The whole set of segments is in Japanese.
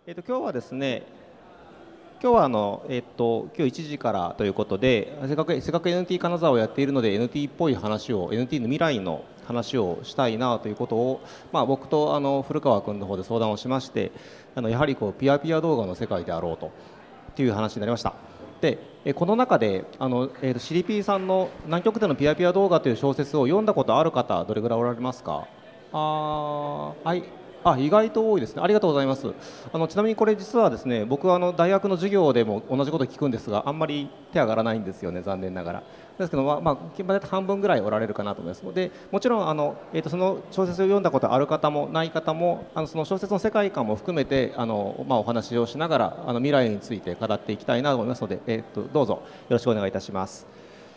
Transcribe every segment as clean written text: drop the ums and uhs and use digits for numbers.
今日はですね、今日は今日1時からということで、せっかく NT 金沢をやっているので NT っぽい話を NT の未来の話をしたいなということを、僕と古川君の方で相談をしまして、やはりピアピア動画の世界であろうという話になりました。でこの中でシリピーさんの「南極でのピアピア動画」という小説を読んだことある方、どれぐらいおられますか？はい。意外と多いですね。ありがとうございます。ちなみにこれ実はですね、僕は大学の授業でも同じこと聞くんですが、あんまり手上がらないんですよね、残念ながら。ですけど、大体半分ぐらいおられるかなと思いますので、もちろんその小説を読んだことある方もない方も、その小説の世界観も含めてお話をしながら未来について語っていきたいなと思いますので、どうぞよろしくお願いいたします。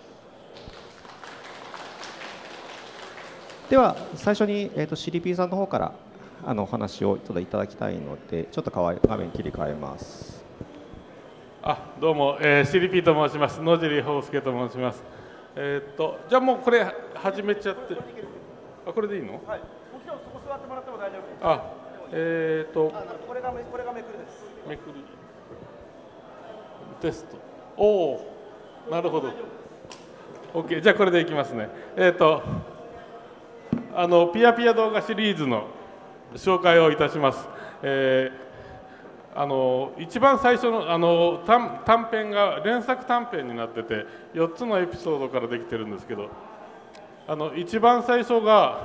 では最初に、シリピーさんの方からお話をちょっといただきたいので、ちょっと画面切り替えます。 どうも、シリピーと申します。野尻宝介と申します。じゃあもうこれ始めちゃって、これでいいの？ はい。もちろんそこ座ってもらっても大丈夫です。これがめくるです。 めくる。テスト。おお、なるほど。OK、じゃあこれでいきますね。ピアピア動画シリーズの紹介をいたします。一番最初の短編が連作短編になってて4つのエピソードからできてるんですけど、一番最初が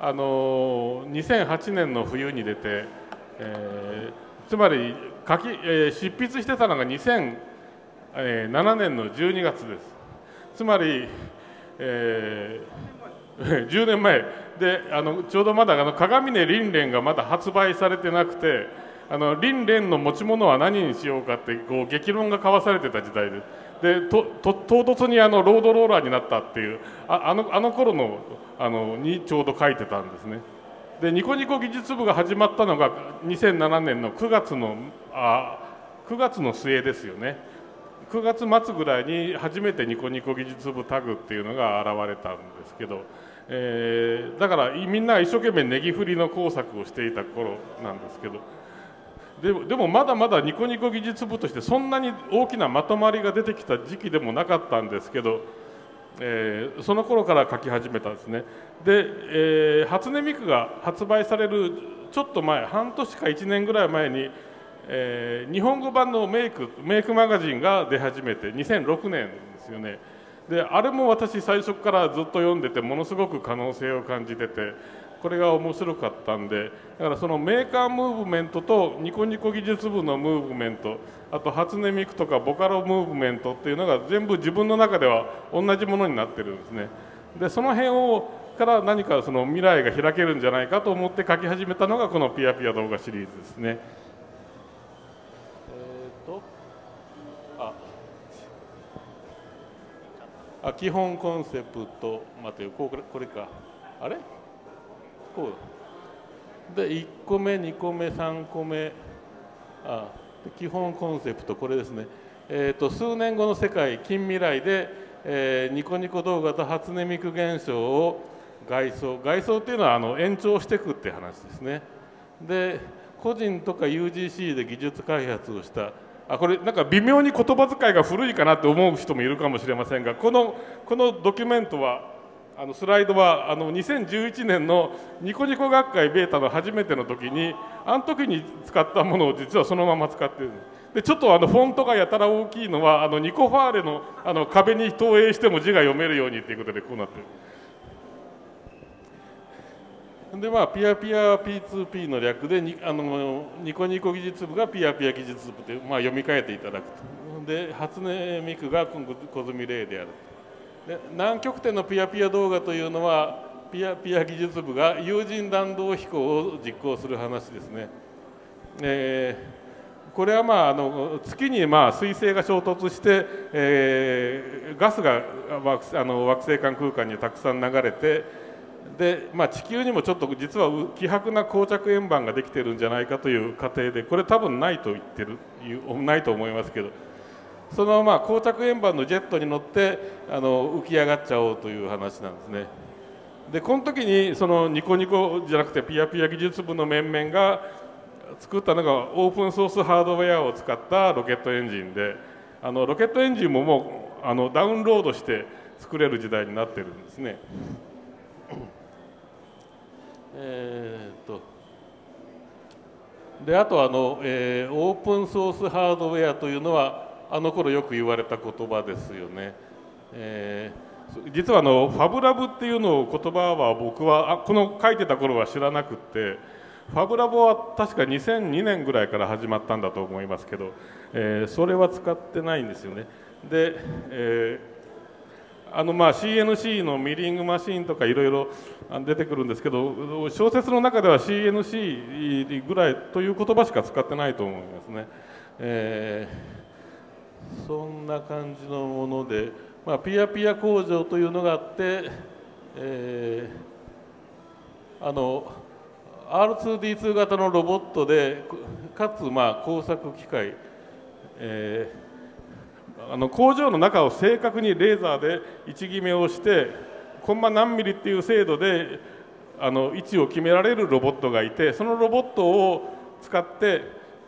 2008年の冬に出て、つまり執筆してたのが2007年の12月です。つまり、10年前でちょうどまだ鏡音凛蓮がまだ発売されてなくて、凛蓮の持ち物は何にしようかって激論が交わされてた時代です。で唐突にロードローラーになったっていうあの頃のにちょうど書いてたんですね。でニコニコ技術部が始まったのが2007年の9月の末ですよね。9月末ぐらいに初めてニコニコ技術部タグっていうのが現れたんですけど、だからみんな一生懸命ネギ振りの工作をしていた頃なんですけど、でもまだまだニコニコ技術部としてそんなに大きなまとまりが出てきた時期でもなかったんですけど、その頃から書き始めたんですね。で、初音ミクが発売されるちょっと前、半年か1年ぐらい前に、日本語版のメイクマガジンが出始めて2006年ですよね。であれも私最初からずっと読んでてものすごく可能性を感じてて、これが面白かったんで、だからそのメーカームーブメントとニコニコ技術部のムーブメント、あと初音ミクとかボカロムーブメントっていうのが全部自分の中では同じものになってるんですね。でその辺から何かその未来が開けるんじゃないかと思って書き始めたのがこのピアピア動画シリーズですね。基本コンセプト、待てよ、これか、あれこうで1個目2個目3個目、基本コンセプトこれですね。数年後の世界近未来で、ニコニコ動画と初音ミク現象を外装っていうのは延長していくって話ですね。で個人とか UGC で技術開発をしたこれなんか微妙に言葉遣いが古いかなって思う人もいるかもしれませんが、このドキュメントはスライドは2011年のニコニコ学会ベータの初めての時にあの時に使ったものを実はそのまま使っている。でちょっとフォントがやたら大きいのはニコファーレの壁に投影しても字が読めるようにということでこうなってる。でピアピア P2P の略でニコニコ技術部がピアピア技術部で、読み替えていただくと。で初音ミクが小住レイである。で南極点のピアピア動画というのはピアピア技術部が有人弾道飛行を実行する話ですね。これは月に彗星が衝突して、ガスが惑星間空間にたくさん流れて、で地球にもちょっと実は希薄な膠着円盤ができてるんじゃないかという過程で、これ多分ないとないと思いますけど、その膠着円盤のジェットに乗って浮き上がっちゃおうという話なんですね。でこの時にそのニコニコじゃなくてピアピア技術部の面々が作ったのがオープンソースハードウェアを使ったロケットエンジンで、ロケットエンジンももうダウンロードして作れる時代になってるんですね。であとオープンソースハードウェアというのは頃よく言われた言葉ですよね。実はファブラブっていうのを言葉は僕はこの書いてた頃は知らなくって、ファブラボは確か2002年ぐらいから始まったんだと思いますけど、それは使ってないんですよね。で、CNC のミリングマシンとかいろいろ出てくるんですけど、小説の中では CNC ぐらいという言葉しか使ってないと思いますね。そんな感じのもので、ピアピア工場というのがあって、R2D2 型のロボットでかつ工作機械、工場の中を正確にレーザーで位置決めをしてコンマ何ミリっていう精度で位置を決められるロボットがいて、そのロボットを使って、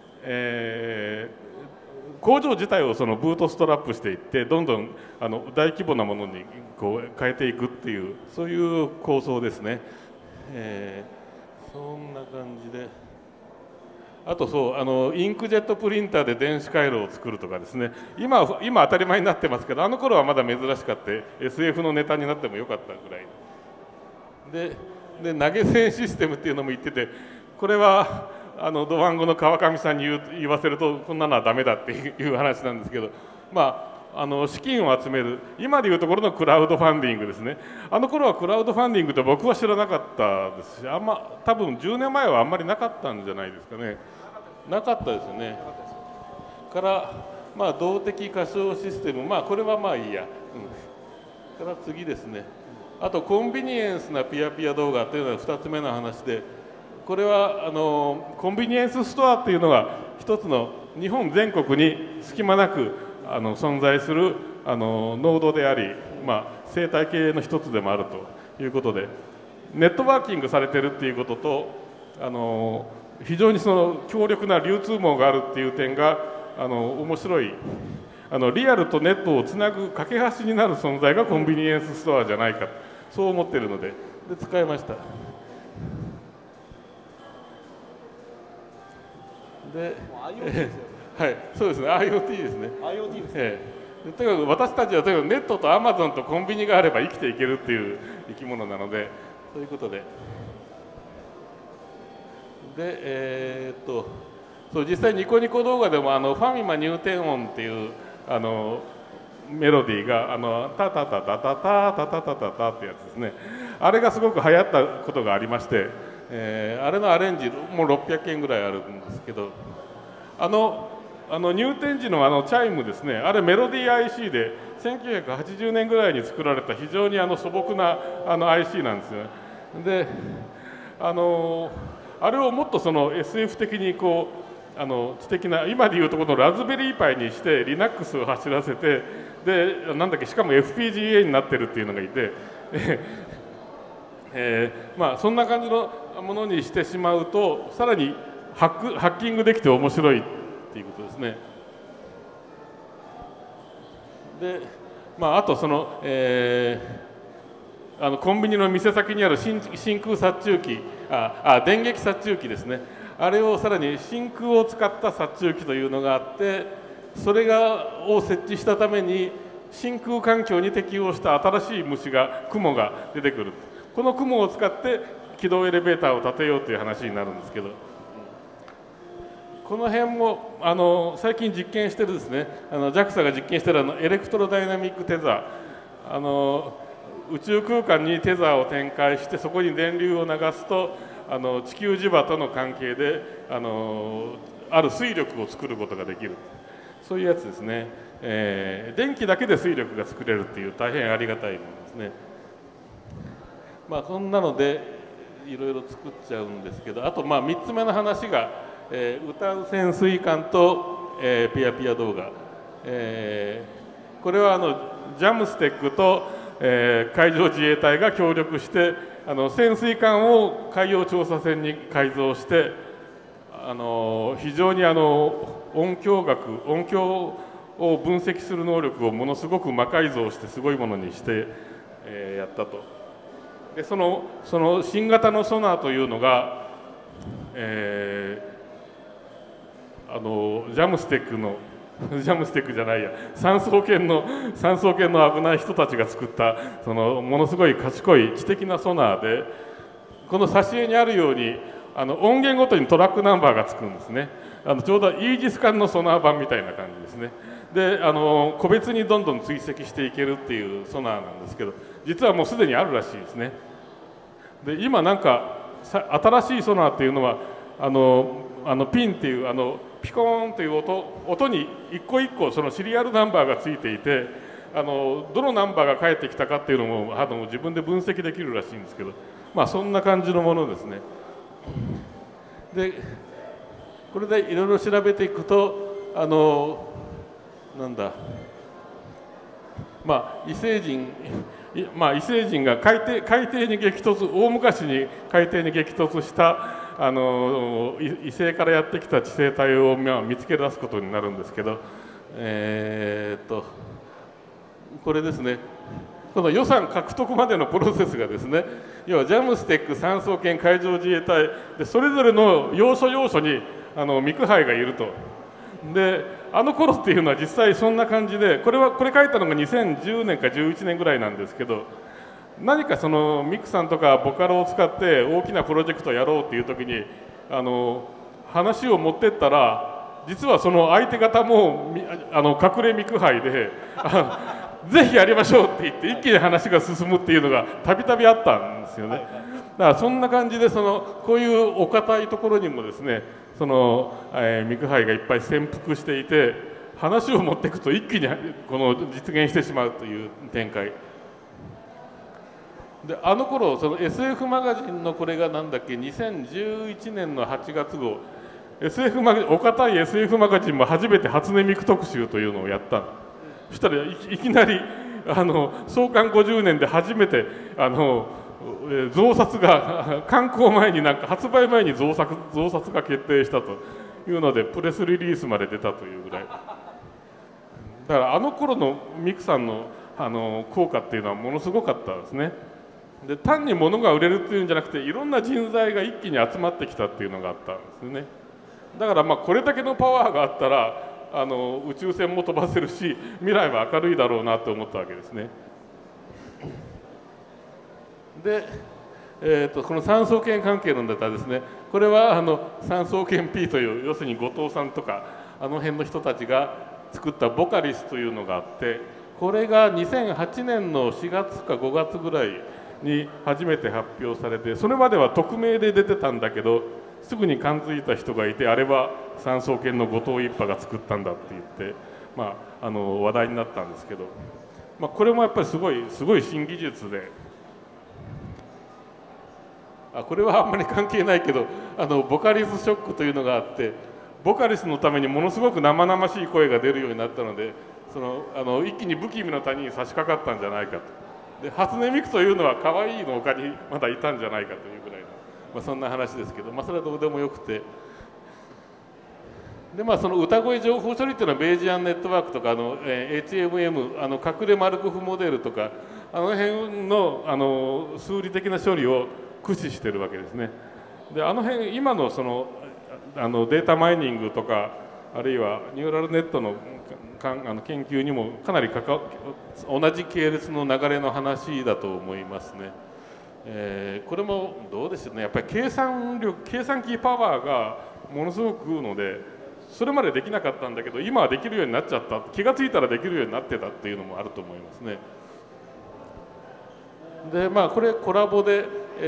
工場自体をそのブートストラップしていってどんどん大規模なものにこう変えていくっていう、そういう構想ですね。そんな感じで、あとそうインクジェットプリンターで電子回路を作るとかですね、今当たり前になってますけど、頃はまだ珍しかった SF のネタになってもよかったぐらいで投げ銭システムっていうのも言ってて、これはドワンゴの川上さんに言わせるとこんなのはダメだっていう話なんですけど、資金を集める、今でいうところのクラウドファンディングですね。頃はクラウドファンディングって僕は知らなかったですし、多分10年前はあんまりなかったんじゃないですかね。なかったですよね。から動的歌唱システム、これはいいや、から次ですね。あとコンビニエンスなピアピア動画というのが2つ目の話で、これはコンビニエンスストアっていうのが一つの日本全国に隙間なく存在するノードであり、生態系の一つでもあるということで、ネットワーキングされてるっていうことと非常にその強力な流通網があるっていう点が面白い、リアルとネットをつなぐ架け橋になる存在がコンビニエンスストアじゃないか、そう思っているので使いました。で、はい、そうですね、IoT ですね。 IoT ですね。 とにかく私たちはとにかくネットとアマゾンとコンビニがあれば生きていけるっていう生き物なので、そういうことで。で、そう実際ニコニコ動画でもファミマ入店音っていうメロディーがタタタタタタタタタタタってやつですね。あれがすごく流行ったことがありまして、あれのアレンジもう600件ぐらいあるんですけど、入店時のチャイムですね、あれメロディー IC で1980年ぐらいに作られた非常に素朴なIC なんですよね。であれをもっとSF 的に知的な、今でいうとこのラズベリーパイにして Linux を走らせて、でしかも FPGA になってるっていうのがいてそんな感じのものにしてしまうとさらにハッキングできて面白いっていうことですね。で、あとコンビニの店先にある真空殺虫機、電撃殺虫機ですね、あれをさらに真空を使った殺虫機というのがあって、それを設置したために真空環境に適応した新しい雲が出てくる。この雲を使って軌道エレベーターを建てようという話になるんですけど、この辺も最近実験してるですね、JAXA が実験してるエレクトロダイナミックテザー、宇宙空間にテザーを展開してそこに電流を流すと地球磁場との関係である推力を作ることができる、そういうやつですね。電気だけで推力が作れるっていう大変ありがたいものですね。こんなのでいろいろ作っちゃうんですけど、あと3つ目の話が、歌う潜水艦と、ピアピア動画、これはジャムステックと、海上自衛隊が協力して潜水艦を海洋調査船に改造して非常に音響を分析する能力をものすごく魔改造してすごいものにして、やったと。でその新型のソナーというのが、ジャムステックじゃないや、産総研の危ない人たちが作ったものすごい賢い知的なソナーで、この挿絵にあるように音源ごとにトラックナンバーがつくんですね。ちょうどイージス艦のソナー版みたいな感じですね。で個別にどんどん追跡していけるっていうソナーなんですけど、実はもうすでにあるらしいですね。で今なんか新しいソナーっていうのはピンっていうピコーンという音に一個一個そのシリアルナンバーがついていて、どのナンバーが返ってきたかっていうのも自分で分析できるらしいんですけど、まあそんな感じのものですね。でこれでいろいろ調べていくとなんだ異星人が海底に激突、大昔に海底に激突した異星からやってきた地生体を見つけ出すことになるんですけど、これですね、この予算獲得までのプロセスがですね、要はジャムステック、産総研、海上自衛隊でそれぞれの要所要所にミクハイがいると。で頃っていうのは実際そんな感じで、これ書いたのが2010年か11年ぐらいなんですけど、何かミクさんとかボカロを使って大きなプロジェクトをやろうっていう時に話を持ってったら、実はその相手方も隠れミクハイでぜひやりましょうって言って一気に話が進むっていうのがたびたびあったんですよね。だからそんな感じでこういうお堅いところにもですね、ミクハイがいっぱい潜伏していて、話を持っていくと一気に実現してしまうという展開で、頃SF マガジンのこれがなんだっけ、2011年の8月号 お堅い SF マガジンも初めて初音ミク特集というのをやった。そしたらいきなり創刊50年で初めて増刷が刊行前に発売前に増刷が決定したというのでプレスリリースまで出たというぐらいだから頃のミクさんの効果っていうのはものすごかったですね。で単に物が売れるっていうんじゃなくて、いろんな人材が一気に集まってきたっていうのがあったんですよね。だからこれだけのパワーがあったら宇宙船も飛ばせるし、未来は明るいだろうなと思ったわけですね。で、この産総研関係のデータですね、これは産総研 P という、要するに後藤さんとか辺の人たちが作ったボカリスというのがあって、これが2008年の4月か5月ぐらいに初めて発表されて、それまでは匿名で出てたんだけど、すぐに感づいた人がいて、あれは産総研の後藤一派が作ったんだって言って、話題になったんですけど、これもやっぱりすごい新技術で、これはあんまり関係ないけどボカリスショックというのがあって、ボカリスのためにものすごく生々しい声が出るようになったので、一気に不気味の谷に差し掛かったんじゃないかと。で初音ミクというのは可愛いの他にまだいたんじゃないかというぐらいの、そんな話ですけど、それはどうでもよくて、でその歌声情報処理というのはベージアンネットワークとかHMM 隠れマルコフモデルとか辺の数理的な処理を駆使してるわけですね。で辺今のデータマイニングとか、あるいはニューラルネットの研究にもかなり同じ系列の流れの話だと思いますね。これもどうでしょうね、やっぱり計算機パワーがものすごく食うので、それまでできなかったんだけど今はできるようになっちゃった、気が付いたらできるようになってたっていうのもあると思いますね。でこれコラボで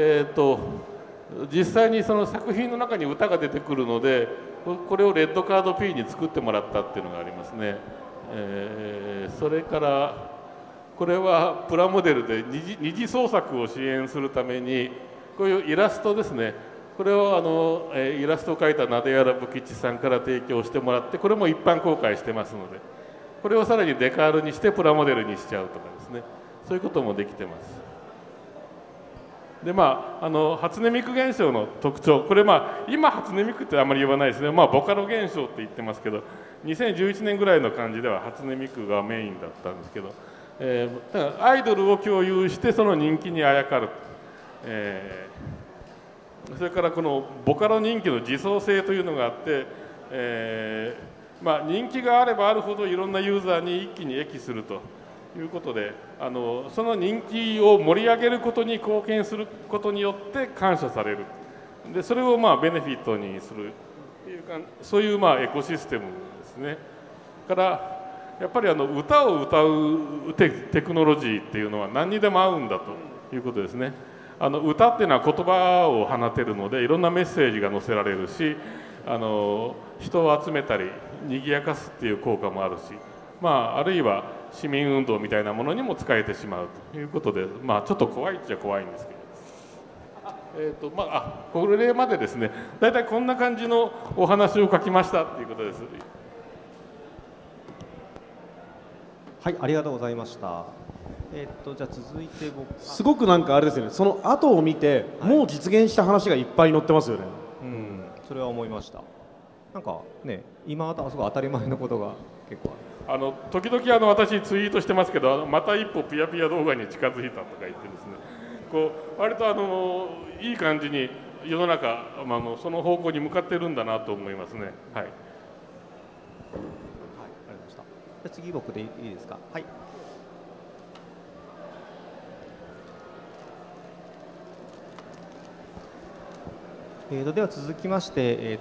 実際にその作品の中に歌が出てくるので、これをレッドカード P に作ってもらったっていうのがありますね。それからこれはプラモデルで二次創作を支援するためにこういうイラストですね、これをイラストを描いたナデヤラブ吉さんから提供してもらって、これも一般公開してますので、これをさらにデカールにしてプラモデルにしちゃうとかですね、そういうこともできてます。 で初音ミク現象の特徴、これ今初音ミクってあんまり言わないですね、ボカロ現象って言ってますけど、2011年ぐらいの感じでは初音ミクがメインだったんですけど、だからアイドルを共有してその人気にあやかる、それからこのボカロ人気の自走性というのがあって、人気があればあるほどいろんなユーザーに一気に益するということで、その人気を盛り上げることに貢献することによって感謝される、でそれをベネフィットにするっていうか、そういうエコシステムですね。からやっぱり歌を歌うテクノロジーっていうのは何にでも合うんだということですね。歌っていうのは言葉を放てるのでいろんなメッセージが載せられるし、人を集めたり賑やかすっていう効果もあるし、あるいは市民運動みたいなものにも使えてしまうということで、ちょっと怖いっちゃ怖いんですけど、これまでですね、だいたいこんな感じのお話を書きましたっていうことです。 はい、ありがとうございました。じゃあ続いてすごくなんかあれですよね、その後を見て、もう実現した話がいっぱい載ってますよね。 それは思いました。なんかね、今すごい当たり前のことが結構ある。 時々私ツイートしてますけど、また一歩ピヤピヤ動画に近づいたとか言ってですね、割といい感じに世の中、その方向に向かってるんだなと思いますね。はい。 ありがとうございました。じゃ次僕でいいですか。はい。では続きまして、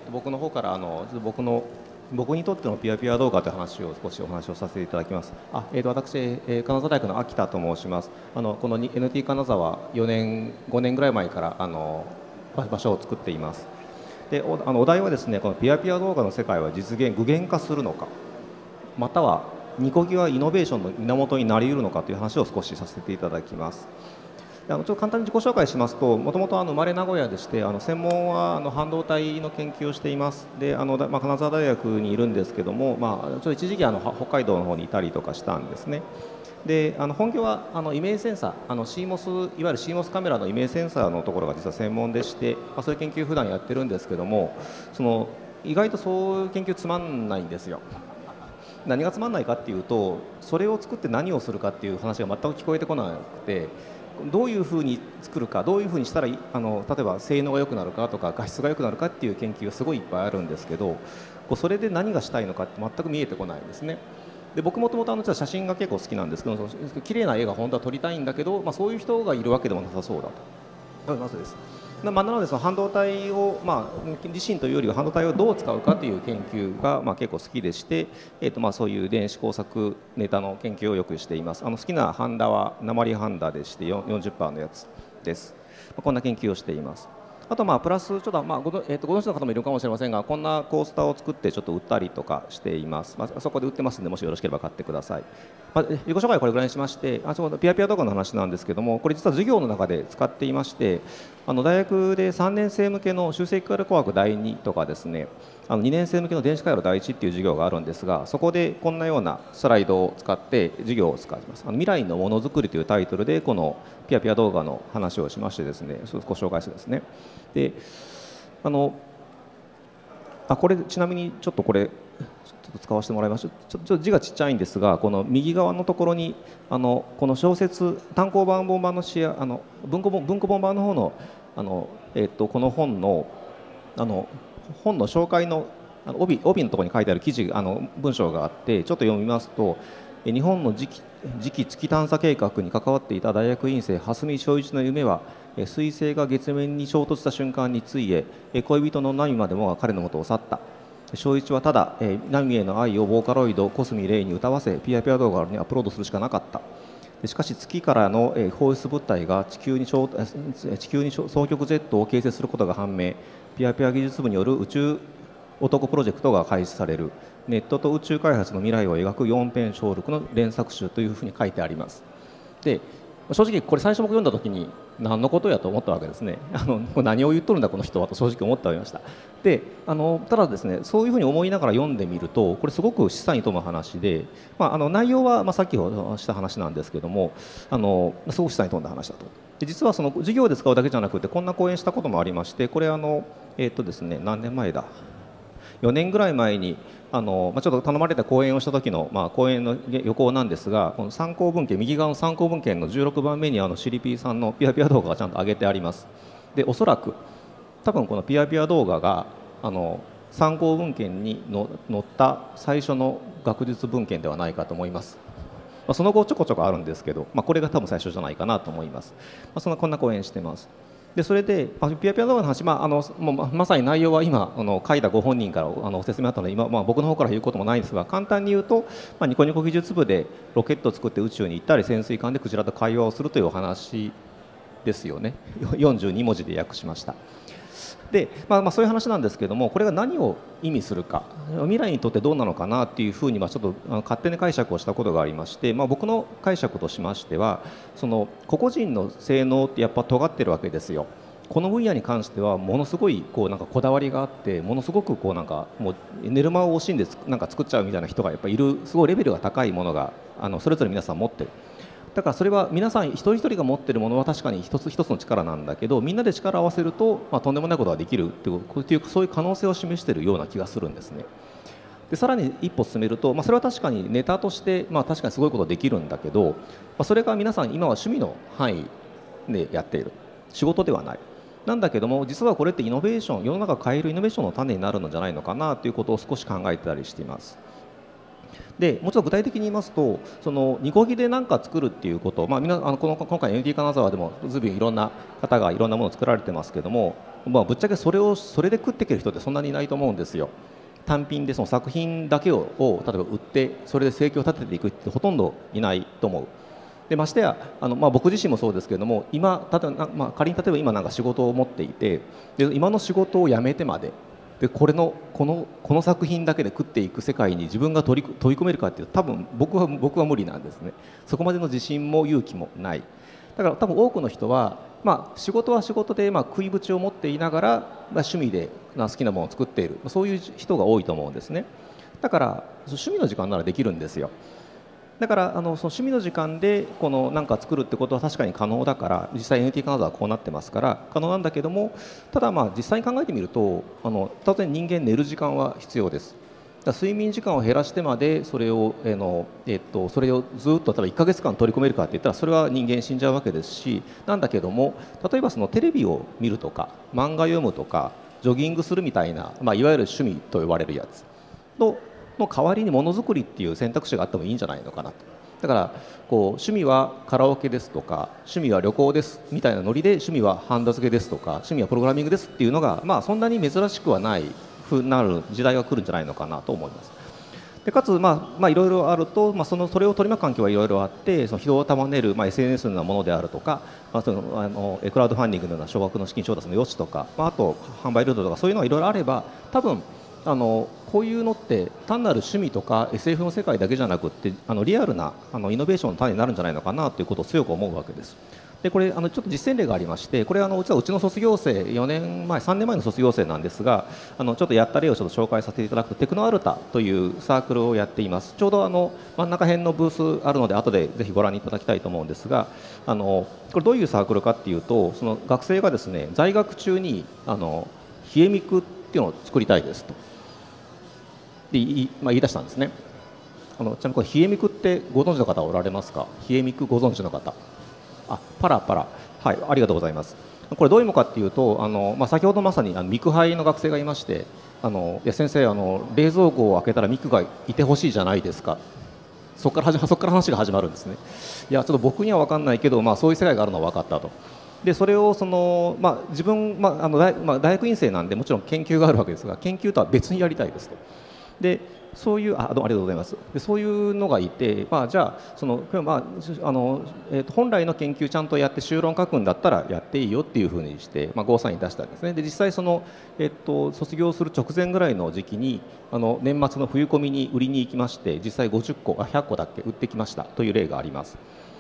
僕の方から僕にとってのピヤピヤ動画という話を少しお話をさせていただきます。私、金沢大学の秋田と申します。この NT 金沢4年5年ぐらい前から場所を作っています。でお題はですね、このピヤピヤ動画の世界は具現化するのか、またはニコギはイノベーションの源になりうるのかという話を少しさせていただきます。ちょっと簡単に自己紹介しますと、もともと生まれ名古屋でして、専門は半導体の研究をしています。で金沢大学にいるんですけども、ちょっと一時期北海道の方にいたりとかしたんですね。で本業はイメージセンサーCMOS、いわゆる CMOS カメラのイメージセンサーのところが実は専門でして、そういう研究普段やってるんですけども、意外とそういう研究つまんないんですよ。何がつまんないかっていうと、それを作って何をするかっていう話が全く聞こえてこなくて、どういうふうに作るか、どういうふうにしたら例えば性能が良くなるかとか画質が良くなるかっていう研究がすごいいっぱいあるんですけど、それで何がしたいのかって全く見えてこないんですね。で僕もともと写真が結構好きなんですけど、綺麗な絵が本当は撮りたいんだけど、そういう人がいるわけでもなさそうだと思いますです。なのでその半導体を、自身というよりは半導体をどう使うかという研究が結構好きでして、そういう電子工作ネタの研究をよくしています。好きなハンダは鉛ハンダでして 40% のやつです。こんな研究をしています。あとプラスちょっとご存知の方もいるかもしれませんが、こんなコースターを作ってちょっと売ったりとかしています。そこで売ってますので、もしよろしければ買ってください。自己紹介はこれぐらいにしまして、ピヤピヤ動画の話なんですけども、これ実は授業の中で使っていまして、大学で3年生向けの集積機械工学第2とかですね、2年生向けの電子回路第1っていう授業があるんですが、そこでこんなようなスライドを使って授業を使います。未来のものづくりというタイトルでこのピヤピヤ動画の話をしましてですね、ご紹介するんですね。でこれちなみにちょっとこれちょっと使わせてもらいましょう。ちょっと字がちっちゃいんですが、この右側のところにこの小説単行本版の文庫本版の方のこの本の本の紹介の帯のところに書いてある文章があって、ちょっと読みますと、日本の次期月探査計画に関わっていた大学院生蓮見正一の夢は、彗星が月面に衝突した瞬間についえ、恋人のナミまでもが彼の元を去った。正一はただ、ナミへの愛をボーカロイドコスミレイに歌わせ、ピヤピヤ動画にアップロードするしかなかった。しかし月からの放出物体が地球に双極ジェットを形成することが判明。ピヤピヤ技術部による宇宙男プロジェクトが開始される。ネットと宇宙開発の未来を描く4編小録の連作集というふうに書いてあります。で正直これ最初僕読んだ時に何のことやと思ったわけですね。これ何を言っとるんだこの人はと正直思っておりました。でただですね、そういうふうに思いながら読んでみるとこれすごく示唆に富む話で、内容はさっきした話なんですけどもすごく示唆に富んだ話だと。で実はその授業で使うだけじゃなくてこんな講演したこともありまして、これですね、何年前だ、4年ぐらい前にちょっと頼まれた講演をした時の、講演の予行なんですが、この参考文献、右側の参考文献の16番目にシリピーさんのピアピア動画がちゃんと上げてあります。でおそらく多分このピアピア動画が参考文献に載った最初の学術文献ではないかと思います。その後ちょこちょこあるんですけど、これが多分最初じゃないかなと思います。こんな講演してます。でそれでピアピア動画の話、まさに内容は今書いたご本人からお説明あったので今、僕の方から言うこともないんですが、簡単に言うと、ニコニコ技術部でロケットを作って宇宙に行ったり潜水艦でクジラと会話をするというお話ですよね。42文字で訳しました。でそういう話なんですけれども、これが何を意味するか、未来にとってどうなのかなっていうふうにちょっと勝手に解釈をしたことがありまして、僕の解釈としましては、その個々人の性能ってやっぱ尖ってるわけですよ。この分野に関してはものすごいなんかこだわりがあって、ものすごくなんかもう寝る間を惜しんでなんか作っちゃうみたいな人がやっぱいる、すごいレベルが高いものがそれぞれ皆さん持ってる。だからそれは皆さん一人一人が持っているものは確かに一つ一つの力なんだけど、みんなで力を合わせると、とんでもないことができるっていうそういう可能性を示しているような気がするんですね。でさらに一歩進めると、それは確かにネタとして、確かにすごいことできるんだけど、それが皆さん今は趣味の範囲でやっている、仕事ではない。なんだけども実はこれってイノベーション、世の中を変えるイノベーションの種になるのじゃないのかなということを少し考えてたりしています。でもうちょっと具体的に言いますと、そのニコギで何か作るっていうこと、今回 NT 金沢でもずいぶんいろんな方がいろんなものを作られてますけども、ぶっちゃけそれで食っていける人ってそんなにいないと思うんですよ。単品でその作品だけを例えば売ってそれで生計を立てていくってほとんどいないと思う。でましてや僕自身もそうですけれども、今仮に例えば今なんか仕事を持っていて、で今の仕事を辞めてまでこの作品だけで食っていく世界に自分が飛び込めるかっていうと多分僕は無理なんですね。そこまでの自信も勇気もない。だから多分多くの人は、仕事は仕事で食いぶちを持っていながら、趣味で好きなものを作っている、そういう人が多いと思うんですね。だから趣味の時間ならできるんですよ。だからその趣味の時間で何か作るってことは確かに可能だから、実際 NT 金沢はこうなってますから可能なんだけども、ただ実際に考えてみると当然人間寝る時間は必要です。だ睡眠時間を減らしてまでそれをずっと例えば1ヶ月間取り込めるかって言ったらそれは人間死んじゃうわけですし、なんだけども例えばそのテレビを見るとか漫画読むとかジョギングするみたいな、いわゆる趣味と呼ばれるやつの代わりにものづくりっていう選択肢があってもいいんじゃないのかなと。だから趣味はカラオケですとか趣味は旅行ですみたいなノリで、趣味はハンダ付けですとか趣味はプログラミングですっていうのがそんなに珍しくはないふうになる時代が来るんじゃないのかなと思います。でかついろいろあると、それを取り巻く環境はいろいろあって、その人を束ねる、SNS のようなものであるとか、クラウドファンディングのような少額の資金調達の余地とか、あと販売ルートとかそういうのがいろいろあれば、多分こういうのって単なる趣味とか SF の世界だけじゃなくってリアルなイノベーションの種になるんじゃないのかなということを強く思うわけです。でこれちょっと実践例がありまして、これ実はうちの卒業生3年前の卒業生なんですが、ちょっとやった例をちょっと紹介させていただくと、テクノアルタというサークルをやっています。ちょうど真ん中辺のブースあるので後でぜひご覧いただきたいと思うんですが、これどういうサークルかっていうと、その学生がですね在学中に冷えミクっていうのを作りたいですとで言い出したんですね。ちなみにこれ冷えミクってご存知の方おられますか？冷えミクご存知の方？パラパラ、はい、ありがとうございます。これどういうのかっていうと先ほどまさにミクハイの学生がいまして、いや先生冷蔵庫を開けたらミクがいてほしいじゃないですか。そこから話が始まるんですね。いやちょっと僕には分かんないけど、そういう世界があるのは分かったと。でそれを自分、大学院生なんでもちろん研究があるわけですが、研究とは別にやりたいですと。でそういうどうもありがとうございます。でそういうのがいて、じゃあ本来の研究ちゃんとやって修論書くんだったらやっていいよっていうふうにして、ゴーサイン出したんですね。で実際卒業する直前ぐらいの時期に年末の冬込みに売りに行きまして、実際50個100個だっけ売ってきましたという例があります。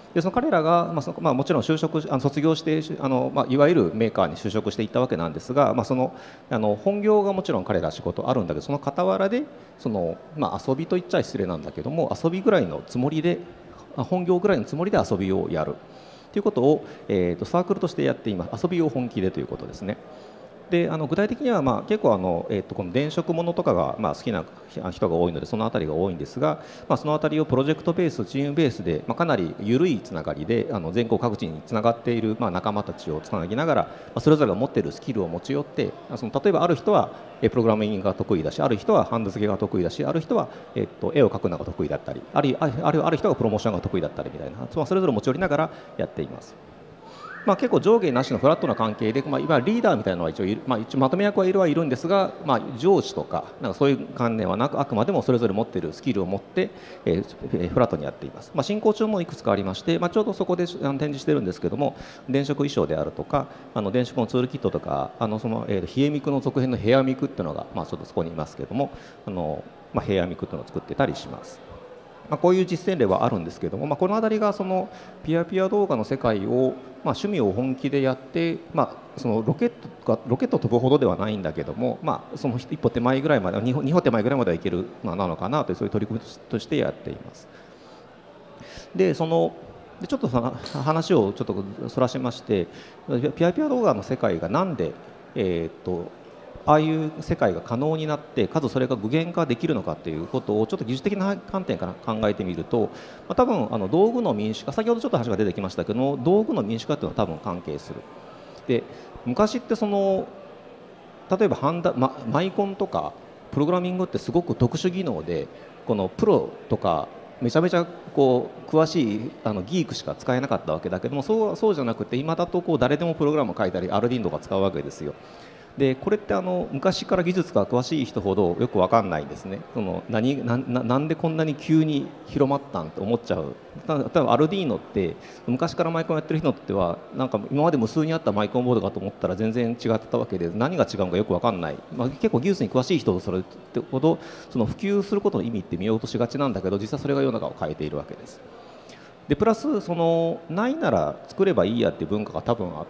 でその彼らが、もちろん就職卒業していわゆるメーカーに就職していったわけなんですが、本業がもちろん彼ら仕事あるんだけど、その傍らで遊びと言っちゃ失礼なんだけども、遊びぐらいのつもりで本業ぐらいのつもりで遊びをやるということを、サークルとしてやっています。遊びを本気でということですね。で具体的には結構この電飾ものとかが好きな人が多いのでそのあたりが多いんですが、そのあたりをプロジェクトベースチームベースで、かなり緩いつながりで全国各地につながっている、仲間たちをつなぎながら、それぞれが持っているスキルを持ち寄って、例えばある人はプログラミングが得意だし、ある人はハンド付けが得意だし、ある人は絵を描くのが得意だったり、ある人がプロモーションが得意だったりみたいな、それぞれ持ち寄りながらやっています。結構上下なしのフラットな関係で、今リーダーみたいなのは一応まとめ役はいるんですが、上司とかそういう観念はなく、あくまでもそれぞれ持っているスキルを持って、フラットにやっています。進行中もいくつかありまして、ちょうどそこで展示してるんですけども、電飾衣装であるとか電飾のツールキットとか冷えミクの続編のヘアミクっていうのが、ちょっとそこにいますけどもヘアミクっていうのを作ってたりします。こういう実践例はあるんですけども、この辺りがそのピアピア動画の世界を、趣味を本気でやって、そのロケット飛ぶほどではないんだけども、その一歩手前ぐらいまで二歩手前ぐらいまではいけるなのかなというそういう取り組みとしてやっています。でちょっと話をちょっとそらしまして、ピアピア動画の世界がなんでああいう世界が可能になってかつそれが具現化できるのかということをちょっと技術的な観点から考えてみると、多分道具の民主化、先ほどちょっと話が出てきましたけども、道具の民主化というのは多分関係する。で昔って例えばマイコンとかプログラミングってすごく特殊技能で、このプロとかめちゃめちゃ詳しいギークしか使えなかったわけだけども、そうじゃなくて今だと誰でもプログラムを書いたりアルディンとか使うわけですよ。でこれって昔から技術が詳しい人ほどよく分かんないんですね。なんでこんなに急に広まったんって思っちゃう。例えばアルディーノって昔からマイコンやってる人にとっては今まで無数にあったマイコンボードかと思ったら全然違ってたわけで、何が違うのかよく分かんない、結構技術に詳しい人それってほど普及することの意味って見ようとしがちなんだけど、実際それが世の中を変えているわけです。でプラスないなら作ればいいやっていう文化が多分あって、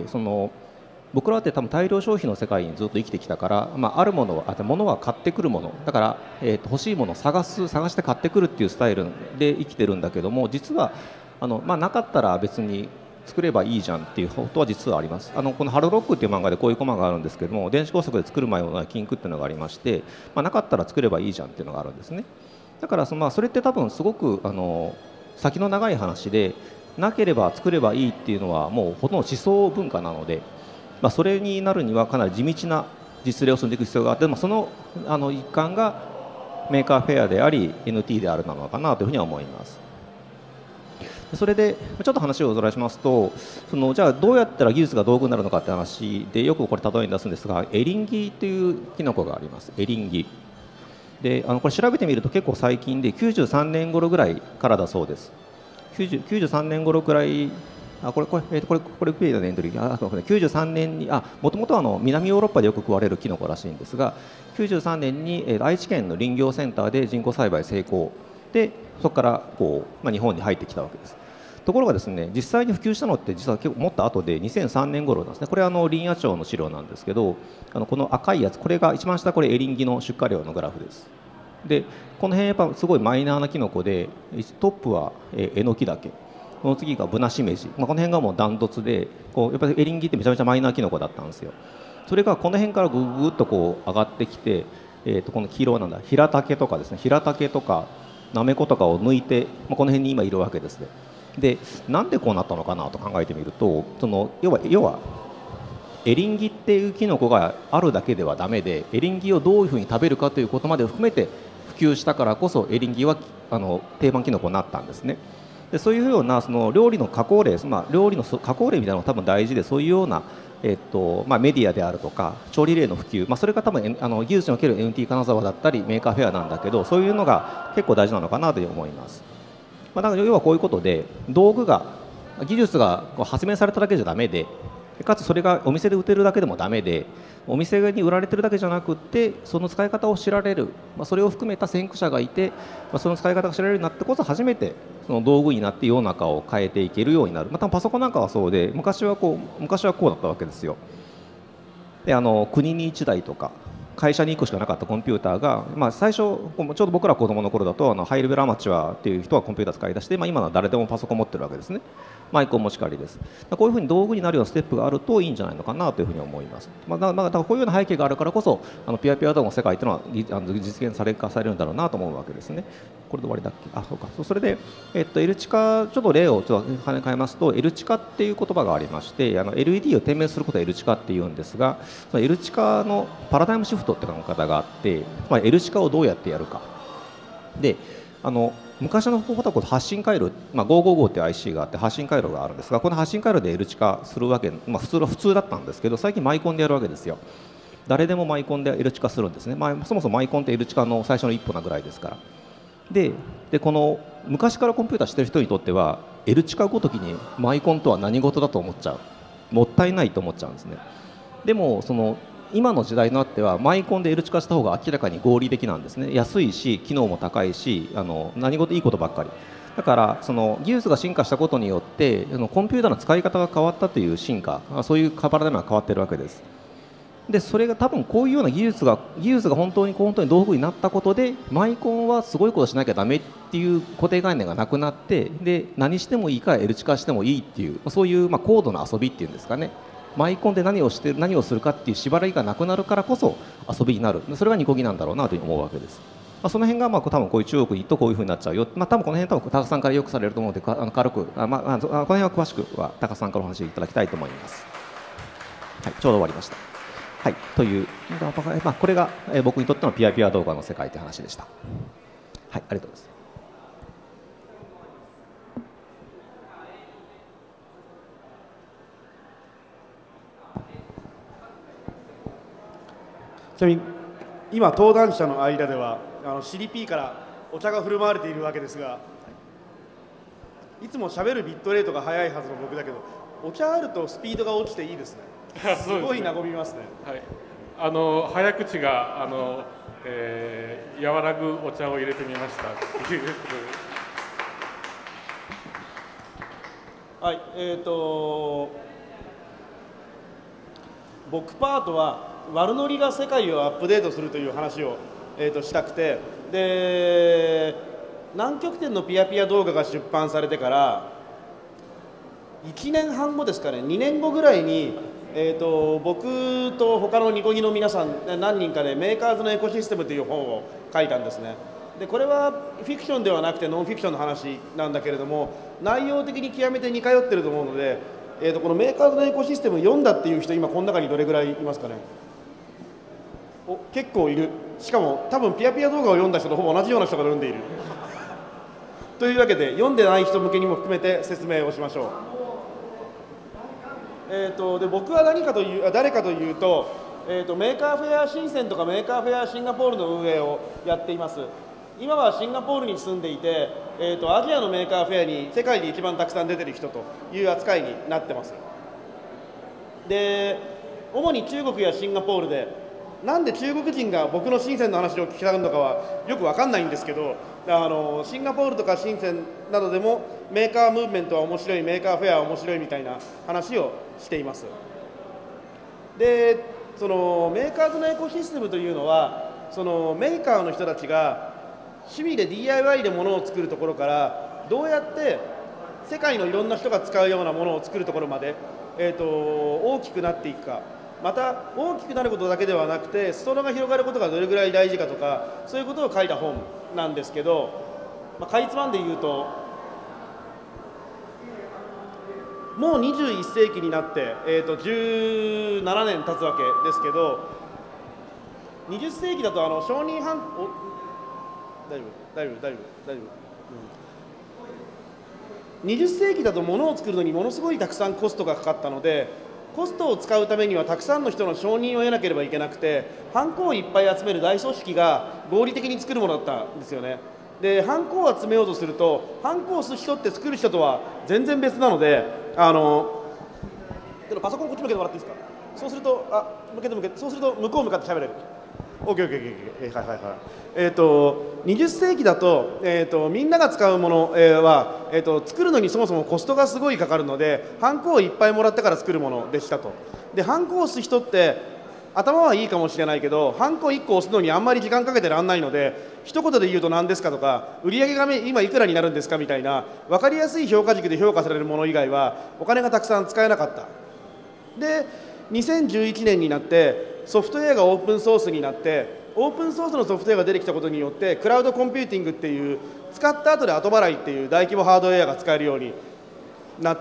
僕らって多分大量消費の世界にずっと生きてきたから、あるものは買ってくるものだから、欲しいものを探して買ってくるっていうスタイルで生きてるんだけども、実はなかったら別に作ればいいじゃんっていうことは実はあります。この「ハローロック」っていう漫画でこういうコマがあるんですけども、電子工作で作る前の禁句っていうのがありまして、なかったら作ればいいじゃんっていうのがあるんですね。だからそれって多分すごく先の長い話で、なければ作ればいいっていうのはもうほとんど思想文化なので、それになるにはかなり地道な実例を積んでいく必要があって、その一環がメーカーフェアであり NT であるなのかなというふうには思います。それでちょっと話をずらしますと、じゃあどうやったら技術が道具になるのかって話でよくこれ例えに出すんですが、エリンギというキノコがあります。エリンギでこれ調べてみると結構最近で93年頃ぐらいからだそうです。93年頃くらいこれウィキペディアのエントリー93年にもともとは南ヨーロッパでよく食われるキノコらしいんですが、93年に愛知県の林業センターで人工栽培成功で、そこから日本に入ってきたわけです。ところがですね、実際に普及したのって実は結構もっと後で2003年頃なんですね。これは林野庁の資料なんですけど、この赤いやつ、これが一番下、これエリンギの出荷量のグラフです。でこの辺やっぱすごいマイナーなキノコで、トップはエノキダケ、この次がブナシメジ、この辺がもうダントツで、やっぱりエリンギってめちゃめちゃマイナーキノコだったんですよ。それがこの辺からぐぐっと上がってきて、この黄色はヒラタケとかですね、ヒラタケとかナメコとかを抜いて、この辺に今いるわけですね。でなんでこうなったのかなと考えてみると、要はエリンギっていうキノコがあるだけではダメで、エリンギをどういうふうに食べるかということまで含めて普及したからこそ、エリンギは定番キノコになったんですね。でそういうような料理の加工例、料理の加工例みたいなのが多分大事で、そういうような、メディアであるとか調理例の普及、それが多分技術における NT 金沢だったりメーカーフェアなんだけど、そういうのが結構大事なのかなと思います。だから要はこういうことで、道具が技術が発明されただけじゃダメで、かつそれがお店で売ってるだけでもダメで、お店に売られてるだけじゃなくって、その使い方を知られる、それを含めた先駆者がいて、その使い方が知られるようになってこそ初めてその道具になって世の中を変えていけるようになる、多分パソコンなんかはそうで、昔はこうだったわけですよ。で国に1台とか会社に1個しかなかったコンピューターが、最初ちょうど僕ら子どもの頃だとハイレベルアマチュアっていう人はコンピューター使い出して、今のは誰でもパソコン持ってるわけですね。マイクを持ち帰りです。こういうふうに道具になるようなステップがあるといいんじゃないのかなというふうに思います。だからこういうような背景があるからこそピアピア動画の世界というのは実現されるんだろうなと思うわけですね。これで終わりだっけ。そうか。それで、エルチカちょっと例を変えますと、エルチカっていう言葉がありまして、LED を点滅することをエルチカっていうんですが、そのエルチカのパラダイムシフトって考え方があって、エルチカをどうやってやるかで、昔の方法だと発信回路、555っていう IC があって発信回路があるんですが、この発信回路で L 値化するわけ、普通だったんですけど、最近マイコンでやるわけですよ。誰でもマイコンで L 値化するんですね。そもそもマイコンって L 値化の最初の一歩なぐらいですから。でこの昔からコンピューターしてる人にとっては L 値化ごときにマイコンとは何事だと思っちゃう、もったいないと思っちゃうんですね。でも今の時代になってはマイコンで L 値化した方が明らかに合理的なんですね。安いし機能も高いし何事いいことばっかりだから、技術が進化したことによってコンピューターの使い方が変わったという進化、そういうパラダイムが変わっているわけです。でそれが多分こういうような技術が本当に道具になったことで、マイコンはすごいことしなきゃダメっていう固定概念がなくなって、で何してもいいから L 値化してもいいっていう、そういう高度な遊びっていうんですかね。マイコンで何をするかっていう縛りがなくなるからこそ遊びになる、それがニコギなんだろうなというふうに思うわけです。その辺が多分こういう中国に行くとこういうふうになっちゃうよ、多分この辺高須さんからよくされると思うので軽くこの辺は詳しくは高須さんからお話しいただきたいと思います。はい、ちょうど終わりました。はい、というこれが僕にとってのピアピア動画の世界という話でした。はい、ありがとうございます。 ちなみに今登壇者の間ではCDP からお茶が振る舞われているわけですが、いつもしゃべるビットレートが速いはずの僕だけど、お茶あるとスピードが落ちていいですね。すごい和みますね。 はい、早口が和らぐお茶を入れてみましたっていうことで。はい、僕パートは悪ノリが世界をアップデートするという話を、したくて、で南極点のピアピア動画が出版されてから1年半後ですかね、2年後ぐらいに、僕と他のニコギの皆さん何人かでメーカーズのエコシステムという本を書いたんですね。でこれはフィクションではなくてノンフィクションの話なんだけれども、内容的に極めて似通ってると思うので、このメーカーズのエコシステム読んだっていう人今この中にどれぐらいいますかね。結構いる。しかも多分ピアピア動画を読んだ人とほぼ同じような人が読んでいるというわけで、読んでない人向けにも含めて説明をしましょう。で僕は誰かというと、メーカーフェア深センとかメーカーフェアシンガポールの運営をやっています。今はシンガポールに住んでいて、アジアのメーカーフェアに世界で一番たくさん出てる人という扱いになってます。で主に中国やシンガポールで、なんで中国人が僕の深センの話を聞きたがるのかはよく分かんないんですけど、シンガポールとか深センなどでもメーカームーブメントは面白い、メーカーフェアは面白いみたいな話をしています。でそのメーカーズのエコシステムというのは、そのメーカーの人たちが趣味で DIY で物を作るところから、どうやって世界のいろんな人が使うようなものを作るところまで、大きくなっていくか、また大きくなることだけではなくて裾野が広がることがどれぐらい大事かとか、そういうことを書いた本なんですけど、かいつまんで言うと、もう21世紀になって、17年経つわけですけど、20世紀だと承認大丈夫、20世紀だと物を作るのにものすごいたくさんコストがかかったので、コストを使うためにはたくさんの人の承認を得なければいけなくて、ハンコをいっぱい集める大組織が合理的に作るものだったんですよね。でハンコを集めようとすると、ハンコを押す人って作る人とは全然別なので、パソコンこっち向けてもらっていいですか。そうすると向こう向かって喋れる。 オッケーオッケーオッケー、はいはいはい。20世紀だと、みんなが使うもの、は、作るのにそもそもコストがすごいかかるので、ハンコをいっぱいもらってから作るものでしたと。でハンコを押す人って頭はいいかもしれないけど、ハンコ1個押すのにあんまり時間かけてらんないので、一言で言うと何ですかとか、売上が今いくらになるんですかみたいな分かりやすい評価軸で評価されるもの以外はお金がたくさん使えなかった。で2011年になってソフトウェアがオープンソースになって、オープンソースのソフトウェアが出てきたことによってクラウドコンピューティングっていう使った後で後払いっていう大規模ハードウェアが使えるようになって、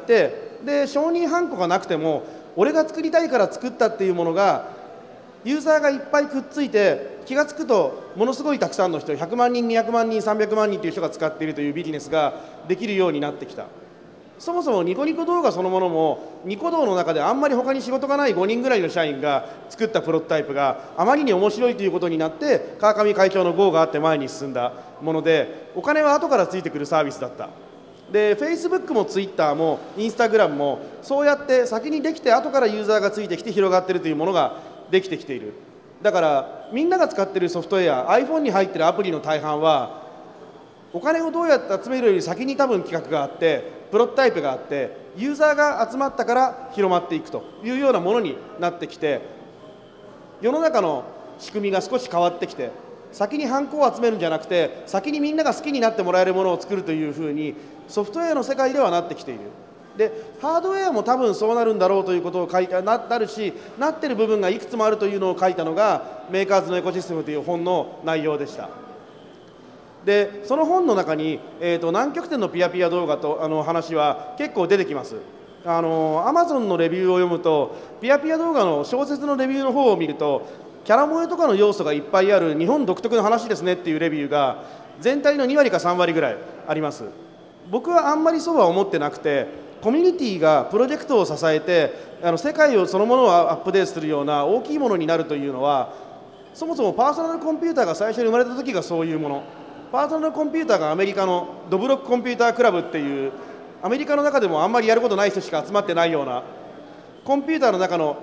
で承認ハンコがなくても俺が作りたいから作ったっていうものがユーザーがいっぱいくっついて、気がつくとものすごいたくさんの人、100万人200万人300万人という人が使っているというビジネスができるようになってきた。そもそもニコニコ動画そのものもニコ動の中であんまり他に仕事がない5人ぐらいの社員が作ったプロトタイプがあまりに面白いということになって、川上会長の GO があって前に進んだもので、お金は後からついてくるサービスだった。で Facebook も Twitter も Instagram もそうやって先にできて後からユーザーがついてきて広がっているというものができてきている。だからみんなが使っているソフトウェア iPhone に入っているアプリの大半はお金をどうやって集めるより先に多分企画があってプロトタイプがあってユーザーが集まったから広まっていくというようなものになってきて、世の中の仕組みが少し変わってきて、先にハンコを集めるんじゃなくて先にみんなが好きになってもらえるものを作るというふうにソフトウェアの世界ではなってきている。でハードウェアも多分そうなるんだろうということを書いてなるし、なってる部分がいくつもあるというのを書いたのがメーカーズのエコシステムという本の内容でした。でその本の中に、南極点のピヤピヤ動画と話は結構出てきます。Amazon のレビューを読むとピヤピヤ動画の小説のレビューの方を見るとキャラ萌えとかの要素がいっぱいある日本独特の話ですねっていうレビューが全体の2割か3割ぐらいあります。僕はあんまりそうは思ってなくて、コミュニティがプロジェクトを支えて世界をそのものをアップデートするような大きいものになるというのは、そもそもパーソナルコンピューターが最初に生まれた時がそういうもの。パーソナルコンピューターがアメリカのドブロックコンピュータークラブっていうアメリカの中でもあんまりやることない人しか集まってないようなコンピューターの中の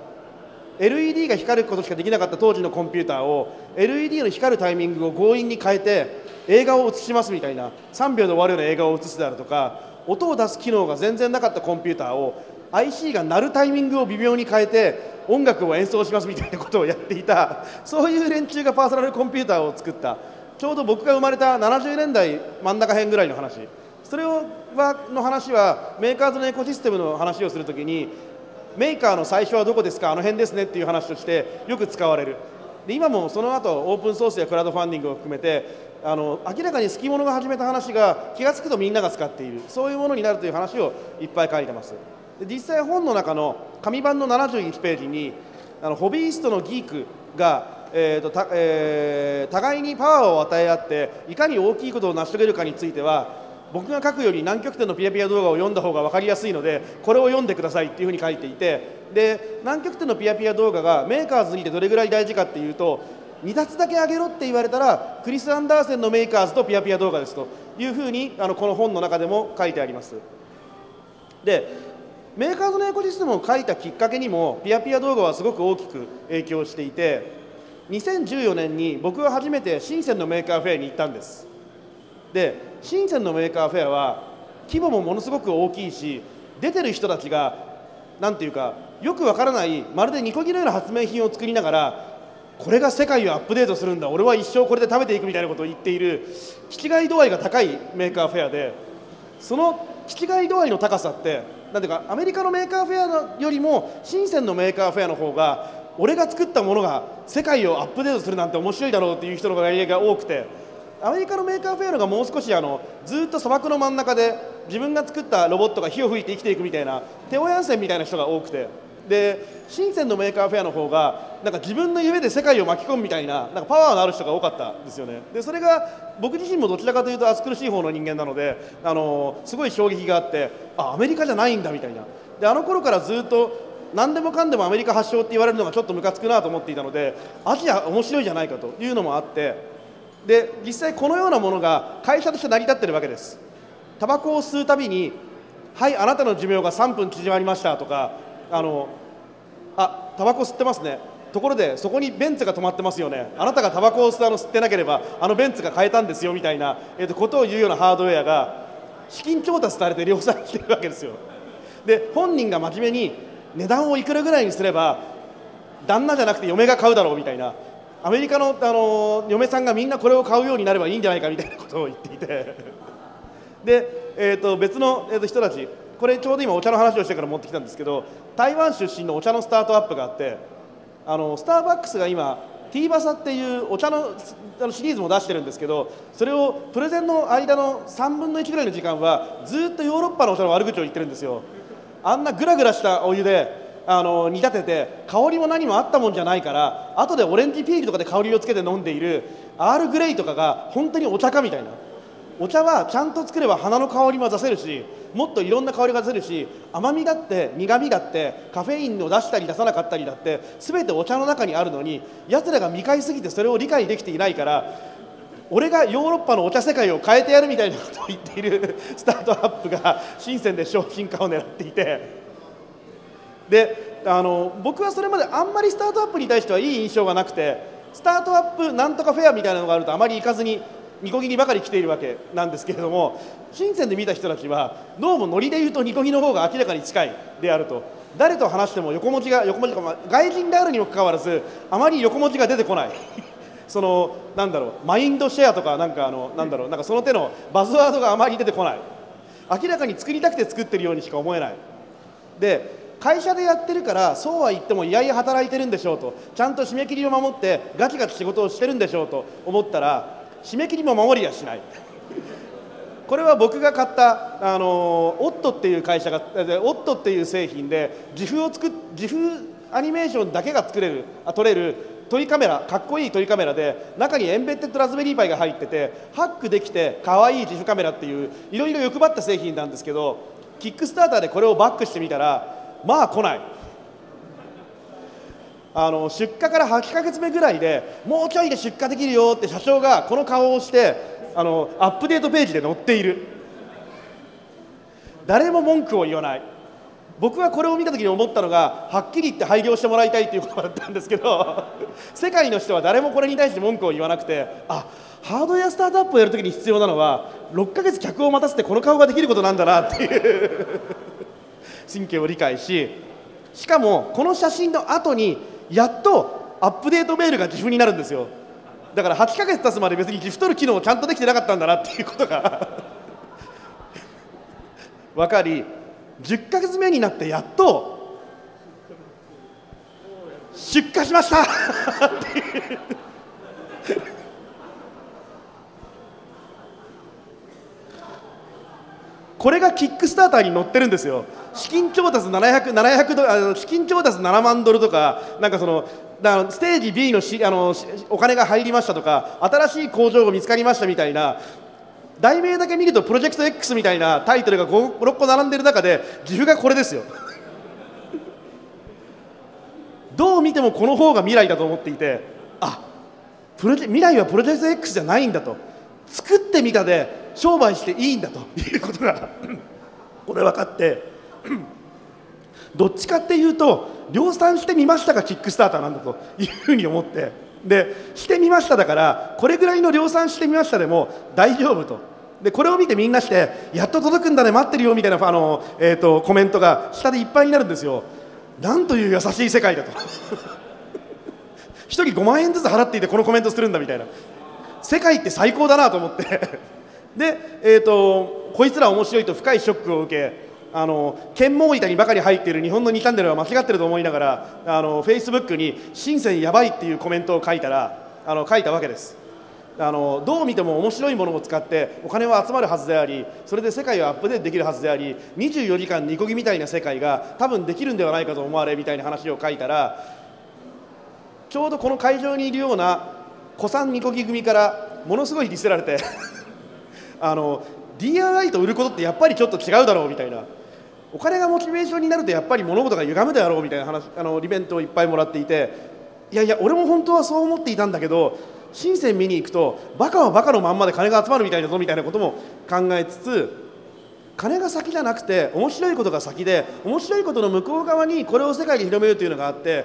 LED が光ることしかできなかった当時のコンピューターを LED の光るタイミングを強引に変えて映画を映しますみたいな3秒で終わるような映画を映すであるとか、音を出す機能が全然なかったコンピューターを IC が鳴るタイミングを微妙に変えて音楽を演奏しますみたいなことをやっていた、そういう連中がパーソナルコンピューターを作った。ちょうど僕が生まれた70年代真ん中辺ぐらいの話、それの話はメーカーズのエコシステムの話をするときにメーカーの最初はどこですか、あの辺ですねっていう話としてよく使われる。で今もその後オープンソースやクラウドファンディングを含めて明らかに好き者が始めた話が気が付くとみんなが使っている、そういうものになるという話をいっぱい書いてます。で実際本の中の紙版の71ページにホビーストのギークが互いにパワーを与え合っていかに大きいことを成し遂げるかについては、僕が書くより南極点のピヤピヤ動画を読んだ方が分かりやすいのでこれを読んでくださいっていうふうに書いていて、で南極点のピヤピヤ動画がメーカーズにてどれぐらい大事かっていうと、2冊だけあげろって言われたらクリス・アンダーセンのメーカーズとピヤピヤ動画ですというふうにこの本の中でも書いてあります。でメーカーズのエコシステムを書いたきっかけにもピヤピヤ動画はすごく大きく影響していて、2014年に僕は初めて深センのメーカーフェアに行ったんです。で深センのメーカーフェアは規模もものすごく大きいし、出てる人たちがなんていうかよくわからないまるでニコギのような発明品を作りながら、これが世界をアップデートするんだ、俺は一生これで食べていくみたいなことを言っている気違い度合いが高いメーカーフェアで、その気違い度合いの高さってなんていうかアメリカのメーカーフェアよりも深センのメーカーフェアの方が俺が作ったものが世界をアップデートするなんて面白いだろうっていう人の割合が多くて、アメリカのメーカーフェアのがもう少しずっと砂漠の真ん中で自分が作ったロボットが火を吹いて生きていくみたいなテオ・ヤンセンみたいな人が多くて、で深センのメーカーフェアの方がなんか自分の夢で世界を巻き込むみたいな、なんかパワーのある人が多かったんですよね。でそれが僕自身もどちらかというと暑苦しい方の人間なので、すごい衝撃があって、アメリカじゃないんだみたいな。で頃からずっと何でもかんでもアメリカ発祥って言われるのがちょっとムカつくなと思っていたので、アジア面白いじゃないかというのもあって、で実際このようなものが会社として成り立ってるわけです。タバコを吸うたびに「はい、あなたの寿命が3分縮まりました」とかタバコ吸ってますね、 ところでそこにベンツが止まってますよね、あなたがタバコを吸ってなければあのベンツが買えたんですよみたいな、ことを言うようなハードウェアが資金調達されて量産してるわけですよ。で本人が真面目に値段をいくらぐらいにすれば旦那じゃなくて嫁が買うだろうみたいな、アメリカの、嫁さんがみんなこれを買うようになればいいんじゃないかみたいなことを言っていてで、別の、人たち、これちょうど今お茶の話をしてから持ってきたんですけど、台湾出身のお茶のスタートアップがあって、スターバックスが今ティーバサっていうお茶のシリーズも出してるんですけど、それをプレゼンの間の3分の1ぐらいの時間はずっとヨーロッパのお茶の悪口を言ってるんですよ。あんなグラグラしたお湯で煮立てて香りも何もあったもんじゃないから、後でオレンジピールとかで香りをつけて飲んでいるアールグレイとかが本当にお茶かみたいな。お茶はちゃんと作れば花の香りも出せるし、もっといろんな香りが出せるし、甘みだって苦みだってカフェインを出したり出さなかったりだって全てお茶の中にあるのに、やつらが未開すぎてそれを理解できていないから、俺がヨーロッパのお茶世界を変えてやるみたいなことを言っているスタートアップが深センで商品化を狙っていて、で僕はそれまであんまりスタートアップに対してはいい印象がなくて、スタートアップなんとかフェアみたいなのがあるとあまり行かずにニコギにばかり来ているわけなんですけれども、深センで見た人たちはどうもノリで言うとニコギの方が明らかに近いであると。誰と話しても横文字が外人であるにもかかわらずあまり横文字が出てこないそのなんだろう、マインドシェアとかなんかなんだろう、なんかその手のバズワードがあまり出てこない、明らかに作りたくて作ってるようにしか思えない。で会社でやってるからそうは言ってもいやいや働いてるんでしょうと、ちゃんと締め切りを守ってガチガチ仕事をしてるんでしょうと思ったら、締め切りも守りやしないこれは僕が買ったオットっていう会社がオットっていう製品で自負アニメーションだけが撮れるトイカメラ、かっこいいトイカメラで中にエンベッテッドラズベリーパイが入っててハックできてかわいい自負カメラっていういろいろ欲張った製品なんですけど、キックスターターでこれをバックしてみたらまあ来ない。出荷から8ヶ月目ぐらいでもうちょいで出荷できるよって社長がこの顔をしてアップデートページで載っている。誰も文句を言わない。僕はこれを見た時に思ったのが、はっきり言って廃業してもらいたいということだったんですけど世界の人は誰もこれに対して文句を言わなくて、あ、ハードウェアスタートアップをやるときに必要なのは6ヶ月客を待たせてこの顔ができることなんだなっていう神経を理解し、しかもこの写真の後にやっとアップデートメールが自負になるんですよ。だから8ヶ月経つまで別に自負取る機能をちゃんとできてなかったんだなっていうことが分かり、10ヶ月目になってやっと出荷しましたっていうこれがキックスターターに載ってるんですよ。資金調達資金調達7万ドルとか、なんかそのステージ B のお金が入りましたとか、新しい工場が見つかりましたみたいな、題名だけ見るとプロジェクト X みたいなタイトルが5、6個並んでる中で自負がこれですよどう見てもこの方が未来だと思っていて、あ、未来はプロジェクト X じゃないんだと、作ってみたで商売していいんだということがこれ分かってどっちかっていうと量産してみましたがキックスターターなんだというふうに思って、でしてみましただからこれぐらいの量産してみましたでも大丈夫と。でこれを見てみんなしてやっと届くんだね待ってるよみたいなコメントが下でいっぱいになるんですよ。なんという優しい世界だと1人5万円ずつ払っていてこのコメントするんだみたいな、世界って最高だなと思ってで、こいつら面白いと深いショックを受け、剣網板にばかり入っている日本の2チャンネルは間違ってると思いながらフェイスブックに「深センやばい」っていうコメントを書いたわけです。どう見ても面白いものを使ってお金は集まるはずであり、それで世界をアップデートできるはずであり、24時間ニコギみたいな世界が多分できるんではないかと思われみたいな話を書いたら、ちょうどこの会場にいるような古参ニコギ組からものすごいディスられてDIY と売ることってやっぱりちょっと違うだろうみたいな、お金がモチベーションになるとやっぱり物事が歪むであろうみたいな話リベントをいっぱいもらっていて、いやいや俺も本当はそう思っていたんだけど深セン見に行くとバカはバカのまんまで金が集まるみたいだぞみたいなことも考えつつ、金が先じゃなくて面白いことが先で、面白いことの向こう側にこれを世界に広めるというのがあって、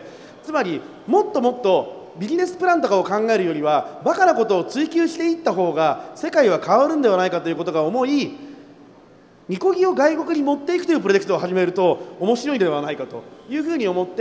つまりもっともっとビジネスプランとかを考えるよりはバカなことを追求していった方が世界は変わるんではないかということが思い、ニコギを外国に持っていくというプロジェクトを始めると面白いのではないかというふうに思って、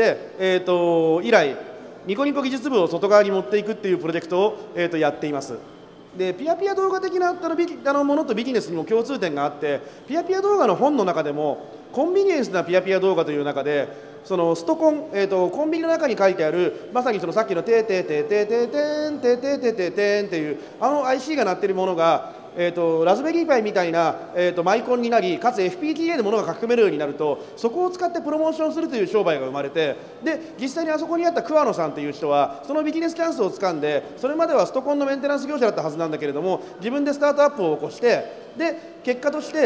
以来ニコニコ技術部を外側に持っていくっていうプロジェクトを、やっています。でピヤピヤ動画的なものとビジネスにも共通点があって、ピヤピヤ動画の本の中でもコンビニエンスなピヤピヤ動画という中でそのストコン、コンビニの中に書いてあるまさにそのさっきのテーテーテーテーテーテーンテーテーテーテーテーンっていうIC が鳴っているものがラズベリーパイみたいな、マイコンになり、かつ FPGA でものが書き込めるようになると、そこを使ってプロモーションするという商売が生まれて、で実際にあそこにあった桑野さんという人はそのビジネスチャンスをつかんで、それまではストコンのメンテナンス業者だったはずなんだけれども、自分でスタートアップを起こして、で結果として、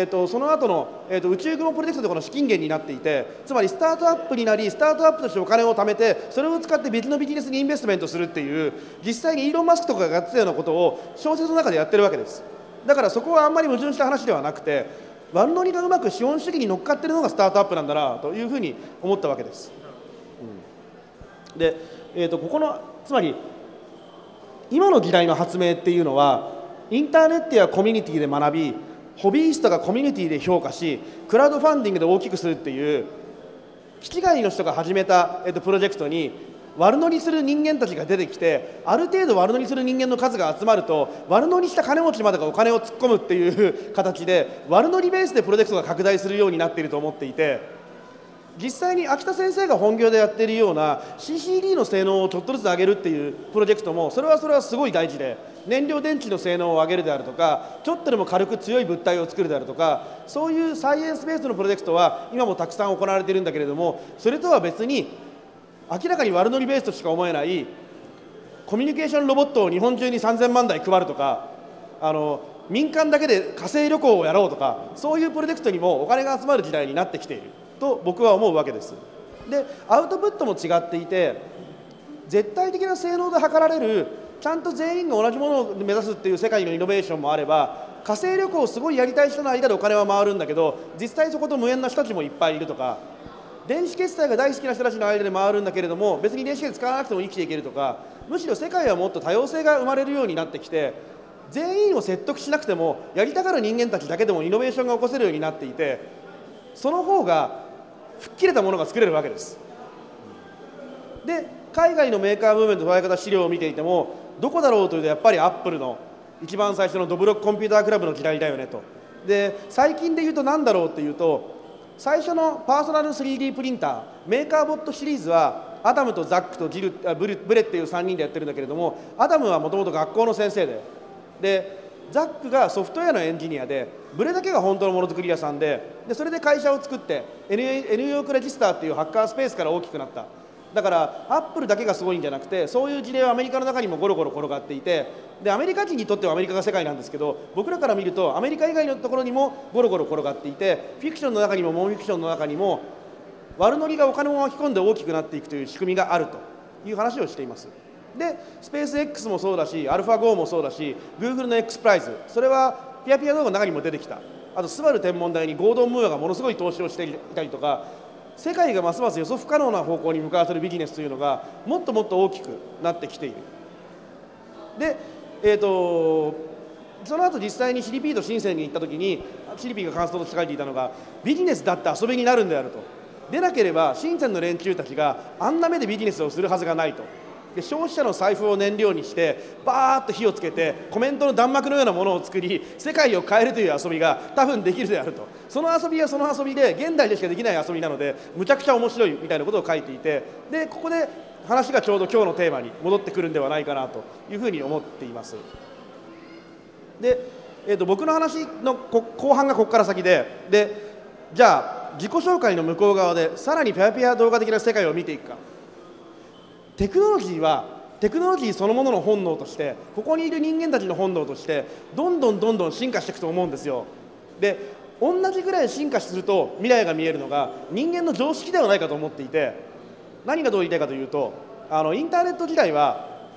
その後の、宇宙雲プロジェクトでこの資金源になっていて、つまりスタートアップになり、スタートアップとしてお金を貯めて、それを使って別のビジネスにインベストメントするっていう、実際にイーロン・マスクとかがやってたようなことを小説の中でやってるわけです。だからそこはあんまり矛盾した話ではなくて、悪ノリがうまく資本主義に乗っかっているのがスタートアップなんだなというふうに思ったわけです。で、ここのつまり今の時代の発明っていうのはインターネットやコミュニティで学び、ホビーストがコミュニティで評価し、クラウドファンディングで大きくするっていう気違いの人が始めた、プロジェクトに悪乗りする人間たちが出てきて、ある程度悪乗りする人間の数が集まると悪乗りした金持ちまでがお金を突っ込むっていう形で悪乗りベースでプロジェクトが拡大するようになっていると思っていて、実際に秋田先生が本業でやっているような CCD の性能をちょっとずつ上げるっていうプロジェクトもそれはすごい大事で、燃料電池の性能を上げるであるとか、ちょっとでも軽く強い物体を作るであるとか、そういうサイエンスベースのプロジェクトは今もたくさん行われているんだけれども、それとは別に明らかに悪乗りベースとしか思えないコミュニケーションロボットを日本中に3000万台配るとか、民間だけで火星旅行をやろうとか、そういうプロジェクトにもお金が集まる時代になってきていると僕は思うわけです。でアウトプットも違っていて、絶対的な性能で測られるちゃんと全員が同じものを目指すっていう世界のイノベーションもあれば、火星旅行をすごいやりたい人の間でお金は回るんだけど実際そこと無縁な人たちもいっぱいいるとか、電子決済が大好きな人たちの間で回るんだけれども別に電子決済使わなくても生きていけるとか、むしろ世界はもっと多様性が生まれるようになってきて、全員を説得しなくてもやりたがる人間たちだけでもイノベーションが起こせるようになっていて、その方が吹っ切れたものが作れるわけです。で海外のメーカームーブメントの捉え方資料を見ていても、どこだろうというとやっぱりアップルの一番最初のドブロックコンピュータークラブの時代だよねと。で最近で言うと何だろうっていうと、最初のパーソナル 3D プリンターメーカーボットシリーズはアダムとザックとブレっていう3人でやってるんだけれども、アダムはもともと学校の先生でザックがソフトウェアのエンジニアで、ブレだけが本当のものづくり屋さんで、それで会社を作って ニューヨークレジスターっていうハッカースペースから大きくなった。だからアップルだけがすごいんじゃなくて、そういう事例はアメリカの中にもゴロゴロ転がっていて、でアメリカ人にとってはアメリカが世界なんですけど、僕らから見るとアメリカ以外のところにもゴロゴロ転がっていて、フィクションの中にもノンフィクションの中にも悪乗りがお金を巻き込んで大きくなっていくという仕組みがあるという話をしています。でスペース X もそうだし、アルファ GO もそうだし、 Google の X プライズ、それはピヤピヤ動画の中にも出てきた。あとスバル天文台にゴードン・ムーアがものすごい投資をしていたりとか、世界がますます予測不可能な方向に向かわせるビジネスというのがもっともっと大きくなってきている。で、その後実際にシリピーと深センに行った時にシリピーが感想として書いていたのが、ビジネスだって遊びになるんであると。でなければ深センの連中たちがあんな目でビジネスをするはずがないと。で消費者の財布を燃料にしてバーッと火をつけてコメントの弾幕のようなものを作り世界を変えるという遊びが多分できるであると。その遊びはその遊びで現代でしかできない遊びなのでむちゃくちゃ面白いみたいなことを書いていて、でここで話がちょうど今日のテーマに戻ってくるんではないかなというふうに思っています。で、僕の話の後半がここから先で、じゃあ自己紹介の向こう側でさらにペアペア動画的な世界を見ていくか。テクノロジーはテクノロジーそのものの本能として、ここにいる人間たちの本能としてどんどん進化していくと思うんですよ。で同じぐらい進化すると未来が見えるのが人間の常識ではないかと思っていて、何がどう言いたいかというと、インターネット時代は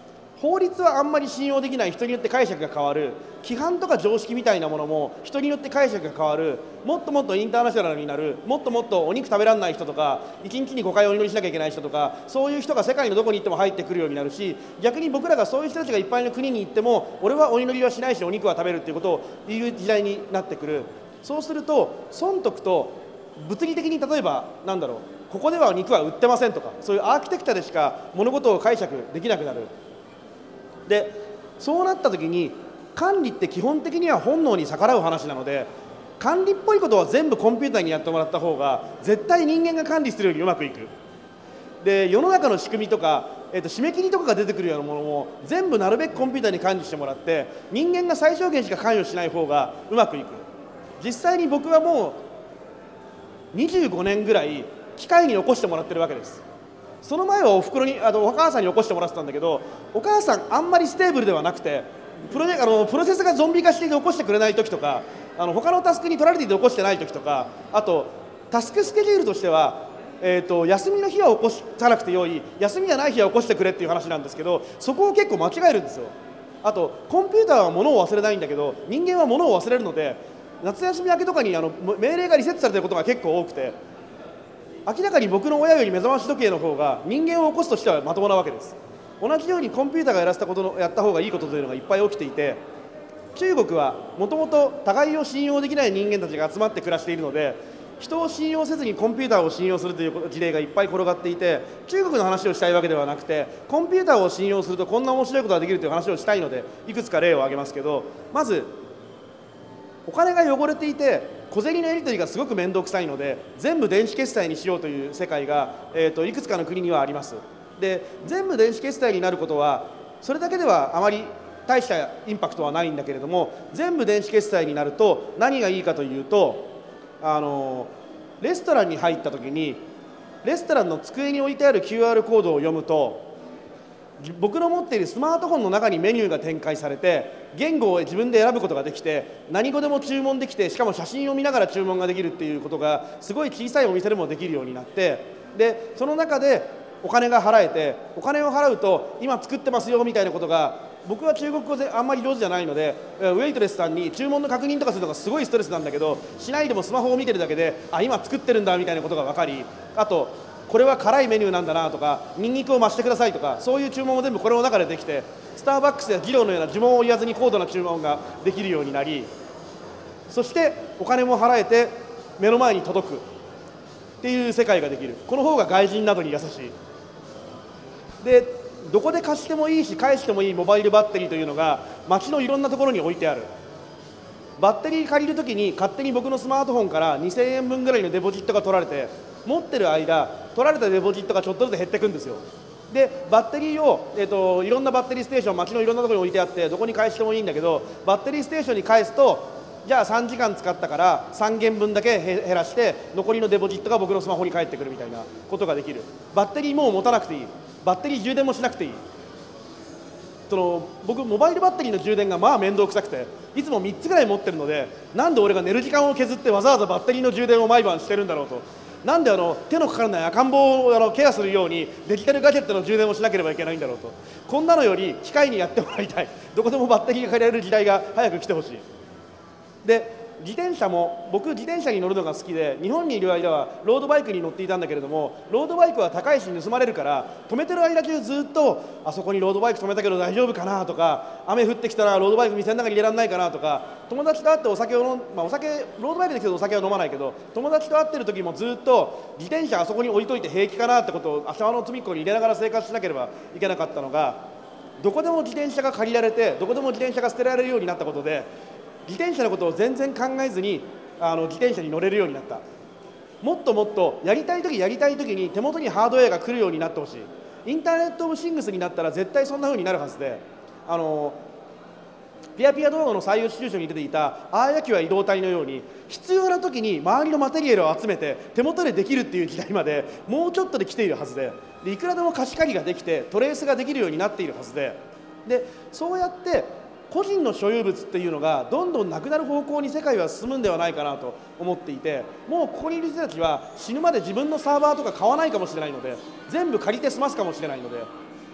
法律はあんまり信用できない、人によって解釈が変わる、規範とか常識みたいなものも人によって解釈が変わる、もっともっとインターナショナルになる、もっともっとお肉食べられない人とか、1日に5回お祈りしなきゃいけない人とか、そういう人が世界のどこに行っても入ってくるようになるし、逆に僕らがそういう人たちがいっぱいの国に行っても、俺はお祈りはしないし、お肉は食べるっていうことを言う時代になってくる。そうすると、損得と物理的に、例えば、なんだろう、ここでは肉は売ってませんとか、そういうアーキテクチャでしか物事を解釈できなくなる。でそうなった時に、管理って基本的には本能に逆らう話なので、管理っぽいことは全部コンピューターにやってもらった方が絶対人間が管理するよりうまくいく。で世の中の仕組みとか、締め切りとかが出てくるようなものも全部なるべくコンピューターに管理してもらって、人間が最小限しか関与しない方がうまくいく。実際に僕はもう25年ぐらい機械に起こしてもらってるわけです。その前はおふくろにお母さんに起こしてもらってたんだけど、お母さんあんまりステーブルではなくて、プロセスがゾンビ化していて起こしてくれない時とか、他のタスクに取られていて起こしてない時とか、あとタスクスケジュールとしては、休みの日は起こさなくてよい、休みじゃない日は起こしてくれっていう話なんですけど、そこを結構間違えるんですよ。あとコンピューターは物を忘れないんだけど、人間は物を忘れるので、夏休み明けとかに命令がリセットされていることが結構多くて、明らかに僕の親より目覚まし時計の方が人間を起こすとしてはまともなわけです。同じようにコンピューターがやった方がいいことというのがいっぱい起きていて、中国はもともと互いを信用できない人間たちが集まって暮らしているので、人を信用せずにコンピューターを信用するという事例がいっぱい転がっていて、中国の話をしたいわけではなくて、コンピューターを信用するとこんな面白いことができるという話をしたいので、いくつか例を挙げますけど、まずお金が汚れていて小銭のやり取りがすごく面倒くさいので、全部電子決済にしようという世界が、いくつかの国にはあります。で全部電子決済になることはそれだけではあまり大したインパクトはないんだけれども、全部電子決済になると何がいいかというと、レストランに入った時にレストランの机に置いてある QR コードを読むと、僕の持っているスマートフォンの中にメニューが展開されて、言語を自分で選ぶことができて、何語でも注文できて、しかも写真を見ながら注文ができるっていうことがすごい小さいお店でもできるようになって、でその中でお金が払えて、お金を払うと今作ってますよみたいなことが、僕は中国語であんまり上手じゃないので、ウェイトレスさんに注文の確認とかするのがすごいストレスなんだけど、しないでもスマホを見てるだけで、あ今作ってるんだみたいなことが分かり、あとこれは辛いメニューなんだなとか、ニンニクを増してくださいとか、そういう注文も全部これの中でできて、スターバックスやギローのような呪文を言わずに高度な注文ができるようになり、そしてお金も払えて目の前に届くっていう世界ができる。この方が外人などに優しい。でどこで貸してもいいし返してもいいモバイルバッテリーというのが街のいろんなところに置いてある。バッテリー借りるときに勝手に僕のスマートフォンから2000円分ぐらいのデポジットが取られて、持ってる間取られたデポジットがちょっとずつ減っていくんですよ。でバッテリーを、いろんなバッテリーステーション、街のいろんなところに置いてあって、どこに返してもいいんだけど、バッテリーステーションに返すと、じゃあ3時間使ったから3元分だけ減らして、残りのデポジットが僕のスマホに返ってくるみたいなことができる。バッテリーもう持たなくていい、バッテリー充電もしなくていい。僕モバイルバッテリーの充電がまあ面倒くさくて、いつも3つぐらい持ってるので、なんで俺が寝る時間を削ってわざわざバッテリーの充電を毎晩してるんだろうと。なんで手のかからない赤ん坊をケアするようにデジタルガジェットの充電をしなければいけないんだろうと。こんなのより機械にやってもらいたい。どこでもバッテリーが借りられる時代が早く来てほしい。で自転車も、僕自転車に乗るのが好きで、日本にいる間はロードバイクに乗っていたんだけれども、ロードバイクは高いし盗まれるから、止めてる間中ずっとあそこにロードバイク止めたけど大丈夫かなとか、雨降ってきたらロードバイク店の中に入れられないかなとか、友達と会ってお酒をロードバイクで来てお酒は飲まないけど、友達と会ってる時もずっと自転車あそこに置いといて平気かなってことを頭の隅っこに入れながら生活しなければいけなかったのが、どこでも自転車が借りられて、どこでも自転車が捨てられるようになったことで、自転車のことを全然考えずに自転車に乗れるようになった。もっともっとやりたい時に手元にハードウェアが来るようになってほしい。インターネット・オブ・シングスになったら絶対そんな風になるはずで、ピアピア動画の採用シチュエーションに出ていたああやきは移動体のように、必要な時に周りのマテリアルを集めて手元でできるっていう時代までもうちょっとで来ているはずで、いくらでも貸し借りができてトレースができるようになっているはずで、そうやって個人の所有物っていうのがどんどんなくなる方向に世界は進むんではないかなと思っていて、もうここにいる人たちは死ぬまで自分のサーバーとか買わないかもしれないので、全部借りて済ますかもしれないので、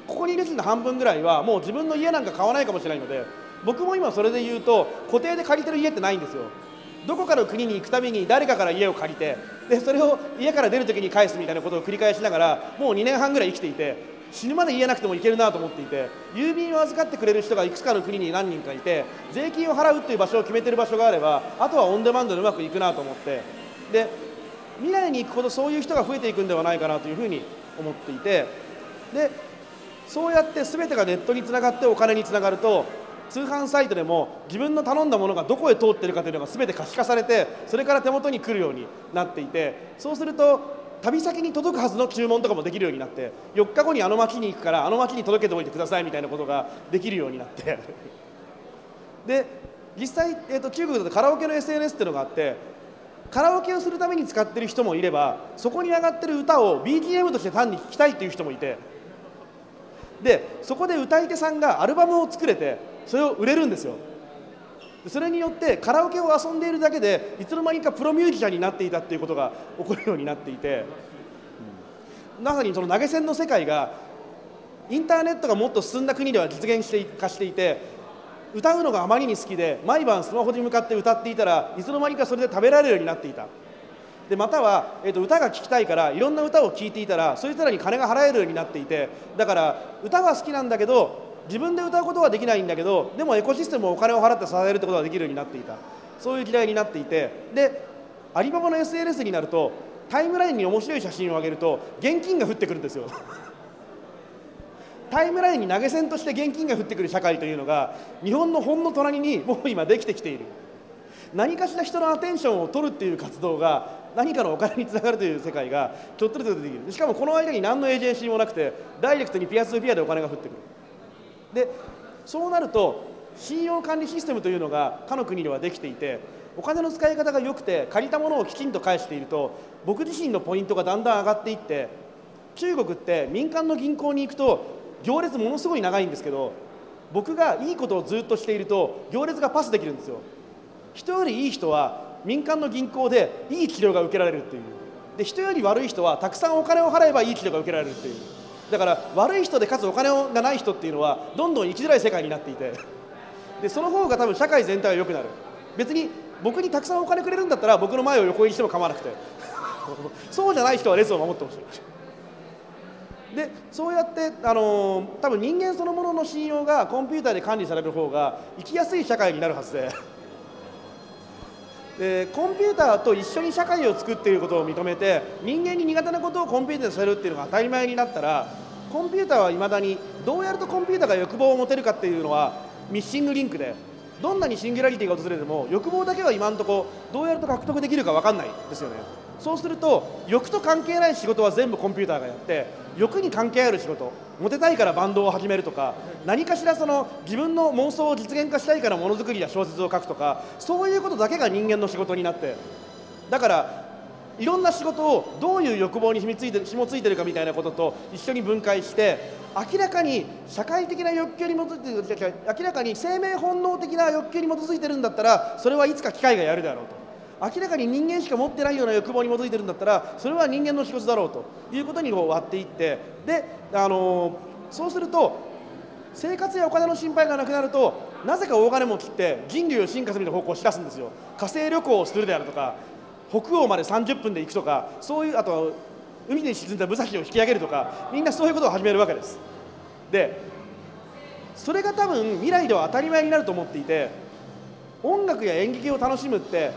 ここにいる人の半分ぐらいはもう自分の家なんか買わないかもしれないので、僕も今それで言うと固定で借りてる家ってないんですよ。どこかの国に行くたびに誰かから家を借りて、でそれを家から出るときに返すみたいなことを繰り返しながらもう2年半ぐらい生きていて、死ぬまで言えなくてもいけるなと思っていて、郵便を預かってくれる人がいくつかの国に何人かいて、税金を払うっていう場所を決めてる場所があれば、あとはオンデマンドでうまくいくなと思って、で未来に行くほどそういう人が増えていくんではないかなというふうに思っていて、でそうやって全てがネットにつながってお金につながると、通販サイトでも自分の頼んだものがどこへ通っているかというのが全て可視化されて、それから手元に来るようになっていて、そうすると旅先に届くはずの注文とかもできるようになって、4日後にあの町に行くからあの町に届けておいてくださいみたいなことができるようになってで実際、中国だとカラオケの SNS っていうのがあって、カラオケをするために使ってる人もいれば、そこに上がってる歌を BGM として単に聴きたいという人もいて、でそこで歌い手さんがアルバムを作れてそれを売れるんですよ。それによってカラオケを遊んでいるだけでいつの間にかプロミュージシャンになっていたっていうことが起こるようになっていて、まさにその投げ銭の世界がインターネットがもっと進んだ国では実現していて、歌うのがあまりに好きで毎晩スマホに向かって歌っていたらいつの間にかそれで食べられるようになっていた。でまたは、歌が聴きたいからいろんな歌を聴いていたらそういう人らに金が払えるようになっていて、だから歌は好きなんだけど自分で歌うことはできないんだけど、でもエコシステムをお金を払って支えるってことができるようになっていた、そういう時代になっていて、でアリババの SNS になるとタイムラインに面白い写真を上げると現金が降ってくるんですよタイムラインに投げ銭として現金が降ってくる社会というのが日本のほんの隣にもう今できてきている。何かしら人のアテンションを取るっていう活動が何かのお金につながるという世界がちょっとずつ出てきる。しかもこの間に何のエージェンシーもなくてダイレクトにピアスーピアでお金が降ってくる。でそうなると信用管理システムというのが他の国ではできていて、お金の使い方が良くて借りたものをきちんと返していると僕自身のポイントがだんだん上がっていって、中国って民間の銀行に行くと行列ものすごい長いんですけど、僕がいいことをずっとしていると行列がパスできるんですよ。人よりいい人は民間の銀行でいい治療が受けられるっていう。で人より悪い人はたくさんお金を払えばいい治療が受けられるっていう。だから悪い人でかつお金がない人っていうのはどんどん生きづらい世界になっていて、でその方が多分社会全体は良くなる。別に僕にたくさんお金くれるんだったら僕の前を横入りしても構わなくてそうじゃない人は列を守ってほしい。でそうやって多分人間そのものの信用がコンピューターで管理される方が生きやすい社会になるはずでコンピューターと一緒に社会を作っていることを認めて、人間に苦手なことをコンピューターでさせるっていうのが当たり前になったら、コンピューターはいまだにどうやるとコンピューターが欲望を持てるかっていうのはミッシングリンクで、どんなにシンギュラリティが訪れても欲望だけは今のところどうやると獲得できるか分かんないですよね。そうすると欲と関係ない仕事は全部コンピューターがやって、欲に関係ある仕事、モテたいからバンドを始めるとか、何かしらその自分の妄想を実現化したいからものづくりや小説を書くとか、そういうことだけが人間の仕事になって、だからいろんな仕事をどういう欲望に紐ついてるかみたいなことと一緒に分解して、明らかに社会的な欲求に基づいている、明らかに生命本能的な欲求に基づいてるんだったらそれはいつか機械がやるであろうと。明らかに人間しか持ってないような欲望に基づいてるんだったらそれは人間の仕事だろうということに割っていって、で、そうすると生活やお金の心配がなくなると、なぜか大金持ちって人類を進化する方向を知らすんですよ。火星旅行をするであるとか、北欧まで30分で行くとか、そういう、あと海に沈んだ武蔵を引き上げるとか、みんなそういうことを始めるわけです。でそれが多分未来では当たり前になると思っていて、音楽や演劇を楽しむって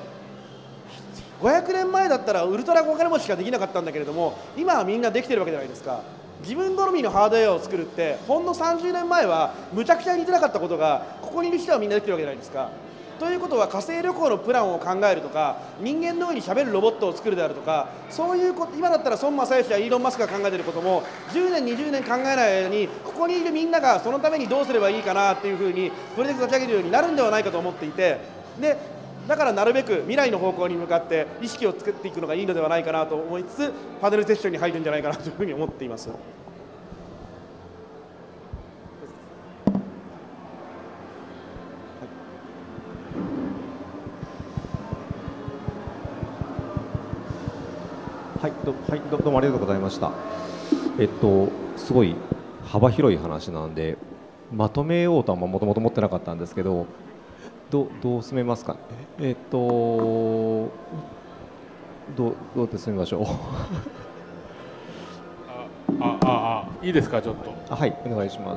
500年前だったらウルトラ小金持ちしかできなかったんだけれども、今はみんなできてるわけじゃないですか。自分好みのハードウェアを作るってほんの30年前はむちゃくちゃ似てなかったことが、ここにいる人はみんなできてるわけじゃないですか。ということは火星旅行のプランを考えるとか、人間のようにしゃべるロボットを作るであるとか、そういうこと、今だったら孫正義やイーロン・マスクが考えていることも10年20年考えない間に、ここにいるみんながそのためにどうすればいいかなっていうふうにプロジェクト立ち上げるようになるんではないかと思っていて、でだからなるべく未来の方向に向かって意識を作っていくのがいいのではないかなと思いつつ、パネルセッションに入るんじゃないかなというふうに思っています。 はい、どうもありがとうございました。すごい幅広い話なんでまとめようとはもともと思ってなかったんですけど、どう進めますかね。どうやって進めましょう。 いいですか、ちょっと。 はい、お願いします。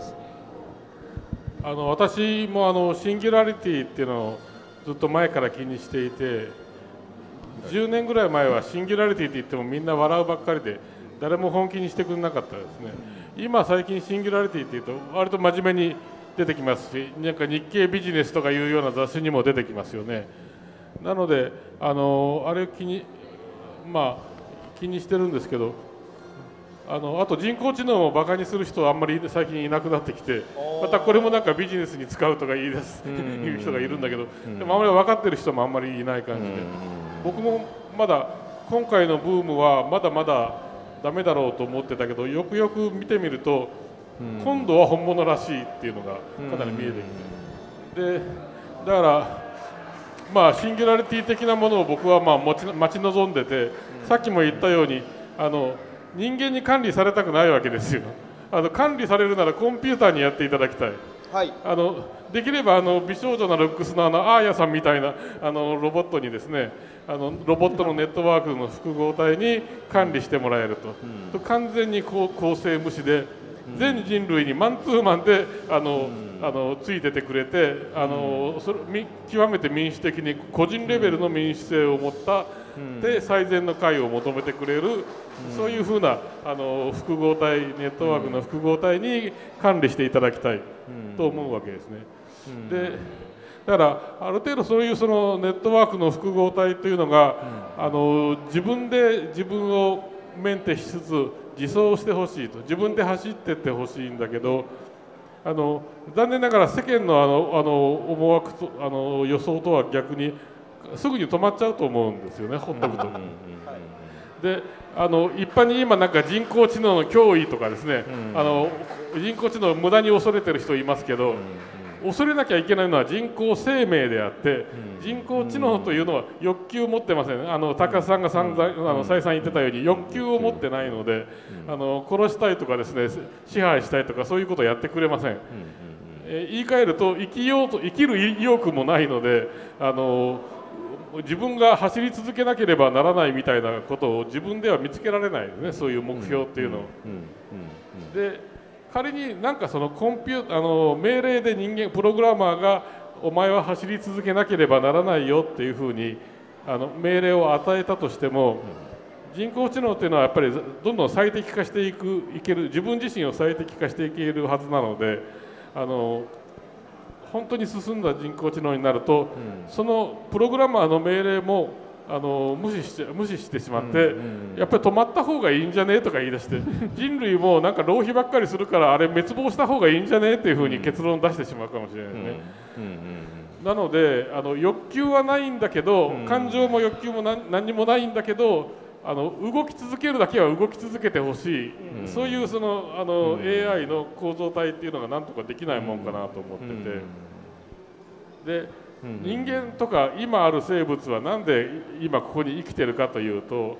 私もシンギュラリティっていうのをずっと前から気にしていて、10年ぐらい前はシンギュラリティって言ってもみんな笑うばっかりで誰も本気にしてくれなかったですね。今最近シンギュラリティっていうと割と真面目に出てきますし、なんか日経ビジネスとかいうような雑誌にも出てきますよね。なのであれを気にしてるんですけど、あと人工知能をバカにする人はあんまり最近いなくなってきて、またこれもなんかビジネスに使うとか言い出すいう人がいるんだけど、でもあんまり分かってる人もあんまりいない感じで、僕もまだ今回のブームはまだまだダメだろうと思ってたけど、よくよく見てみると今度は本物らしいっていうのがかなり見えてきて、でだからシンギュラリティ的なものを僕は待ち望んでて、さっきも言ったように人間に管理されたくないわけですよ。管理されるならコンピューターにやっていただきたい。 はい、 できれば美少女なルックスのアーヤさんみたいなロボットにですね、ロボットのネットワークの複合体に管理してもらえると、完全に公正無視で全人類にマンツーマンでついててくれて、極めて民主的に個人レベルの民主性を持ったで最善の解を求めてくれる、そういうふうな複合体、ネットワークの複合体に管理していただきたいと思うわけですね。でだからある程度そういうそのネットワークの複合体というのが自分で自分をメンテしつつ自走してほしいと、自分で走っていってほしいんだけど、残念ながら世間の思惑と予想とは逆にすぐに止まっちゃうと思うんですよね、ほっとくと。で一般に今なんか人工知能の脅威とかですね、人工知能を無駄に恐れてる人いますけど、恐れなきゃいけないのは人工生命であって、人工知能というのは欲求を持ってません。高須さんが再三言ってたように欲求を持ってないので、殺したいとかですね、支配したいとかそういうことをやってくれません。言い換えると生きる意欲もないので、自分が走り続けなければならないみたいなことを自分では見つけられないですね、そういう目標っていうのを。で仮になんかその命令でプログラマーがお前は走り続けなければならないよっていうふうに命令を与えたとしても、人工知能っていうのはやっぱりどんどん最適化していける、自分自身を最適化していけるはずなので、本当に進んだ人工知能になると、そのプログラマーの命令も無視してしまって、やっぱり止まった方がいいんじゃねえとか言い出して、人類もなんか浪費ばっかりするからあれ滅亡した方がいいんじゃねえっていうふうに結論を出してしまうかもしれないですね。なので欲求はないんだけど、感情も欲求も何にもないんだけど、動き続けるだけは動き続けてほしい、そういうそのAI の構造体っていうのがなんとかできないもんかなと思ってて、で人間とか今ある生物はなんで今ここに生きてるかというと、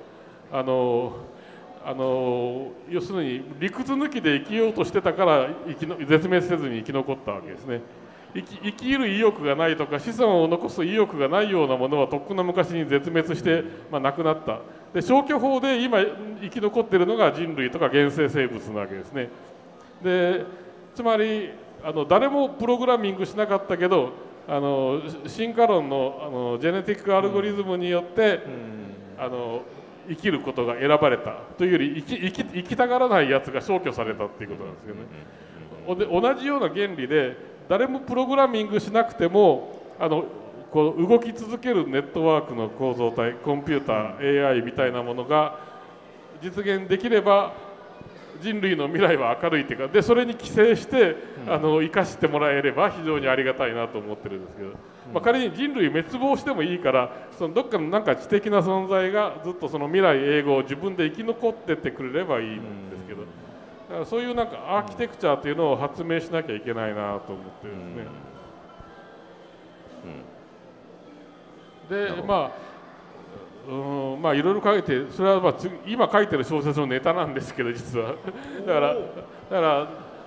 要するに理屈抜きで生きようとしてたから絶滅せずに生き残ったわけですね。生きる意欲がないとか子孫を残す意欲がないようなものはとっくの昔に絶滅して、なくなった。で消去法で今生き残っているのが人類とか原生生物なわけですね。でつまり誰もプログラミングしなかったけど進化論のジェネティックアルゴリズムによって生きることが選ばれたというより生きたがらないやつが消去されたっていうことなんですけどね。同じような原理で誰もプログラミングしなくてもこう動き続けるネットワークの構造体、コンピューター AI みたいなものが実現できれば人類の未来は明るいというか、でそれに寄生して生かしてもらえれば非常にありがたいなと思ってるんですけど、仮に人類滅亡してもいいからどっかのなんか知的な存在がずっとその未来永劫自分で生き残ってってくれればいいんですけど、だからそういうなんかアーキテクチャっていうのを発明しなきゃいけないなと思ってるんですね。でいろいろ書いて、それは今書いてる小説のネタなんですけど、実はだから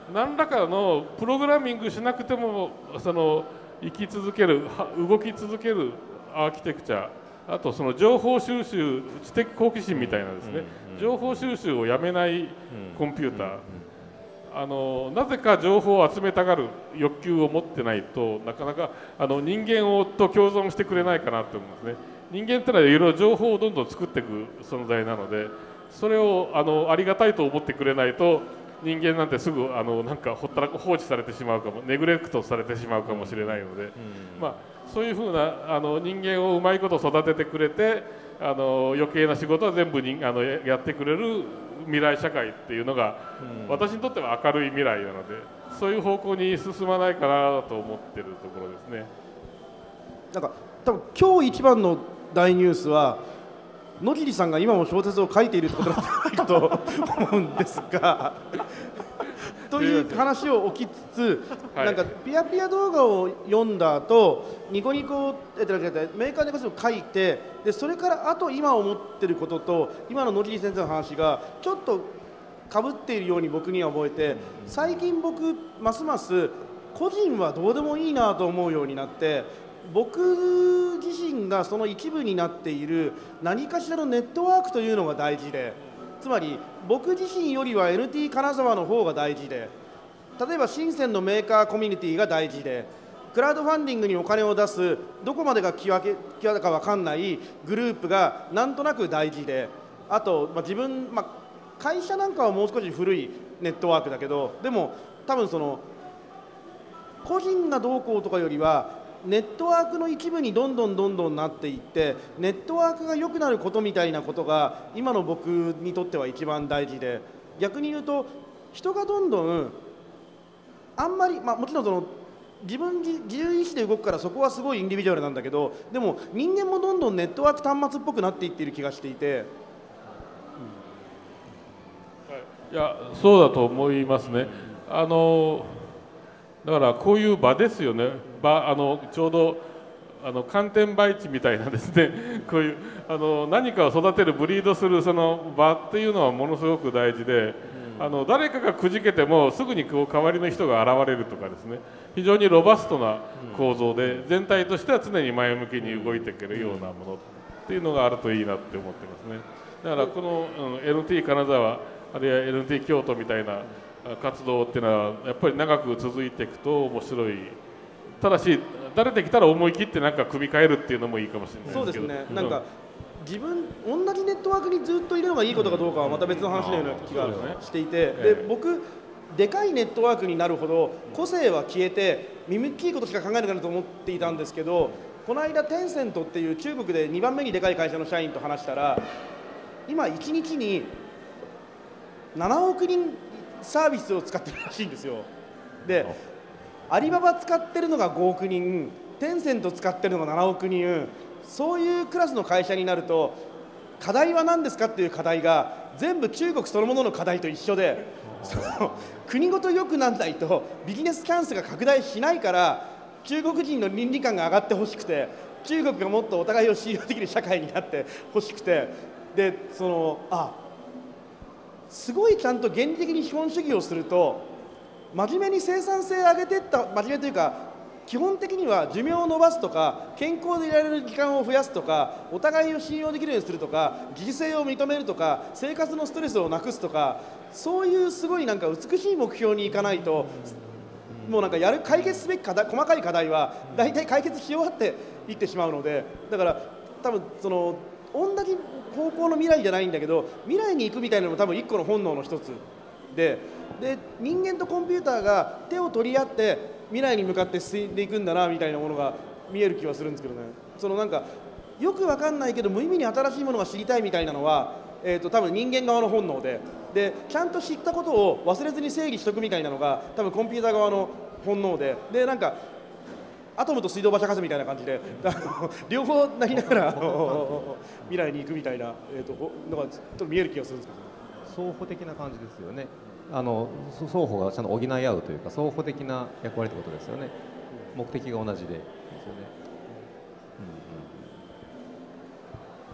何らかのプログラミングしなくてもその生き続ける動き続けるアーキテクチャ、あとその情報収集、知的好奇心みたいなですね、情報収集をやめないコンピューター、なぜか情報を集めたがる欲求を持ってないとなかなか人間と共存してくれないかなと思うんですね。人間ってのはいろいろ情報をどんどん作っていく存在なので、それをありがたいと思ってくれないと人間なんてすぐなんか放置されてしまうかも、ネグレクトされてしまうかもしれないので、まあ、そういうふうな人間をうまいこと育ててくれて余計な仕事は全部やってくれる未来社会っていうのが、私にとっては明るい未来なので、そういう方向に進まないかなと思ってるところですね。 なんか多分今日一番の大ニュースは野尻さんが今も小説を書いているってことなんじゃないかと思うんですがという話を置きつつ、 はい、 なんかピヤピヤ動画を読んだ後ニコニコメーカーでこそ書いて、でそれからあと今思ってることと今の野尻先生の話がちょっとかぶっているように僕には思えて、最近僕ますます個人はどうでもいいなと思うようになって、僕自身がその一部になっている何かしらのネットワークというのが大事で、つまり僕自身よりは NT 金沢の方が大事で、例えば深センのメーカーコミュニティが大事で、クラウドファンディングにお金を出すどこまでが際か分かんないグループがなんとなく大事で、あと、自分、会社なんかはもう少し古いネットワークだけど、でも多分その個人がどうこうとかよりはネットワークの一部にどんどんなっていって、ネットワークが良くなることみたいなことが今の僕にとっては一番大事で、逆に言うと人がどんどんあんまり、もちろんその自由意志で動くからそこはすごいインディビジュアルなんだけど、でも人間もどんどんネットワーク端末っぽくなっていっている気がしていて、 いやそうだと思いますね。だからこういう場ですよね。ちょうど寒天培地みたいなですねこういう何かを育てるブリードするその場っていうのはものすごく大事で、誰かがくじけてもすぐに代わりの人が現れるとかですね、非常にロバストな構造で全体としては常に前向きに動いていけるようなものっていうのがあるといいなって思ってますね。だからこの、NT 金沢あるいは NT 京都みたいな活動っていうのはやっぱり長く続いていくと面白い。ただし慣れてきたら思い切ってなんか組み替えるっていうのもいいかもしれないですけど。 そうですね、なんか同じネットワークにずっといるのがいいことかどうかはまた別の話のような気がしていて、で僕でかいネットワークになるほど個性は消えて耳っきいことしか考えなくなると思っていたんですけど、この間テンセントっていう中国で2番目にでかい会社の社員と話したら、今1日に7億人サービスを使ってるらしいんですよ。でアリババ使ってるのが5億人、テンセント使ってるのが7億人、そういうクラスの会社になると課題は何ですかっていう課題が全部中国そのものの課題と一緒で、国ごと良くならないとビジネスチャンスが拡大しないから、中国人の倫理観が上がってほしくて、中国がもっとお互いを信用できる社会になってほしくて、ですごいちゃんと原理的に資本主義をすると真面目に生産性上げていった、真面目というか基本的には寿命を延ばすとか健康でいられる時間を増やすとかお互いを信用できるようにするとか自主性を認めるとか生活のストレスをなくすとか、そういうすごいなんか美しい目標にいかないと、もうなんか解決すべき細かい課題は大体解決し終わっていってしまうので、だから多分その同じ方向の未来じゃないんだけど未来に行くみたいなのも多分一個の本能の一つで、人間とコンピューターが手を取り合って未来に向かって進んでいくんだなみたいなものが見える気はするんですけどね。そのなんかよくわかんないけど無意味に新しいものが知りたいみたいなのは、多分人間側の本能で、ちゃんと知ったことを忘れずに整理しとくみたいなのが多分コンピューター側の本能で、なんかアトムと水道橋博士みたいな感じで両方なりながら未来に行くみたいな、のがちょっと見える気がするんですけど、 双方的な感じですよね。双方がちゃんと補い合うというか双方的な役割ということですよね。目的が同じですよね。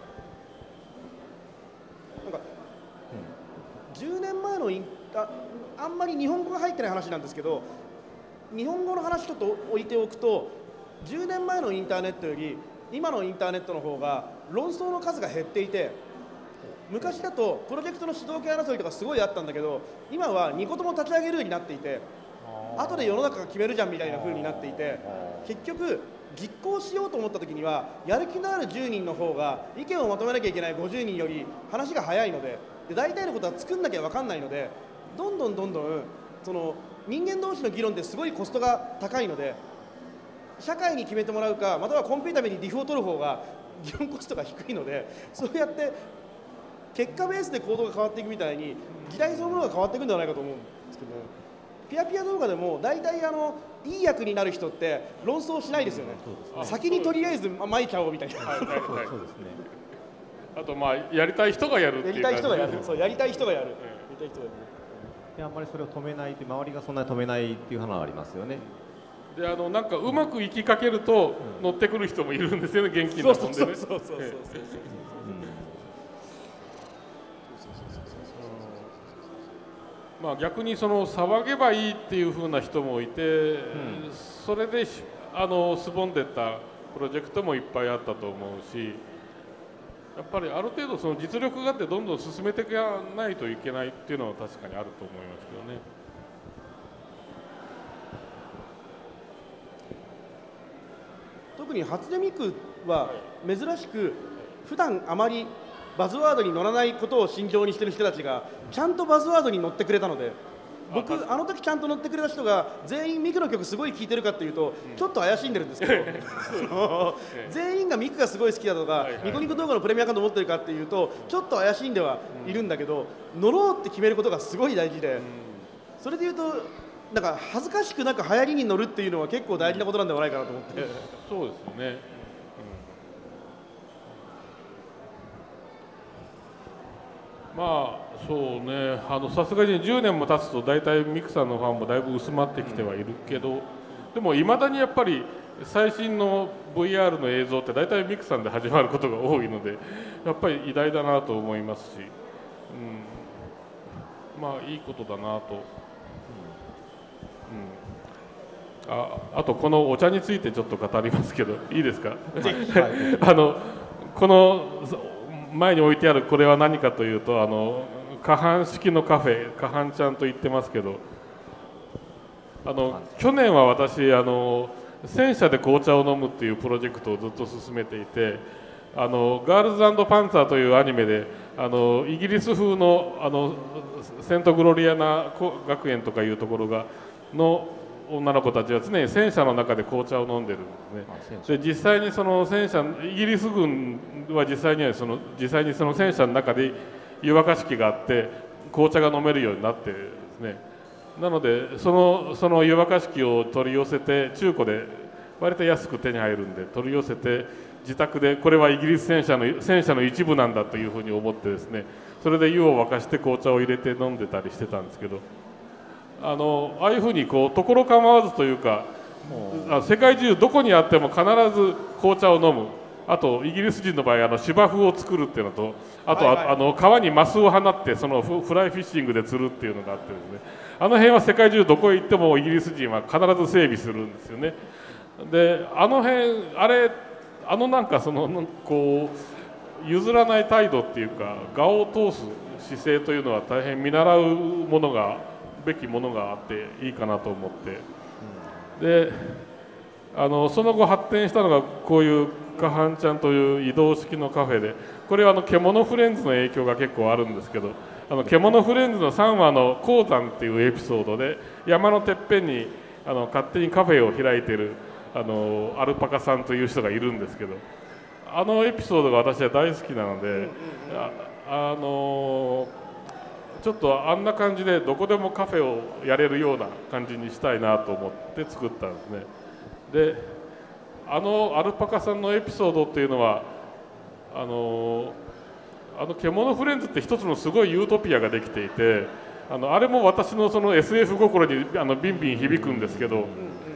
なんか10年前のあんまり日本語が入ってない話なんですけど、日本語の話ちょっと置いておくと、10年前のインターネットより今のインターネットの方が論争の数が減っていて、昔だとプロジェクトの主導権争いとかすごいあったんだけど、今は2個とも立ち上げるようになっていて、後で世の中が決めるじゃんみたいな風になっていて、結局実行しようと思った時にはやる気のある10人の方が意見をまとめなきゃいけない50人より話が早いので、大体のことは作んなきゃ分かんないので、どんどんその人間同士の議論ってすごいコストが高いので、社会に決めてもらうか、またはコンピューターにリフを取る方が議論コストが低いので、そうやって結果ベースで行動が変わっていくみたいに時代そのものが変わっていくんじゃないかと思うんですけどね。ピアピア動画でも大体いい役になる人って論争しないですよね。先にとりあえず巻いちゃおうみたいな。 そうですね。あとまあやりたい人がやるっていう感じ。 やりたい人がやる。そう、やりたい人がやる。 であんまりそれを止めないって周りがそんなに止めないっていう話はありますよね。 でなんかうまく行きかけると乗ってくる人もいるんですよね、現金なもんでね。まあ逆にその騒げばいいっていう風な人もいて、それですぼんでったプロジェクトもいっぱいあったと思うし、やっぱりある程度その実力があってどんどん進めていかないといけないっていうのは確かにあると思いますけどね。 特に初音ミクは珍しく普段あまりバズワードに乗らないことを心情にしている人たちがちゃんとバズワードに乗ってくれたので、僕あの時ちゃんと乗ってくれた人が全員ミクの曲すごい聴いてるかっていうとちょっと怪しんでるんですけど全員がミクがすごい好きだとかニコニコ動画のプレミアカード持ってるかっていうとちょっと怪しんではいるんだけど、乗ろうって決めることがすごい大事で、それでいうとなんか恥ずかしくなく流行りに乗るっていうのは結構大事なことなんではないかなと思って。 そうですよね。まあそうね、さすがに10年も経つと大体ミクさんのファンもだいぶ薄まってきてはいるけど、でもいまだにやっぱり最新の VR の映像って大体ミクさんで始まることが多いので、やっぱり偉大だなと思いますし、まあいいことだなと。あとこのお茶についてちょっと語りますけどいいですか。この前に置いてあるこれは何かというと下半式のカフェ、下半ちゃんと言ってますけど、去年は私戦車で紅茶を飲むっていうプロジェクトをずっと進めていて、ガールズ&パンツァーというアニメでイギリス風のセントグロリアナ学園とかいうところの女の子たちは常に戦車の中で紅茶を飲んでるんですね。で実際にその戦車、イギリス軍は実際にその戦車の中で湯沸かし器があって紅茶が飲めるようになってるんですね。なのでその湯沸かし器を取り寄せて中古で割と安く手に入るんで取り寄せて自宅でこれはイギリス戦車の一部なんだというふうに思ってですね、それで湯を沸かして紅茶を入れて飲んでたりしてたんですけど、ああいうふうに所構わずというか、世界中どこにあっても必ず紅茶を飲む。あとイギリス人の場合芝生を作るっていうのと、あと川にマスを放ってそのフライフィッシングで釣るっていうのがあってですね、あの辺は世界中どこへ行ってもイギリス人は必ず整備するんですよね。でなんか譲らない態度っていうか我を通す姿勢というのは大変見習うべきものがあっていいかなと思って、でその後発展したのがこういうカハンちゃんという移動式のカフェで、これは獣フレンズの影響が結構あるんですけど、獣フレンズの3話の鉱山っていうエピソードで山のてっぺんに勝手にカフェを開いてるアルパカさんという人がいるんですけど、エピソードが私は大好きなので、ちょっとあんな感じでどこでもカフェをやれるような感じにしたいなと思って作ったんですね。でアルパカさんのエピソードっていうのは獣フレンズって一つのすごいユートピアができていて、あれも私のその SF 心にビンビン響くんですけど、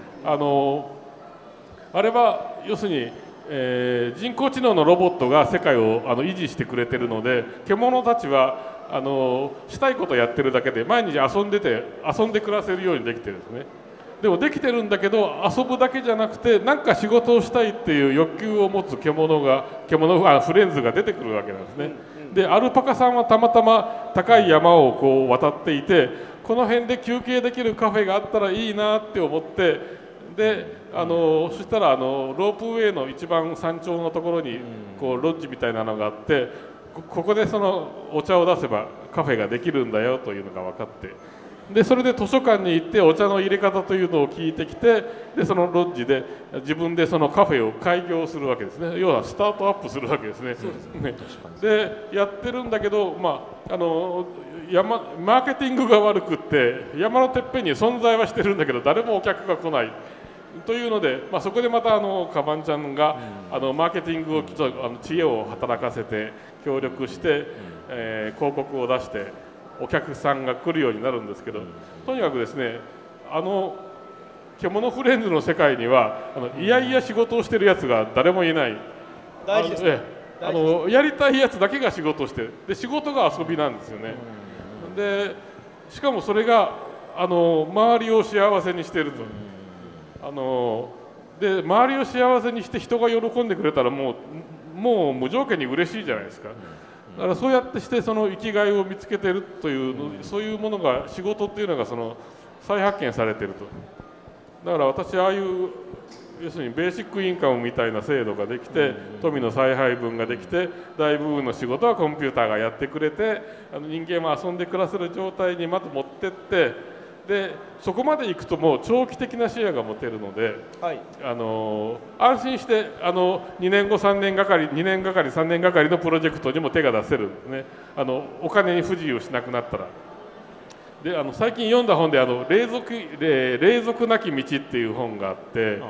あれは要するに、人工知能のロボットが世界を維持してくれてるので、獣たちはしたいことをやってるだけで毎日遊んで暮らせるようにできてるんですね。でもできてるんだけど遊ぶだけじゃなくて何か仕事をしたいっていう欲求を持つフレンズが出てくるわけなんですね。でアルパカさんはたまたま高い山をこう渡っていてこの辺で休憩できるカフェがあったらいいなって思ってでそしたらロープウェイの一番山頂のところにこうロッジみたいなのがあってここでそのお茶を出せばカフェができるんだよというのが分かってでそれで図書館に行ってお茶の入れ方というのを聞いてきてでそのロッジで自分でそのカフェを開業するわけですね。要はスタートアップするわけですね。でやってるんだけど、マーケティングが悪くって山のてっぺんに存在はしてるんだけど誰もお客が来ないというので、そこでまたカバンちゃんがマーケティングを知恵を働かせて協力して、広告を出してお客さんが来るようになるんですけど、とにかくですね獣フレンズの世界にはいやいや仕事をしてるやつが誰もいない。 大事ですね。 やりたいやつだけが仕事をしてで仕事が遊びなんですよね。でしかもそれが周りを幸せにしていると。で周りを幸せにして人が喜んでくれたらもう無条件に嬉しいじゃないですか。だからそうやってしてその生きがいを見つけてるというそういうものが仕事っていうのが再発見されてると。だから私ああいう要するにベーシックインカムみたいな制度ができて富の再配分ができて大部分の仕事はコンピューターがやってくれて人間は遊んで暮らせる状態にまず持ってってでそこまでいくともう長期的な視野が持てるので、はい、安心して2年後3年がかり2年がかり3年がかりのプロジェクトにも手が出せるんですね。お金に不自由しなくなったら。で最近読んだ本で霊俗なき道っていう本があって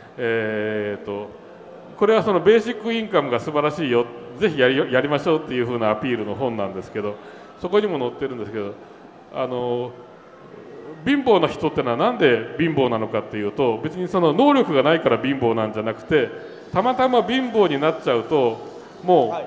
これはそのベーシックインカムが素晴らしいよぜひやりましょうっていう風なアピールの本なんですけどそこにも載ってるんですけど貧乏な人ってのはなんで貧乏なのかっていうと別にその能力がないから貧乏なんじゃなくてたまたま貧乏になっちゃうともう、はい、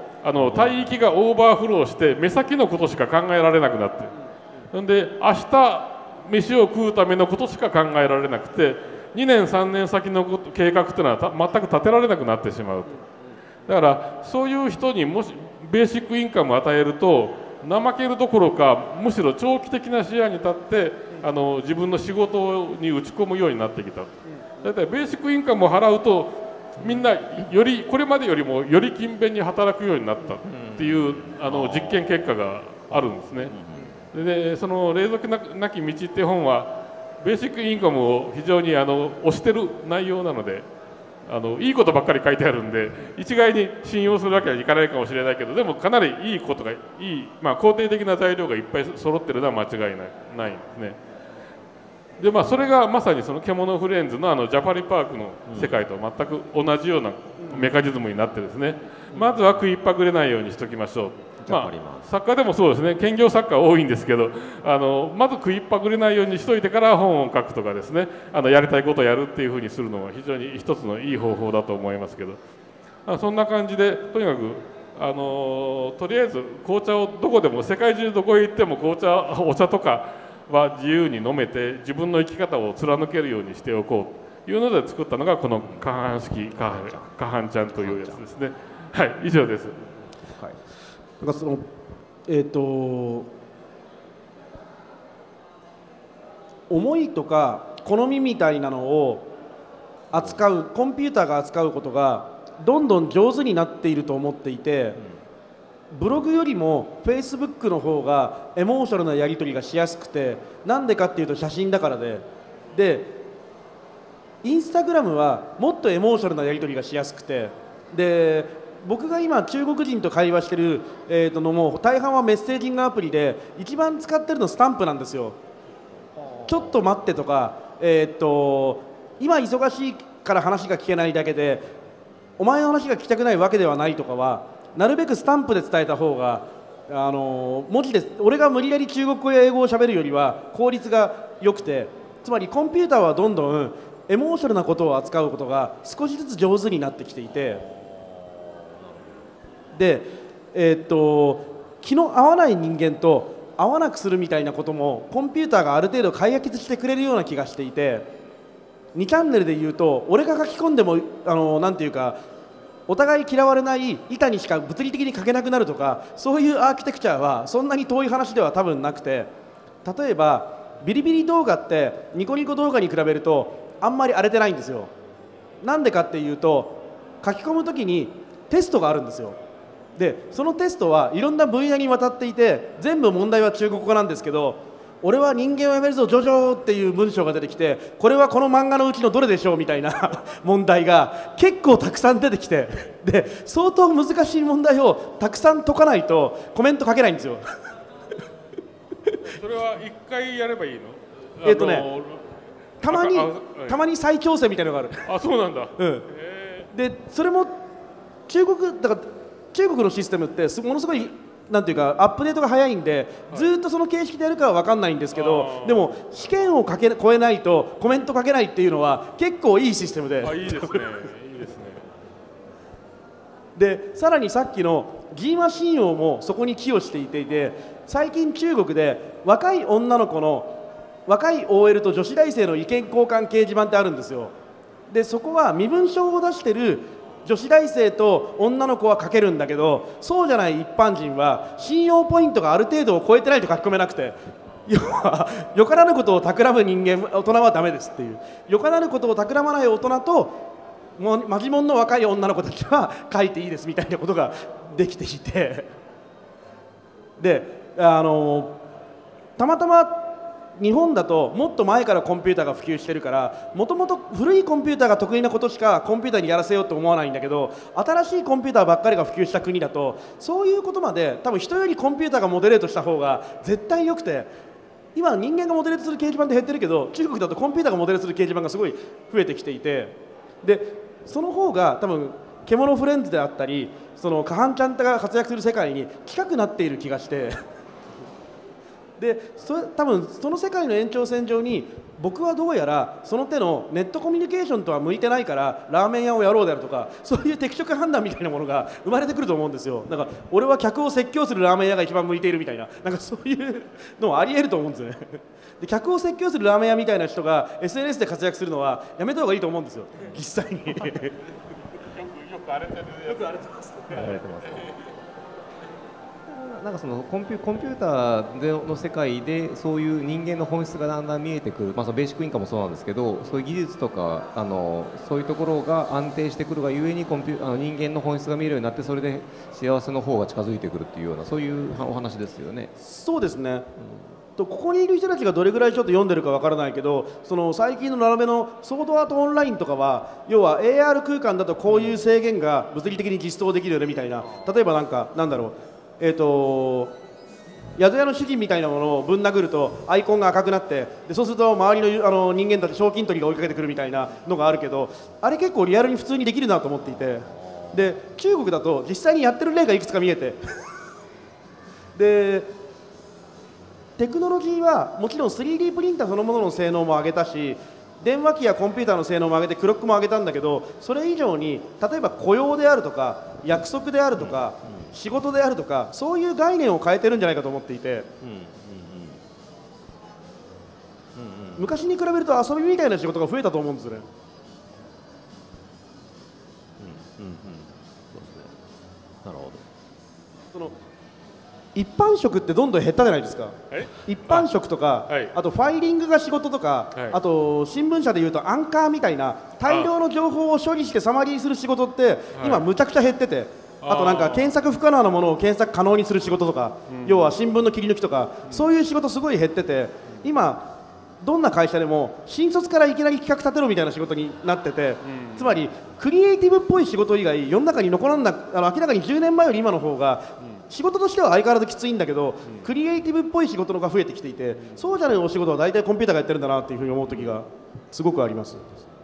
帯域がオーバーフローして目先のことしか考えられなくなってで明日飯を食うためのことしか考えられなくて2年3年先の計画っていうのは全く立てられなくなってしまう。だからそういう人にもしベーシックインカムを与えると怠けるどころかむしろ長期的な視野に立って自分の仕事に打ち込むようになってきた。だいたいベーシックインカムを払うとみんなこれまでよりもより勤勉に働くようになったっていう実験結果があるんですね。でその霊俗なき道っていう本はベーシックインカムを非常に推してる内容なのでいいことばっかり書いてあるんで一概に信用するわけにはいかないかもしれないけどでもかなりいいことが肯定的な材料がいっぱい揃ってるのは間違いないんですね。でそれがまさにその獣フレンズのジャパリパークの世界と全く同じようなメカニズムになってですねまずは食いっぱぐれないようにしておきましょう。作家でもそうですね兼業作家多いんですけどまず食いっぱぐれないようにしといてから本を書くとかですねやりたいことをやるっていうふうにするのは非常に一つのいい方法だと思いますけどそんな感じでとにかくとりあえず紅茶をどこでも世界中どこへ行ってもお茶とかは自由に飲めて自分の生き方を貫けるようにしておこうというので作ったのがこの下半式カハンちゃんというやつですね。はい以上です。はいなんか思いとか好みみたいなのを扱うコンピューターが扱うことがどんどん上手になっていると思っていてブログよりもフェイスブックの方がエモーショナルなやり取りがしやすくてなんでかっていうと写真だからでインスタグラムはもっとエモーショナルなやり取りがしやすくてで僕が今中国人と会話してるのも大半はメッセージングアプリで一番使ってるのスタンプなんですよ。ちょっと待ってとか、今忙しいから話が聞けないだけでお前の話が聞きたくないわけではないとかはなるべくスタンプで伝えた方が文字で俺が無理やり中国語や英語をしゃべるよりは効率が良くてつまりコンピューターはどんどんエモーショナルなことを扱うことが少しずつ上手になってきていてで気の合わない人間と合わなくするみたいなこともコンピューターがある程度解決してくれるような気がしていて、2チャンネルで言うと俺が書き込んでもなんていうかお互い嫌われない板にしか物理的に書けなくなるとか、そういうアーキテクチャはそんなに遠い話では多分なくて、例えばビリビリ動画ってニコニコ動画に比べるとあんまり荒れてないんですよ。なんでかっていうと書き込むときにテストがあるんですよ。でそのテストはいろんな分野にわたっていて、全部問題は中国語なんですけど、俺は人間をやめるぞジョジョっていう文章が出てきて、これはこの漫画のうちのどれでしょうみたいな問題が結構たくさん出てきて、で相当難しい問題をたくさん解かないとコメント書けないんですよ。 それは1回やればいいの？ たまに再挑戦みたいなのがある。 あ、そうなんだ。 でそれも中国のシステムってものすごいなんていうかアップデートが早いんで、ずっとその形式でやるかは分かんないんですけど、でも試験を超えないとコメント書けないっていうのは結構いいシステムで。 あ、いいですね。いいですね。 でさらにさっきの G マ信用もそこに寄与していて、最近中国で若い OL と女子大生の意見交換掲示板ってあるんですよ。でそこは身分証を出してる女子大生と女の子は書けるんだけど、そうじゃない一般人は信用ポイントがある程度を超えてないと書き込めなくて、要はよからぬことを企む人間大人はダメですっていう、よからぬことを企まない大人とマジモンの若い女の子たちは書いていいですみたいなことができていて、でたまたま日本だともっと前からコンピューターが普及してるから、もともと古いコンピューターが得意なことしかコンピューターにやらせようと思わないんだけど、新しいコンピューターばっかりが普及した国だとそういうことまで多分人よりコンピューターがモデレートした方が絶対良くて、今人間がモデレートする掲示板って減ってるけど、中国だとコンピューターがモデレートする掲示板がすごい増えてきていて、でその方が多分獣フレンズであったりそのカハンちゃんが活躍する世界に近くなっている気がしてで多分その世界の延長線上に僕はどうやらその手のネットコミュニケーションとは向いてないからラーメン屋をやろうであるとか、そういう適職判断みたいなものが生まれてくると思うんですよ。なんか俺は客を説教するラーメン屋が一番向いているみたいな、なんかそういうのもありえると思うんですよね。で客を説教するラーメン屋みたいな人が SNS で活躍するのはやめた方がいいと思うんですよ、実際に。よく荒れてる。 よく荒れてますね。 荒れてます。なんかそのコンピューターの世界でそういう人間の本質がだんだん見えてくる、そのベーシックインカムもそうなんですけど、そういう技術とかそういうところが安定してくるがゆえに人間の本質が見えるようになって、それで幸せの方が近づいてくるっていうような、そういうお話ですよね。 そうですね、ここにいる人たちがどれぐらいちょっと読んでるかわからないけど、その最近の並べのソードアートオンラインとかは、要は AR 空間だとこういう制限が物理的に実装できるよねみたいな、例えばなんだろう、宿屋の主人みたいなものをぶん殴るとアイコンが赤くなって、でそうすると周りの人間たち賞金取りが追いかけてくるみたいなのがあるけど、あれ結構リアルに普通にできるなと思っていて、で中国だと実際にやってる例がいくつか見えてでテクノロジーはもちろん 3D プリンターそのものの性能も上げたし、電話機やコンピューターの性能も上げてクロックも上げたんだけど、それ以上に例えば雇用であるとか約束であるとか、仕事であるとか、そういう概念を変えてるんじゃないかと思っていて、昔に比べると遊びみたいな仕事が増えたと思うんですよね。 なるほど。 その一般職ってどんどん減ったじゃないですか。一般職とか、あとファイリングが仕事とか、あと新聞社でいうとアンカーみたいな大量の情報を処理してサマリーする仕事って今むちゃくちゃ減ってて、あとなんか検索不可能なものを検索可能にする仕事とか、要は新聞の切り抜きとか、そういう仕事すごい減ってて、今どんな会社でも新卒からいきなり企画立てろみたいな仕事になってて、つまりクリエイティブっぽい仕事以外世の中に残らんな、明らかに10年前より今の方が仕事としては相変わらずきついんだけど、クリエイティブっぽい仕事のが増えてきていて、そうじゃないお仕事は大体コンピューターがやってるんだなっていうふうに思う時がすごくあります。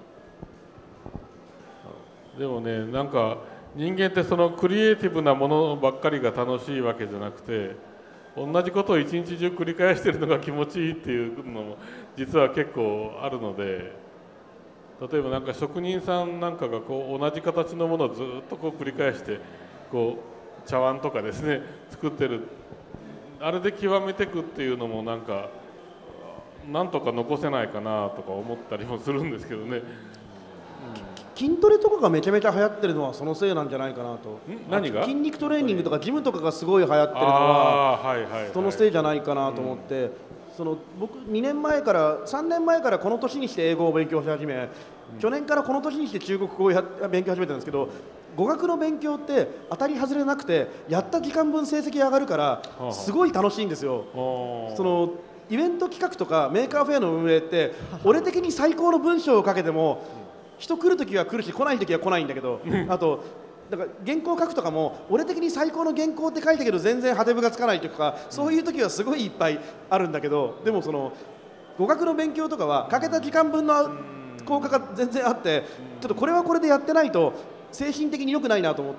でもね、なんか人間ってそのクリエイティブなものばっかりが楽しいわけじゃなくて、同じことを一日中繰り返しているのが気持ちいいっていうのも実は結構あるので、例えばなんか職人さんなんかがこう同じ形のものをずっとこう繰り返してこう茶碗とかですね作ってる、あれで極めていくっていうのもなんとか残せないかなとか思ったりもするんですけどね。 筋トレとかがめちゃめちゃ流行ってるのはそのせいなんじゃないかなと。 何が？ 筋肉トレーニングとかジムとかがすごい流行ってるのはそのせいじゃないかなと思って、僕2年前から3年前からこの年にして英語を勉強し始め、去年からこの年にして中国語を勉強し始めたんですけど、語学の勉強って当たり外れなくてやった時間分成績上がるからすごい楽しいんですよ。イベント企画とかメーカーフェアの運営って俺的に最高の文章を書けても人来るときは来るし来ないときは来ないんだけど、あとだから原稿書くとかも俺的に最高の原稿って書いたけど全然果て部がつかないとか、そういう時はすごいいっぱいあるんだけど、でも語学の勉強とかはかけた時間分の効果が全然あって、ちょっとこれはこれでやってないと精神的に良くないなと思って。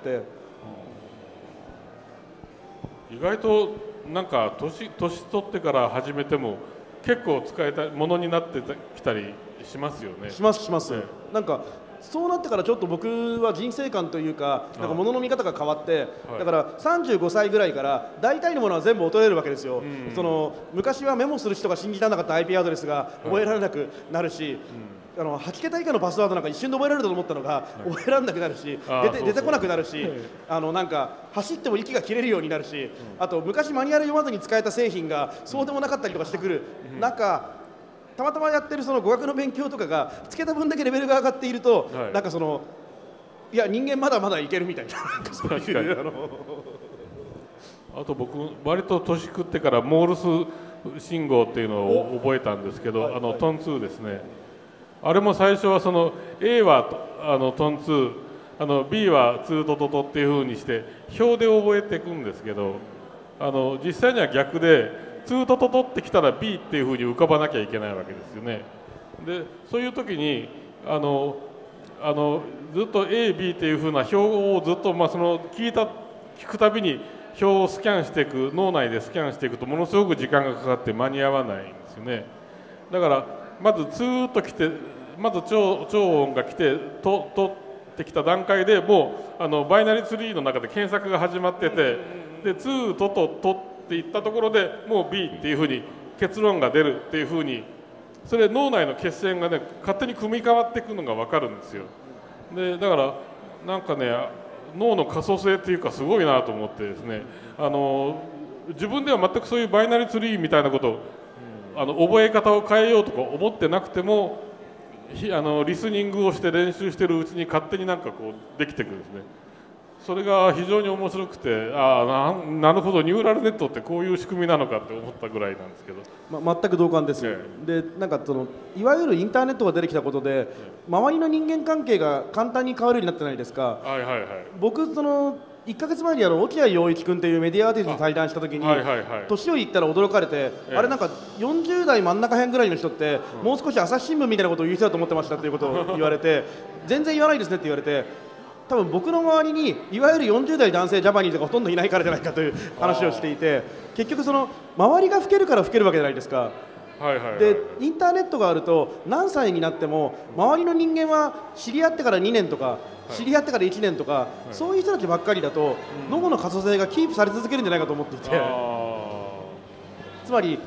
意外となんか年取ってから始めても結構使えたものになってきたりしますよね。 します。なんかそうなってからちょっと僕は人生観というか、なんか物の見方が変わって、だから35歳ぐらいから大体のものは全部衰えるわけですよ。昔はメモする人が信じられなかった IP アドレスが覚えられなくなるし、8桁以下のパスワードなんか一瞬で覚えられると思ったのが覚えられなくなるし、出てこなくなるし、なんか走っても息が切れるようになるし、あと昔マニュアル読まずに使えた製品がそうでもなかったりとかしてくる中、たまたまやってる語学の勉強とかがつけた分だけレベルが上がっていると、なんかいや人間まだまだいけるみたいな、そういうあと僕割と年食ってからモールス信号っていうのを覚えたんですけど、トン2ですね。あれも最初はA はトン2、B は2トトトっていう風にして表で覚えていくんですけど、実際には逆で2トトトってきたら B っていう風に浮かばなきゃいけないわけですよね。でそういう時にずっと A、B っていう風な表をずっと聞くたびに表をスキャンしていく、脳内でスキャンしていくとものすごく時間がかかって間に合わないんですよね。だからまずツーッと来て、まず超音が来てとってきた段階でもうバイナリーツリーの中で検索が始まってて、でツーとっていったところでもう B っていうふうに結論が出るっていうふうに、それ脳内の血栓がね勝手に組み替わっていくのが分かるんですよ。でだからなんかね、脳の可塑性っていうかすごいなと思ってですね、自分では全くそういうバイナリーツリーみたいなことを覚え方を変えようとか思ってなくてもリスニングをして練習してるうちに勝手になんかできてくるんですね。それが非常に面白くて、なるほどニューラルネットってこういう仕組みなのかって思ったぐらいなんですけど、 全く同感です。でなんかいわゆるインターネットが出てきたことで、周りの人間関係が簡単に変わるようになってないですか。僕1ヶ月前に落合陽一君というメディアアーティストに対談した時に、年を言ったら驚かれて、あれなんか40代真ん中辺ぐらいの人ってもう少し朝日新聞みたいなことを言う人だと思ってましたということを言われて全然言わないですねって言われて、多分僕の周りにいわゆる40代男性ジャパニーズがほとんどいないからじゃないかという話をしていて、結局周りが老けるから老けるわけじゃないですか。でインターネットがあると何歳になっても周りの人間は知り合ってから2年とか知り合ってから1年とか、そういう人たちばっかりだと脳の可塑性がキープされ続けるんじゃないかと思っていて、つまり、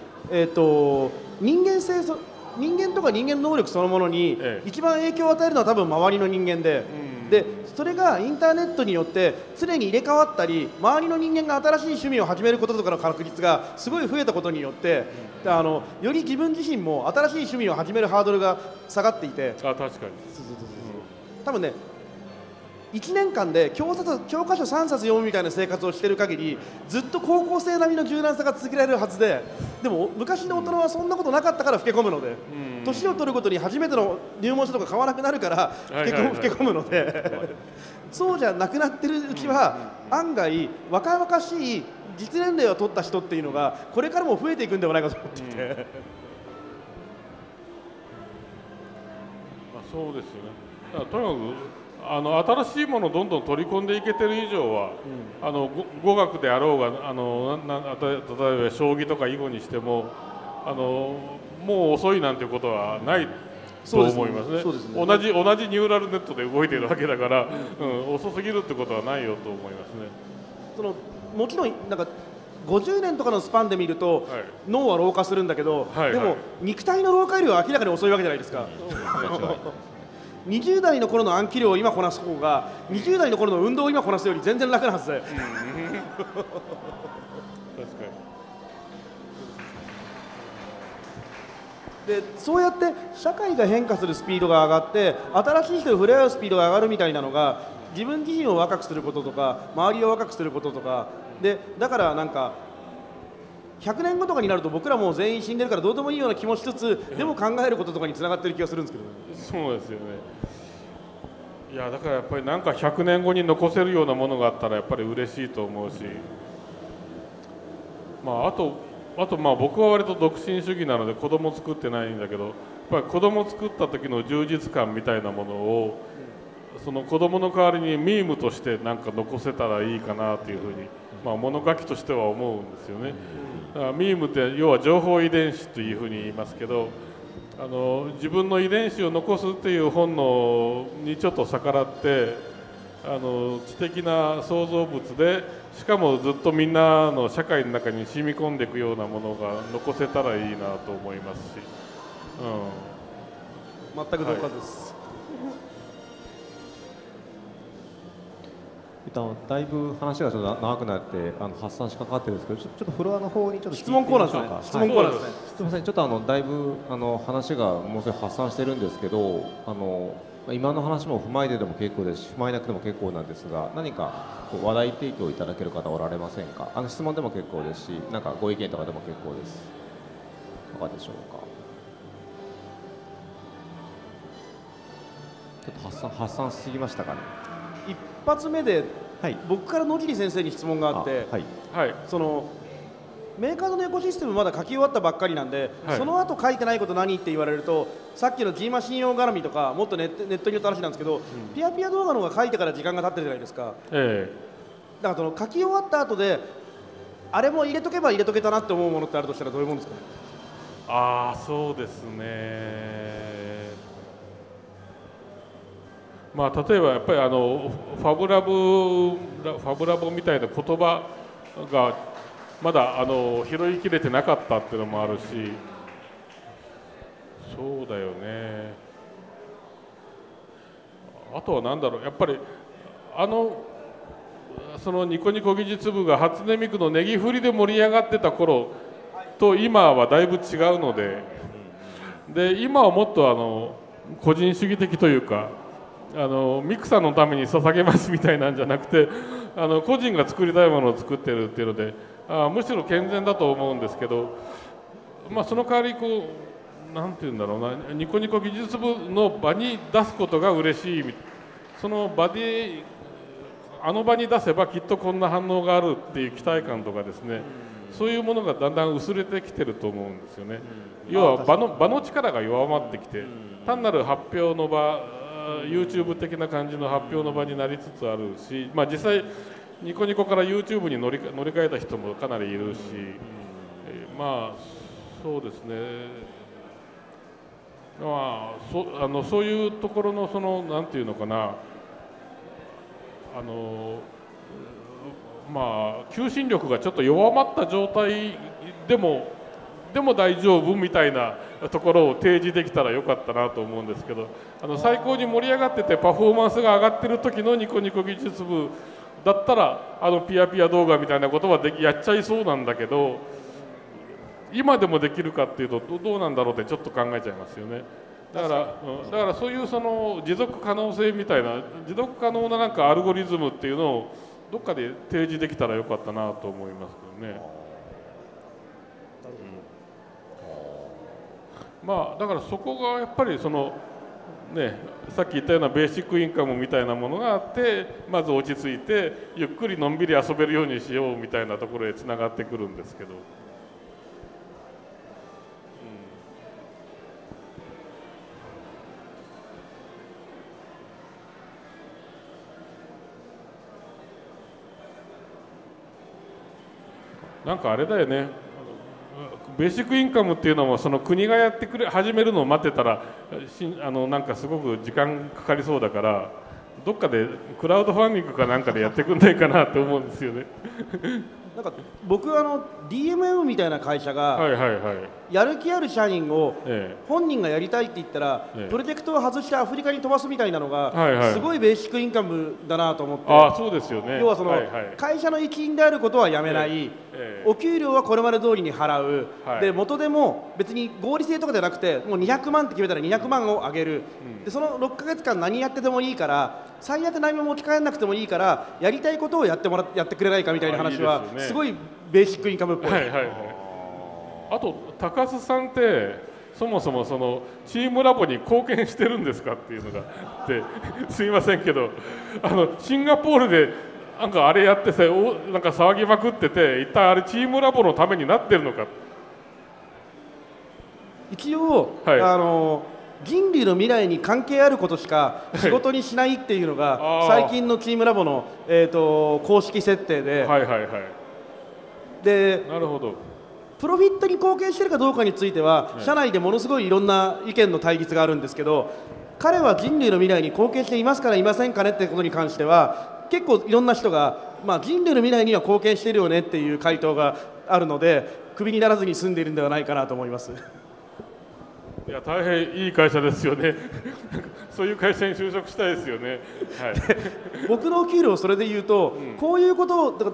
人間とか人間の能力そのものに一番影響を与えるのは多分周りの人間で、それがインターネットによって常に入れ替わったり、周りの人間が新しい趣味を始めることとかの確率がすごい増えたことによって、より自分自身も新しい趣味を始めるハードルが下がっていて、 確かに多分ね1年間で教科書3冊読むみたいな生活をしている限りずっと高校生並みの柔軟さが続けられるはずで、でも昔の大人はそんなことなかったから老け込むので、年を取るごとに初めての入門書とか買わなくなるから老け込むのでそうじゃなくなってるうちは案外若々しい実年齢を取った人っていうのがこれからも増えていくんではないかと思っていて、 そうですよね。だからとにかく新しいものをどんどん取り込んでいけてる以上は、語学であろうが例えば将棋とか囲碁にしてももう遅いなんていうことはないと思いますね。同じニューラルネットで動いているわけだから、遅すぎるってことはないよと思いますね。 そのもちろんなんか50年とかのスパンで見ると、脳は老化するんだけど、でも肉体の老化よりは明らかに遅いわけじゃないですか。20代の頃の暗記量を今こなす方が20代の頃の運動を今こなすより全然楽なはずで。確かに。でそうやって社会が変化するスピードが上がって新しい人と触れ合うスピードが上がるみたいなのが自分自身を若くすることとか周りを若くすることとかで、だからなんか100年後とかになると僕らもう全員死んでるからどうでもいいような気もしつつでも考えることとかにつながってる気がするんですけどね。 そうですよね。いやだからやっぱりなんか100年後に残せるようなものがあったらやっぱり嬉しいと思うし、あと僕は割と独身主義なので子供作ってないんだけど、やっぱり子供作った時の充実感みたいなものをその子供の代わりにミームとしてなんか残せたらいいかなというふうに、物書きとしては思うんですよね。だからミームって要は情報遺伝子というふうに言いますけど、自分の遺伝子を残すっていう本能にちょっと逆らって知的な創造物でしかもずっとみんなの社会の中に染み込んでいくようなものが残せたらいいなと思いますし、 全く同感です。 だいぶ話がちょっと長くなって発散しかかってるんですけど、ちょっとフロアの方にちょっと質問コーナーですね。質問コーナーですね。 すみません、ちょっとだいぶ話がもうすぐ発散してるんですけど、今の話も踏まえてでも結構ですし踏まえなくても結構なんですが、何か話題提供いただける方おられませんか？質問でも結構ですし、なんかご意見とかでも結構です。いかがでしょうか？ちょっと発散しすぎましたかね。 一発目で、僕から野尻先生に質問があって、そのメーカーのエコシステムまだ書き終わったばっかりなんで、その後書いてないこと何って言われると、さっきの G マシン用絡みとかもっとネットによった話なんですけど、ピアピア動画の方が書いてから時間が経ってるじゃないですか。だからその書き終わった後であれも入れとけば入れとけたなって思うものってあるとしたらどういうものですかね？ そうですね。例えばやっぱりファブラボみたいな言葉がまだ拾いきれてなかったっていうのもあるし、そうだよね。あとは何だろう、やっぱりそのニコニコ技術部が初音ミクのネギ振りで盛り上がってた頃と今はだいぶ違うので、今はもっと個人主義的というかミクさんのために捧げますみたいなんじゃなくて個人が作りたいものを作ってるっていうのでむしろ健全だと思うんですけど、その代わりなんていうんだろうな、ニコニコ技術部の場に出すことが嬉しい、その場で場に出せばきっとこんな反応があるっていう期待感とかですね、そういうものがだんだん薄れてきてると思うんですよね。要は場の力が弱まってきて、単なる発表の場YouTube 的な感じの発表の場になりつつあるし、実際ニコニコから YouTube に乗り換えた人もかなりいるし、そうですね、そういうところのなんていうのかな、求心力がちょっと弱まった状態でも大丈夫みたいなところを提示できたらよかったなと思うんですけど、最高に盛り上がっててパフォーマンスが上がってる時のニコニコ技術部だったらピヤピヤ動画みたいなことはやっちゃいそうなんだけど、今でもできるかっていうとどうなんだろうってちょっと考えちゃいますよね。だからそういう持続可能性みたいな持続可能ななんかアルゴリズムっていうのをどっかで提示できたらよかったなと思いますけどね。だからそこがやっぱりさっき言ったようなベーシックインカムみたいなものがあって、まず落ち着いてゆっくりのんびり遊べるようにしようみたいなところへつながってくるんですけど、なんかあれだよね、ベーシックインカムっていうのもその国がやって始めるのを待ってたらなんかすごく時間かかりそうだから、 どっかでクラウドファンディングかなんかでやってくんないかなって思うんですよね。 なんか僕DMM みたいな会社がはいはいはい。 やる気ある社員をえ本人がやりたいって言ったらええプロジェクトを外してアフリカに飛ばすみたいなのはいはいがすごいベーシックインカムだなと思って、 ああそうですよね。 要はそのはいはい会社の一員であることはやめない、お給料はこれまで通りに払う、 はいで元でも別に合理性とかじゃなくてもう200万って決めたら200万を上げる、でその6ヶ月間何やっててもいいから最悪何も持ち帰らなくてもいいからやりたいことをやってくれないかみたいな話はあいいですよねすごいベーシックインカムっぽい。 はいはいはい。あと高須さんってそもそもそのチームラボに貢献してるんですかっていうのがあってすいませんけどシンガポールでなんかあれやってさなんか騒ぎまくってて一体あれチームラボのためになってるのか。 一応、人類の未来に関係あることしか仕事にしないっていうのがあー最近のチームラボの、公式設定で、 はいはいはい。 でなるほど。 プロフィットに貢献しているかどうかについては、社内でものすごいいろんな意見の対立があるんですけど、彼は人類の未来に貢献していますからいませんかねってことに関しては結構いろんな人が、人類の未来には貢献しているよねっていう回答があるのでクビにならずに済んでいるんではないかなと思います。 いや大変いい会社ですよね。そういう会社に就職したいですよね。はい。 僕のお給料それで言うと、こういうことを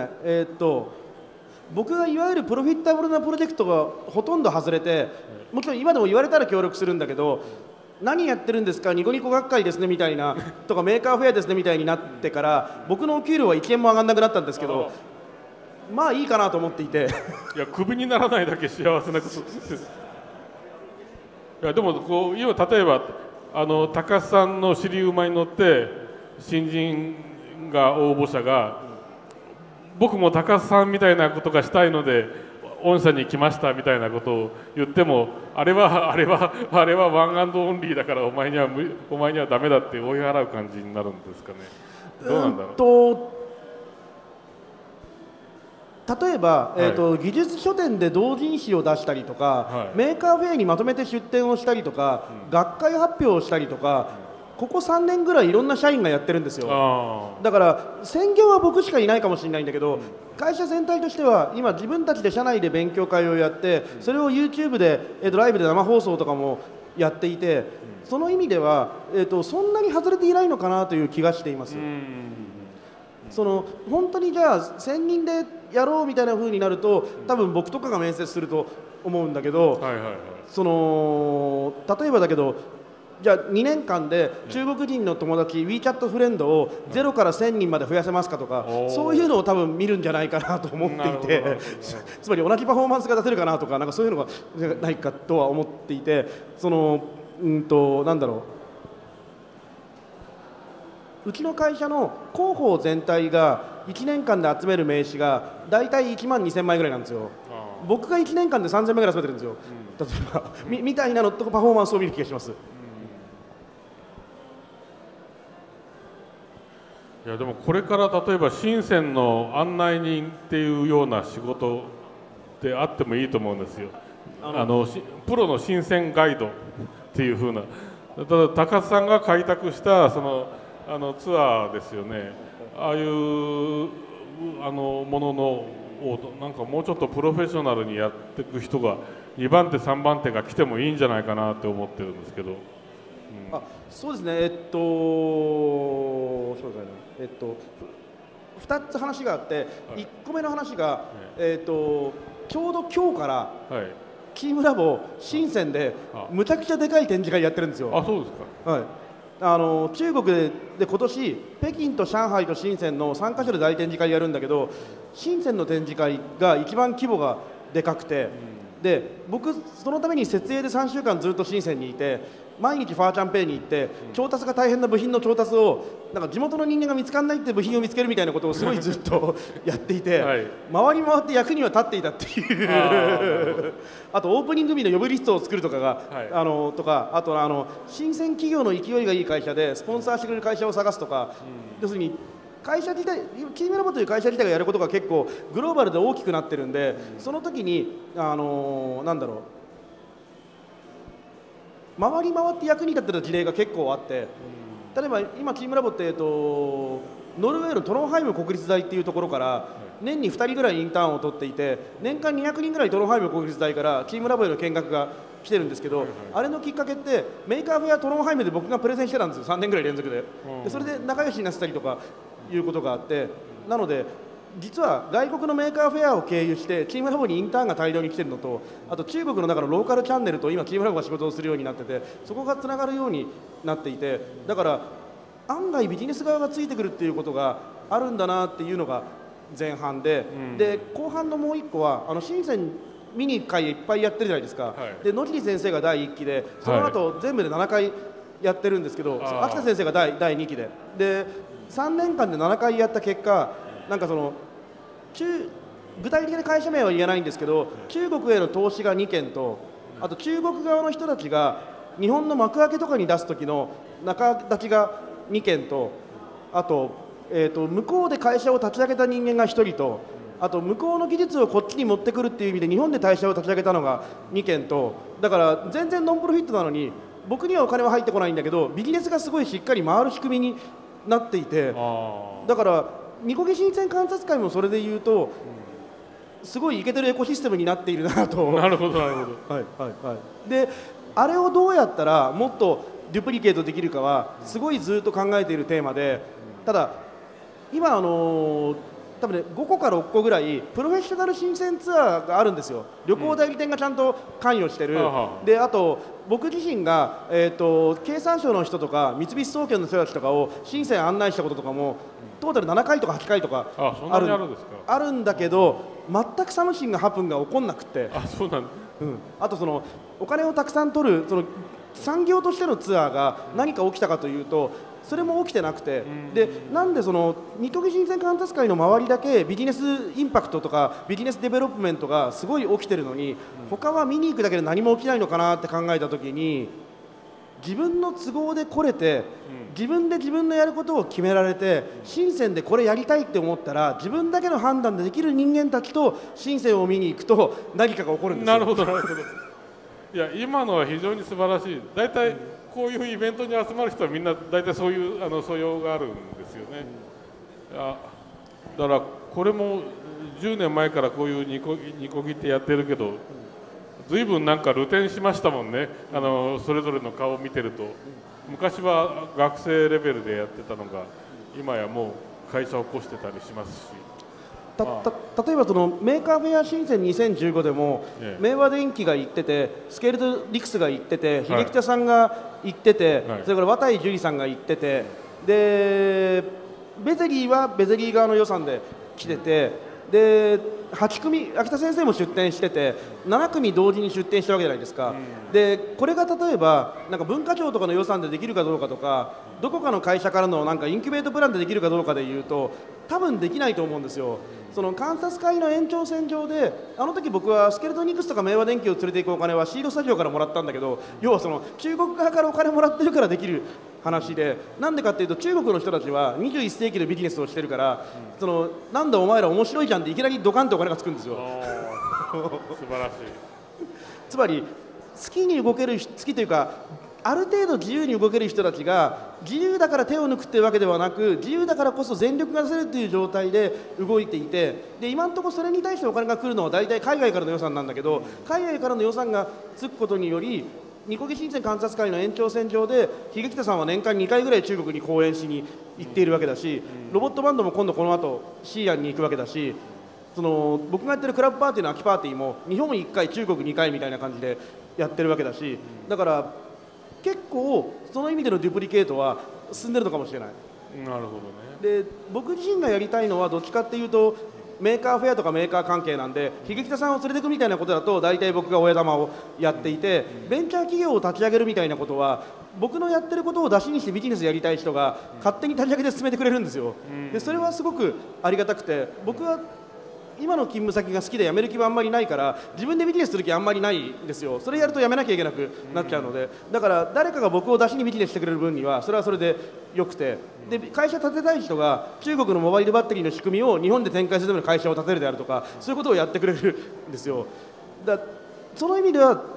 僕がいわゆるプロフィッタブルなプロジェクトがほとんど外れて、もちろん今でも言われたら協力するんだけど、何やってるんですかニコニコ学会ですねみたいなとかメーカーフェアですねみたいになってから僕のお給料は1円も上がんなくなったんですけど、まあいいかなと思っていていやクビにならないだけ幸せなことです。いやでもこう今例えば高須さんの尻馬に乗って新人が応募者が僕も高須さんみたいなことがしたいので御社に来ましたみたいなことを言ってもあれはワンアンドオンリーだからお前にはダメだって追い払う感じになるんですかね。どうなんだろう。 例えば、技術書店で同人誌を出したりとか、メーカーフェアにまとめて出展をしたりとか、学会発表をしたりとか、ここ3年ぐらいいろんな社員がやってるんですよ。だから専業は僕しかいないかもしれないんだけど、会社全体としては今自分たちで社内で勉強会をやってそれを YouTube で、ライブで生放送とかもやっていて、その意味では、そんなに外れていないのかなという気がしています。本当にじゃあ1000人でやろうみたいな風になると多分僕とかが面接すると思うんだけど、例えばだけどじゃあ2年間で中国人の友達 WeChat フレンドを0から1000人まで増やせますかとか、そういうのを多分見るんじゃないかなと思っていてつまり同じパフォーマンスが出せるかなとか、なんかそういうのがないかとは思っていて、なんだろう、うちの会社の広報全体が1年間で集める名刺が大体1万2000枚ぐらいなんですよ。僕が1年間で3000枚ぐらい集めてるんですよ、例えばみたいなのとかパフォーマンスを見る気がします。 いやでもこれから例えば深センの案内人っていうような仕事であってもいいと思うんですよ。プロの深センガイドっていう風な、ただ高須さんが開拓したそのツアーですよね。ああいうもののをなんかもうちょっとプロフェッショナルにやっていく人が2番手3番手が来てもいいんじゃないかなって思ってるんですけど。 そうですね。そうですね。2つ話があって、1個目の話が、ちょうど今日からチームラボ深センでむちゃくちゃでかい展示会やってるんですよ。 あ、そうですか。 はい。中国で今年北京と上海と深センの3カ所で大展示会やるんだけど、深センの展示会が一番規模がでかくて、で僕そのために設営で3週間ずっと深センにいて毎日ファーチャンペイに行って調達が大変な部品の調達をなんか地元の人間が見つからないって部品を見つけるみたいなことをすごいずっとやっていて、回り回って役には立っていたっていうあとオープニング日の呼ぶリストを作るとかが、とかあと新鮮企業の勢いがいい会社でスポンサーしてくれる会社を探すとか、要するに会社自体チームラボという会社自体がやることが結構グローバルで大きくなってるんで、その時になんだろう、回り回って役に立ってた事例が結構あって、 例えば今チームラボって、ノルウェーのトロンハイム国立大っていうところから年に2人ぐらいインターンを取っていて、年間200人ぐらいトロンハイム国立大からチームラボへの見学が来てるんですけど、あれのきっかけってメーカーフェアトロンハイムで僕がプレゼンしてたんですよ、3年ぐらい連続で。でそれで仲良しになってたりとかいうことがあって、なので実は外国のメーカーフェアを経由してチームラボにインターンが大量に来てるのと、あと中国の中のローカルチャンネルと今チームラボが仕事をするようになってて、そこがつながるようになっていて、だから案外ビジネス側がついてくるっていうことがあるんだなっていうのが前半で、で後半のもう一個は深セン見に行く回いっぱいやってるじゃないですか、はい、で野尻先生が第1期でその後全部で7回やってるんですけど、秋田先生が第2期で3年間で7回やった結果、なんかその具体的な会社名は言えないんですけど、中国への投資が2件と、あと中国側の人たちが日本の幕開けとかに出す時の仲立ちが2件と、あと、向こうで会社を立ち上げた人間が1人と、あと向こうの技術をこっちに持ってくるっていう意味で日本で会社を立ち上げたのが2件と、だから全然ノンプロフィットなのに僕にはお金は入ってこないんだけどビジネスがすごいしっかり回る仕組みになっていて、だからニコゲ新鮮観察会もそれで言うとすごいイケてるエコシステムになっているなと。 なるほどなるほど。 はいはいはい。であれをどうやったらもっとデュプリケートできるかはすごいずっと考えているテーマで、ただ今多分ね5個か6個ぐらいプロフェッショナル新鮮ツアーがあるんですよ。旅行代理店がちゃんと関与してる、であと僕自身が、経産省の人とか三菱総研の人たちとかを深セン案内したこととかもトータル7回とか8回とかあるんだけど、全くサムシングハプンが起こんなくて、 そうなんだ、 あとそのお金をたくさん取るその産業としてのツアーが何か起きたかというとそれも起きてなくて、でなんでそのニコゲ新鮮観察会の周りだけビジネスインパクトとかビジネスデベロップメントがすごい起きてるのに他は見に行くだけで何も起きないのかなって考えた時に、自分の都合で来れて自分で自分のやることを決められて深センでこれやりたいって思ったら自分だけの判断でできる人間たちと深センを見に行くと何かが起こるんですよ。 なるほどなるほど。いや今のは非常に素晴らしい。だいたいこういうイベントに集まる人はみんな大体そういう素養があるんですよね。だからこれも10年前からこういうニコギってやってるけど随分なんか露呈しましたもんね。それぞれの顔を見てると昔は学生レベルでやってたのが今やもう会社を起こしてたりしますし。 例えばそのメーカーフェア深セン2015でも、明和電機が行っててスケールドリクスが行ってて秀北さんが行ってて、それから綿井樹里さんが行ってて、でベゼリーはベゼリー側の予算で来てて、で8組秋田先生も出展してて7組同時に出展したわけじゃないですか、でこれが例えばなんか文化庁とかの予算でできるかどうかとかどこかの会社からのなんかインキュベートプランでできるかどうかでいうと多分できないと思うんですよ。その観察会の延長線上であの時僕はスケルトニクスとか明和電機を連れていくお金はシードスタジオからもらったんだけど、要はその中国側からお金もらってるからできる話で、なんでかっていうと中国の人たちは21世紀のビジネスをしてるから、そのなんだお前ら面白いじゃんっていきなりドカンとお金がつくんですよ。 素晴らしい。 つまり好きに動ける好きというかある程度自由に動ける人たちが自由だから手を抜くっていうわけではなく自由だからこそ全力が出せるっていう状態で動いていて、で今のところそれに対してお金が来るのは大体海外からの予算なんだけど、海外からの予算がつくことによりニコゲ新鮮観察会の延長線上で秀北さんは年間2回ぐらい中国に講演しに行っているわけだし、ロボットバンドも今度この後シーアンに行くわけだし、その僕がやってるクラブパーティーの秋パーティーも日本1回中国2回みたいな感じでやってるわけだし、だから結構その意味でのデュプリケートは進んでるのかもしれない。 なるほどね。 で僕自身がやりたいのはどっちかっていうとメーカーフェアとかメーカー関係なんで、秀北さんを連れてくみたいなことだと大体僕が親玉をやっていて、ベンチャー企業を立ち上げるみたいなことは僕のやってることを出しにしてビジネスやりたい人が勝手に立ち上げて進めてくれるんですよ。でそれはすごくありがたくて、僕は今の勤務先が好きで辞める気はあんまりないから自分でビジネスする気あんまりないんですよ。それやると辞めなきゃいけなくなっちゃうので、だから誰かが僕を出しにビジネスしてくれる分にはそれはそれでよくて、で会社建てたい人が中国のモバイルバッテリーの仕組みを日本で展開するための会社を建てるであるとかそういうことをやってくれるんですよ。その意味では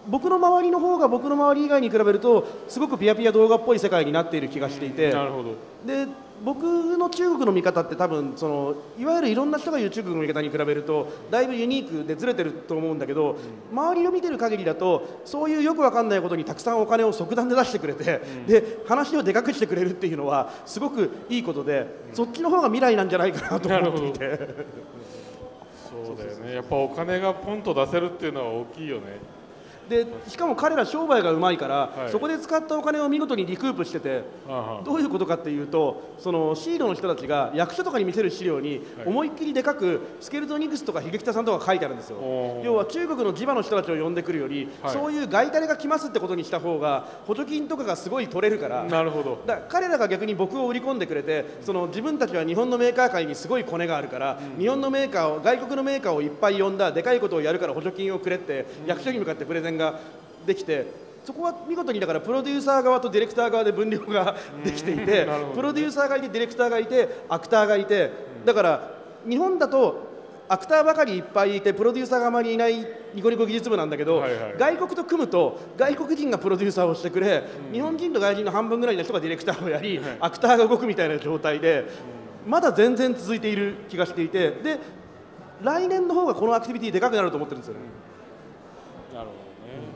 僕の周りの方が僕の周り以外に比べるとすごくピヤピヤ動画っぽい世界になっている気がしていて、 なるほど。 で僕の中国の見方って多分いわゆるいろんな人が言う中国の見方に比べるとだいぶユニークでずれてると思うんだけど、周りを見てる限りだとそういうよくわかんないことにたくさんお金を即断で出してくれて、で話をでかくしてくれるっていうのはすごくいいことで、そっちの方が未来なんじゃないかなと思っていてそうだよね。やっぱお金がポンと出せるっていうのは大きいよね。 でしかも彼ら商売がうまいから、 はい、 そこで使ったお金を見事にリクープしてて、どういうことかっていうと、シードの人たちが役所とかに見せる資料に思いっきりでかくスケルトニクスとか秀樹田さんとか書いてあるんですよ。要は中国の地場の人たちを呼んでくるより、はい、そういう外タレが来ますってことにした方が補助金とかがすごい取れるから、 なるほど。 だから彼らが逆に僕を売り込んでくれて、自分たちは日本のメーカー界にすごいコネがあるから、日本のメーカーを外国のメーカーをいっぱい呼んだでかいことをやるから補助金をくれって役所に向かってプレゼンができて、そこは見事にだからプロデューサー側とディレクター側で分量ができていて、プロデューサーがいてディレクターがいてアクターがいて、だから日本だとアクターばかりいっぱいいてプロデューサーがあまりいないニコニコ技術部なんだけど、はいはい、外国と組むと外国人がプロデューサーをしてくれ、日本人と外人の半分ぐらいの人がディレクターをやり、アクターが動くみたいな状態でまだ全然続いている気がしていて、で来年の方がこのアクティビティでかくなると思ってるんですよね。 なるほどね。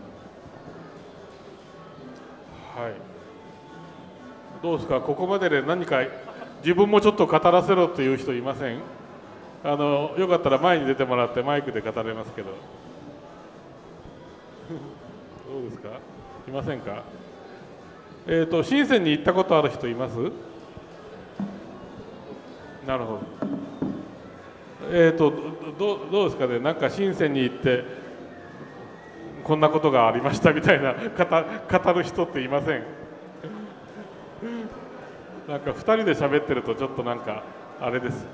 はい、どうですか、ここまでで何か自分もちょっと語らせろという人いません？よかったら前に出てもらってマイクで語れますけどどうですか、いませんか？深センに行ったことある人います？なるほど。どうですかね、なんか深センに行ってこんなことがありましたみたいな語る人っていません？なんか2人で喋ってるとちょっとなんかあれです。ぜ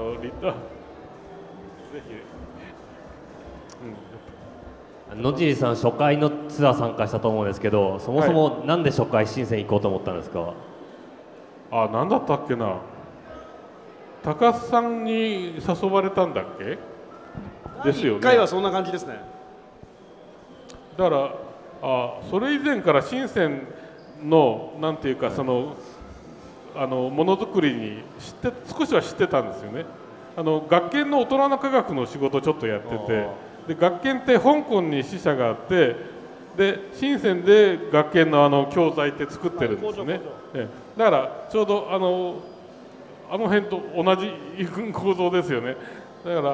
ひ、野尻さん初回のツアー参加したと思うんですけど、そもそもなんで初回深セン行こうと思ったんですか？ はい、なんだったっけな、高須さんに誘われたんだっけですよね。 1回はそんな感じですね。 だからそれ以前から深センのなんていうかものづくりに少しは知ってたんですよね。学研の大人の科学の仕事ちょっとやってて、で学研って香港に支社があって、で深センで学研の教材って作ってるんですね。だからちょうどあの辺と同じ構造ですよね。だから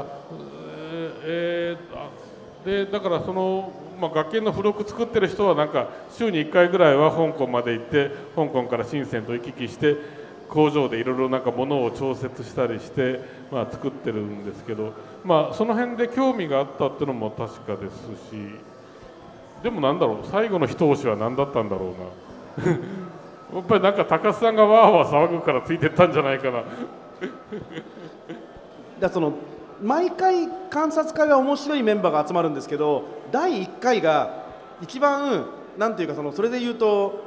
だから学研の付録作ってる人はなんか週に1回ぐらいは香港まで行って、香港から深センと行き来して工場でいろいろなんかものを調節したりして、作ってるんですけど、その辺で興味があったっていうのも確かですし、でもなんだろう、最後の一押しは何だったんだろうなやっぱりなんか高須さんがわーわー騒ぐからついてったんじゃないかな毎回観察会は面白いメンバーが集まるんですけど、第1回が一番なんていうかそれで言うと、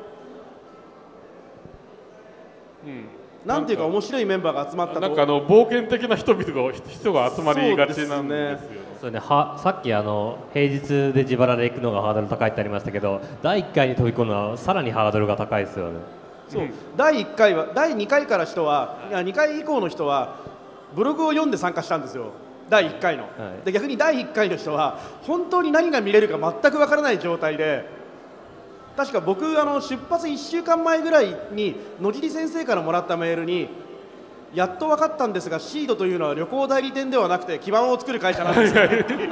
なんていうか面白いメンバーが集まったと、 なんか冒険的な人が集まりがちなんですよね。 そうね、さっき平日で自腹で行くのがハードル高いってありましたけど、第1回に飛び込むのはさらにハードルが高いですよね。 そう、第1回は第2回から人は2回以降の人はブログを読んで参加したんですよ、第1回の。で逆に第1回の人は本当に何が見れるか全くわからない状態で、確か僕出発1週間前ぐらいに野尻先生からもらったメールに、やっと分かったんですがシードというのは旅行代理店ではなくて基盤を作る会社なんですよ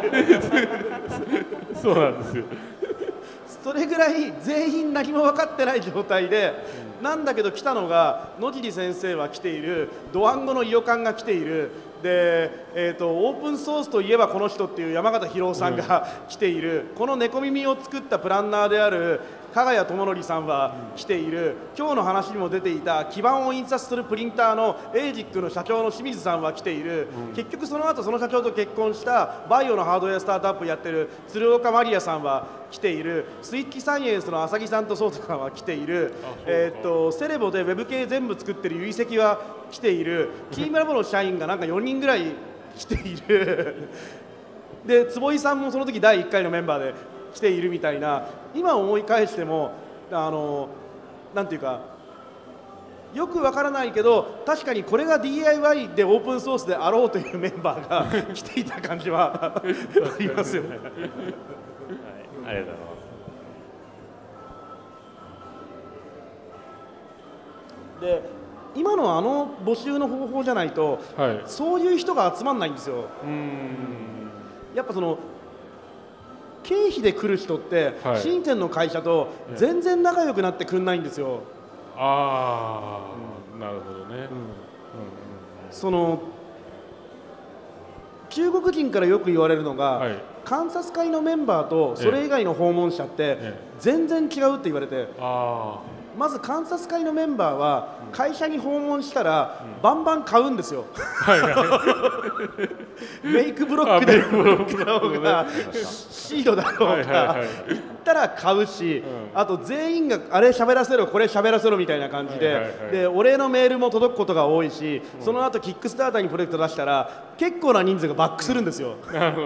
そうなんですよ。 それぐらい全員何も分かってない状態で、なんだけど来たのが野尻先生は来ている、ドワンゴの伊予館が来ている、で、オープンソースといえばこの人っていう山形博夫さんが来ている、この猫耳を作ったプランナーである加賀谷智則さんは来ている、今日の話にも出ていた基板を印刷するプリンターのエイジックの社長の清水さんは来ている、結局その後その社長と結婚したバイオのハードウェアスタートアップやってる鶴岡マリアさんは来ている、スイッチサイエンスの浅木さんと颯太さんは来ている、セレボでウェブ系全部作ってる結石は来ている、キームラボの社員がなんか4人ぐらい来ているで坪井さんもその時第1回のメンバーできているみたいな、今思い返してもなんていうかよくわからないけど、確かにこれが DIY でオープンソースであろうというメンバーが来ていた感じはありますよね。はい、 ありがとうございます。 で今の募集の方法じゃないと、 はい、 そういう人が集まんないんですよ。やっぱ経費で来る人って、はい、深センの会社と全然仲良くなってくんないんですよ。 ああ、なるほどね。 中国人からよく言われるのが、 はい、 観察会のメンバーとそれ以外の訪問者って全然違うって言われて、まず観察会のメンバーは会社に訪問したらバンバン買うんですよ。メイクブロックで買おうがシードだろうが行ったら買うし、あと全員があれ喋らせろこれ喋らせろみたいな感じで、お礼のメールも届くことが多いし、その後キックスターターにプロジェクト出したら結構な人数がバックするんですよ。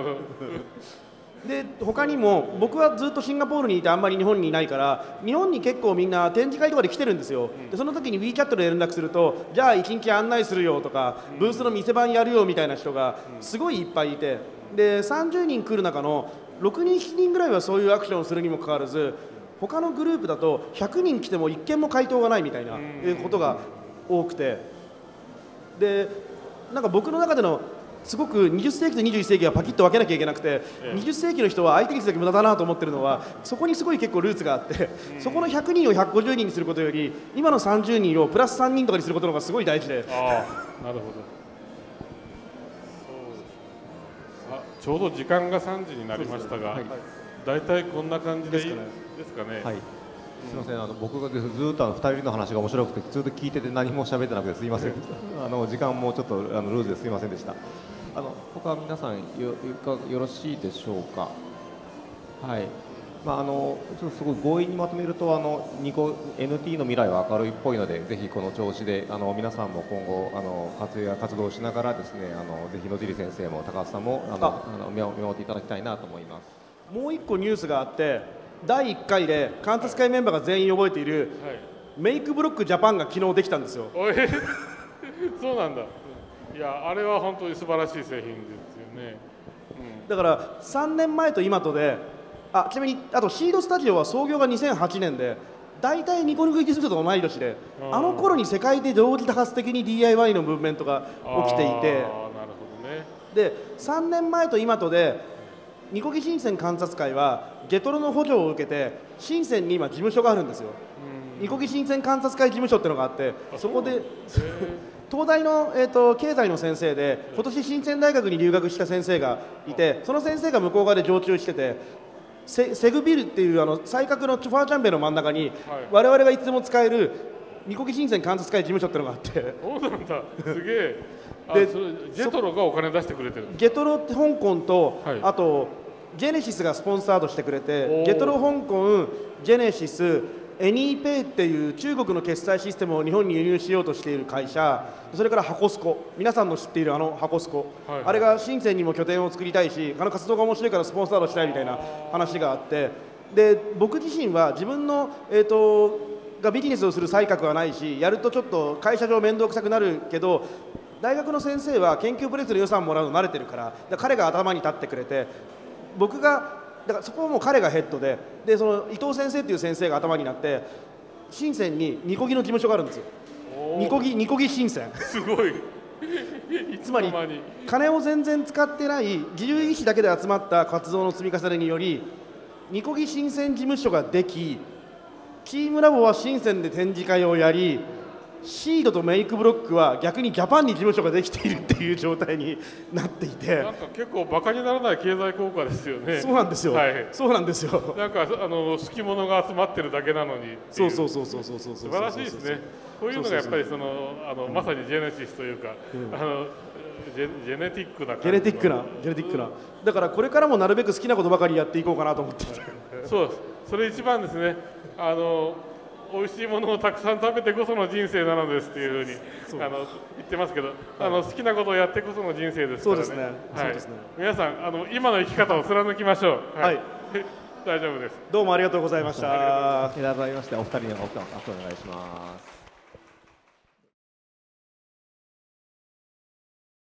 で他にも僕はずっとシンガポールにいてあんまり日本にいないから、日本に結構みんな展示会とかで来てるんですよ。でその時に WeChat で連絡すると、じゃあ1日案内するよとか、ブースの店番やるよみたいな人がすごいいっぱいいて、で30人来る中の6人7人ぐらいはそういうアクションをするにもかかわらず、他のグループだと100人来ても1件も回答がないみたいなことが多くて、でなんか僕の中でのすごく20世紀と21世紀はパキッと分けなきゃいけなくて、20世紀の人は相手率だけ無駄だなと思ってるのは、そこにすごい結構ルーツがあって、そこの100人を150人にすることより今の30人をプラス3人とかにすることの方がすごい大事で。 ああ、なるほど。ちょうど時間が3時になりましたが、だいたいこんな感じでいいですかね。 はい、すみません、僕がずっと2人の話が面白くてずっと聞いてて何も喋ってなくてすみません。時間もちょっとルーズですみませんでした。他皆さんよろしいでしょうか。はい。ちょっとすごい強引にまとめるとNT の未来は明るいっぽいので、ぜひこの調子で皆さんも今後活動しながらですね、ぜひ野尻先生も高橋さんも見守っていただきたいなと思います。 もう一個ニュースがあって、第1回で観察会メンバーが全員覚えている、メイクブロックジャパンが昨日できたんですよ。 そうなんだ。いや、あれは本当に素晴らしい製品ですよね。 だから3年前と今とで、ちなみにあとシードスタジオは創業が2008年で、大体ニコニコ技術と同い年で、あの頃に世界で同時多発的に DIY のムーブメントが起きていて、 なるほどね。 で3年前と今とでニコギ深セン観察会はゲトロの補助を受けて深センに今事務所があるんですよ。ニコギ深セン観察会事務所っていうのがあって、そこで東大の、経済の先生で今年深セン大学に留学した先生がいて、その先生が向こう側で常駐してて、セグビルっていう西角のチュファーチャンベイの真ん中に、我々がいつでも使えるニコギ深セン観察会事務所っていうのがあって、 そうなんだ、すげえ。でゲトロがお金出してくれてる。 ゲトロって香港と、あとジェネシスがスポンサードしてくれて、ゲトロ香港、ジェネシス、エニーペイっていう中国の決済システムを日本に輸入しようとしている会社、それからハコスコ、皆さんの知っているハコスコ、あれが深センにも拠点を作りたいし、活動が面白いからスポンサードしたいみたいな話があって、で僕自身は自分の、がビジネスをする才覚はないし、やるとちょっと会社上面倒くさくなるけど、大学の先生は研究プロジェクトの予算もらうの慣れてるから、彼が頭に立ってくれて、僕がだからそこはもう彼がヘッドで、その伊藤先生っていう先生が頭になって、深センにニコギの事務所があるんですよ。ニコギ深セン。 すごい。 つまり金を全然使ってない自由意志だけで集まった活動の積み重ねにより、ニコギ深セン事務所ができ、チームラボは深センで展示会をやり、シードとメイクブロックは逆にジャパンに事務所ができているっていう状態になっていて、 なんか結構バカにならない経済効果ですよね。 そうなんですよ、そうなんですよ。 なんか好き者が集まってるだけなのに、 そう素晴らしいですね。こういうのがやっぱりまさにジェネシスというか、ジェネティックな感じ、ジェネティックなだからこれからもなるべく好きなことばかりやっていこうかなと思っていて、 そうです。それ一番ですね。美味しいものをたくさん食べてこその人生なのですっていうふうに言ってますけど、好きなことをやってこその人生ですからね。 そうですね。 皆さん今の生き方を貫きましょう。 大丈夫です。 どうもありがとうございました。 ありがとうございました。お二人にお願いします。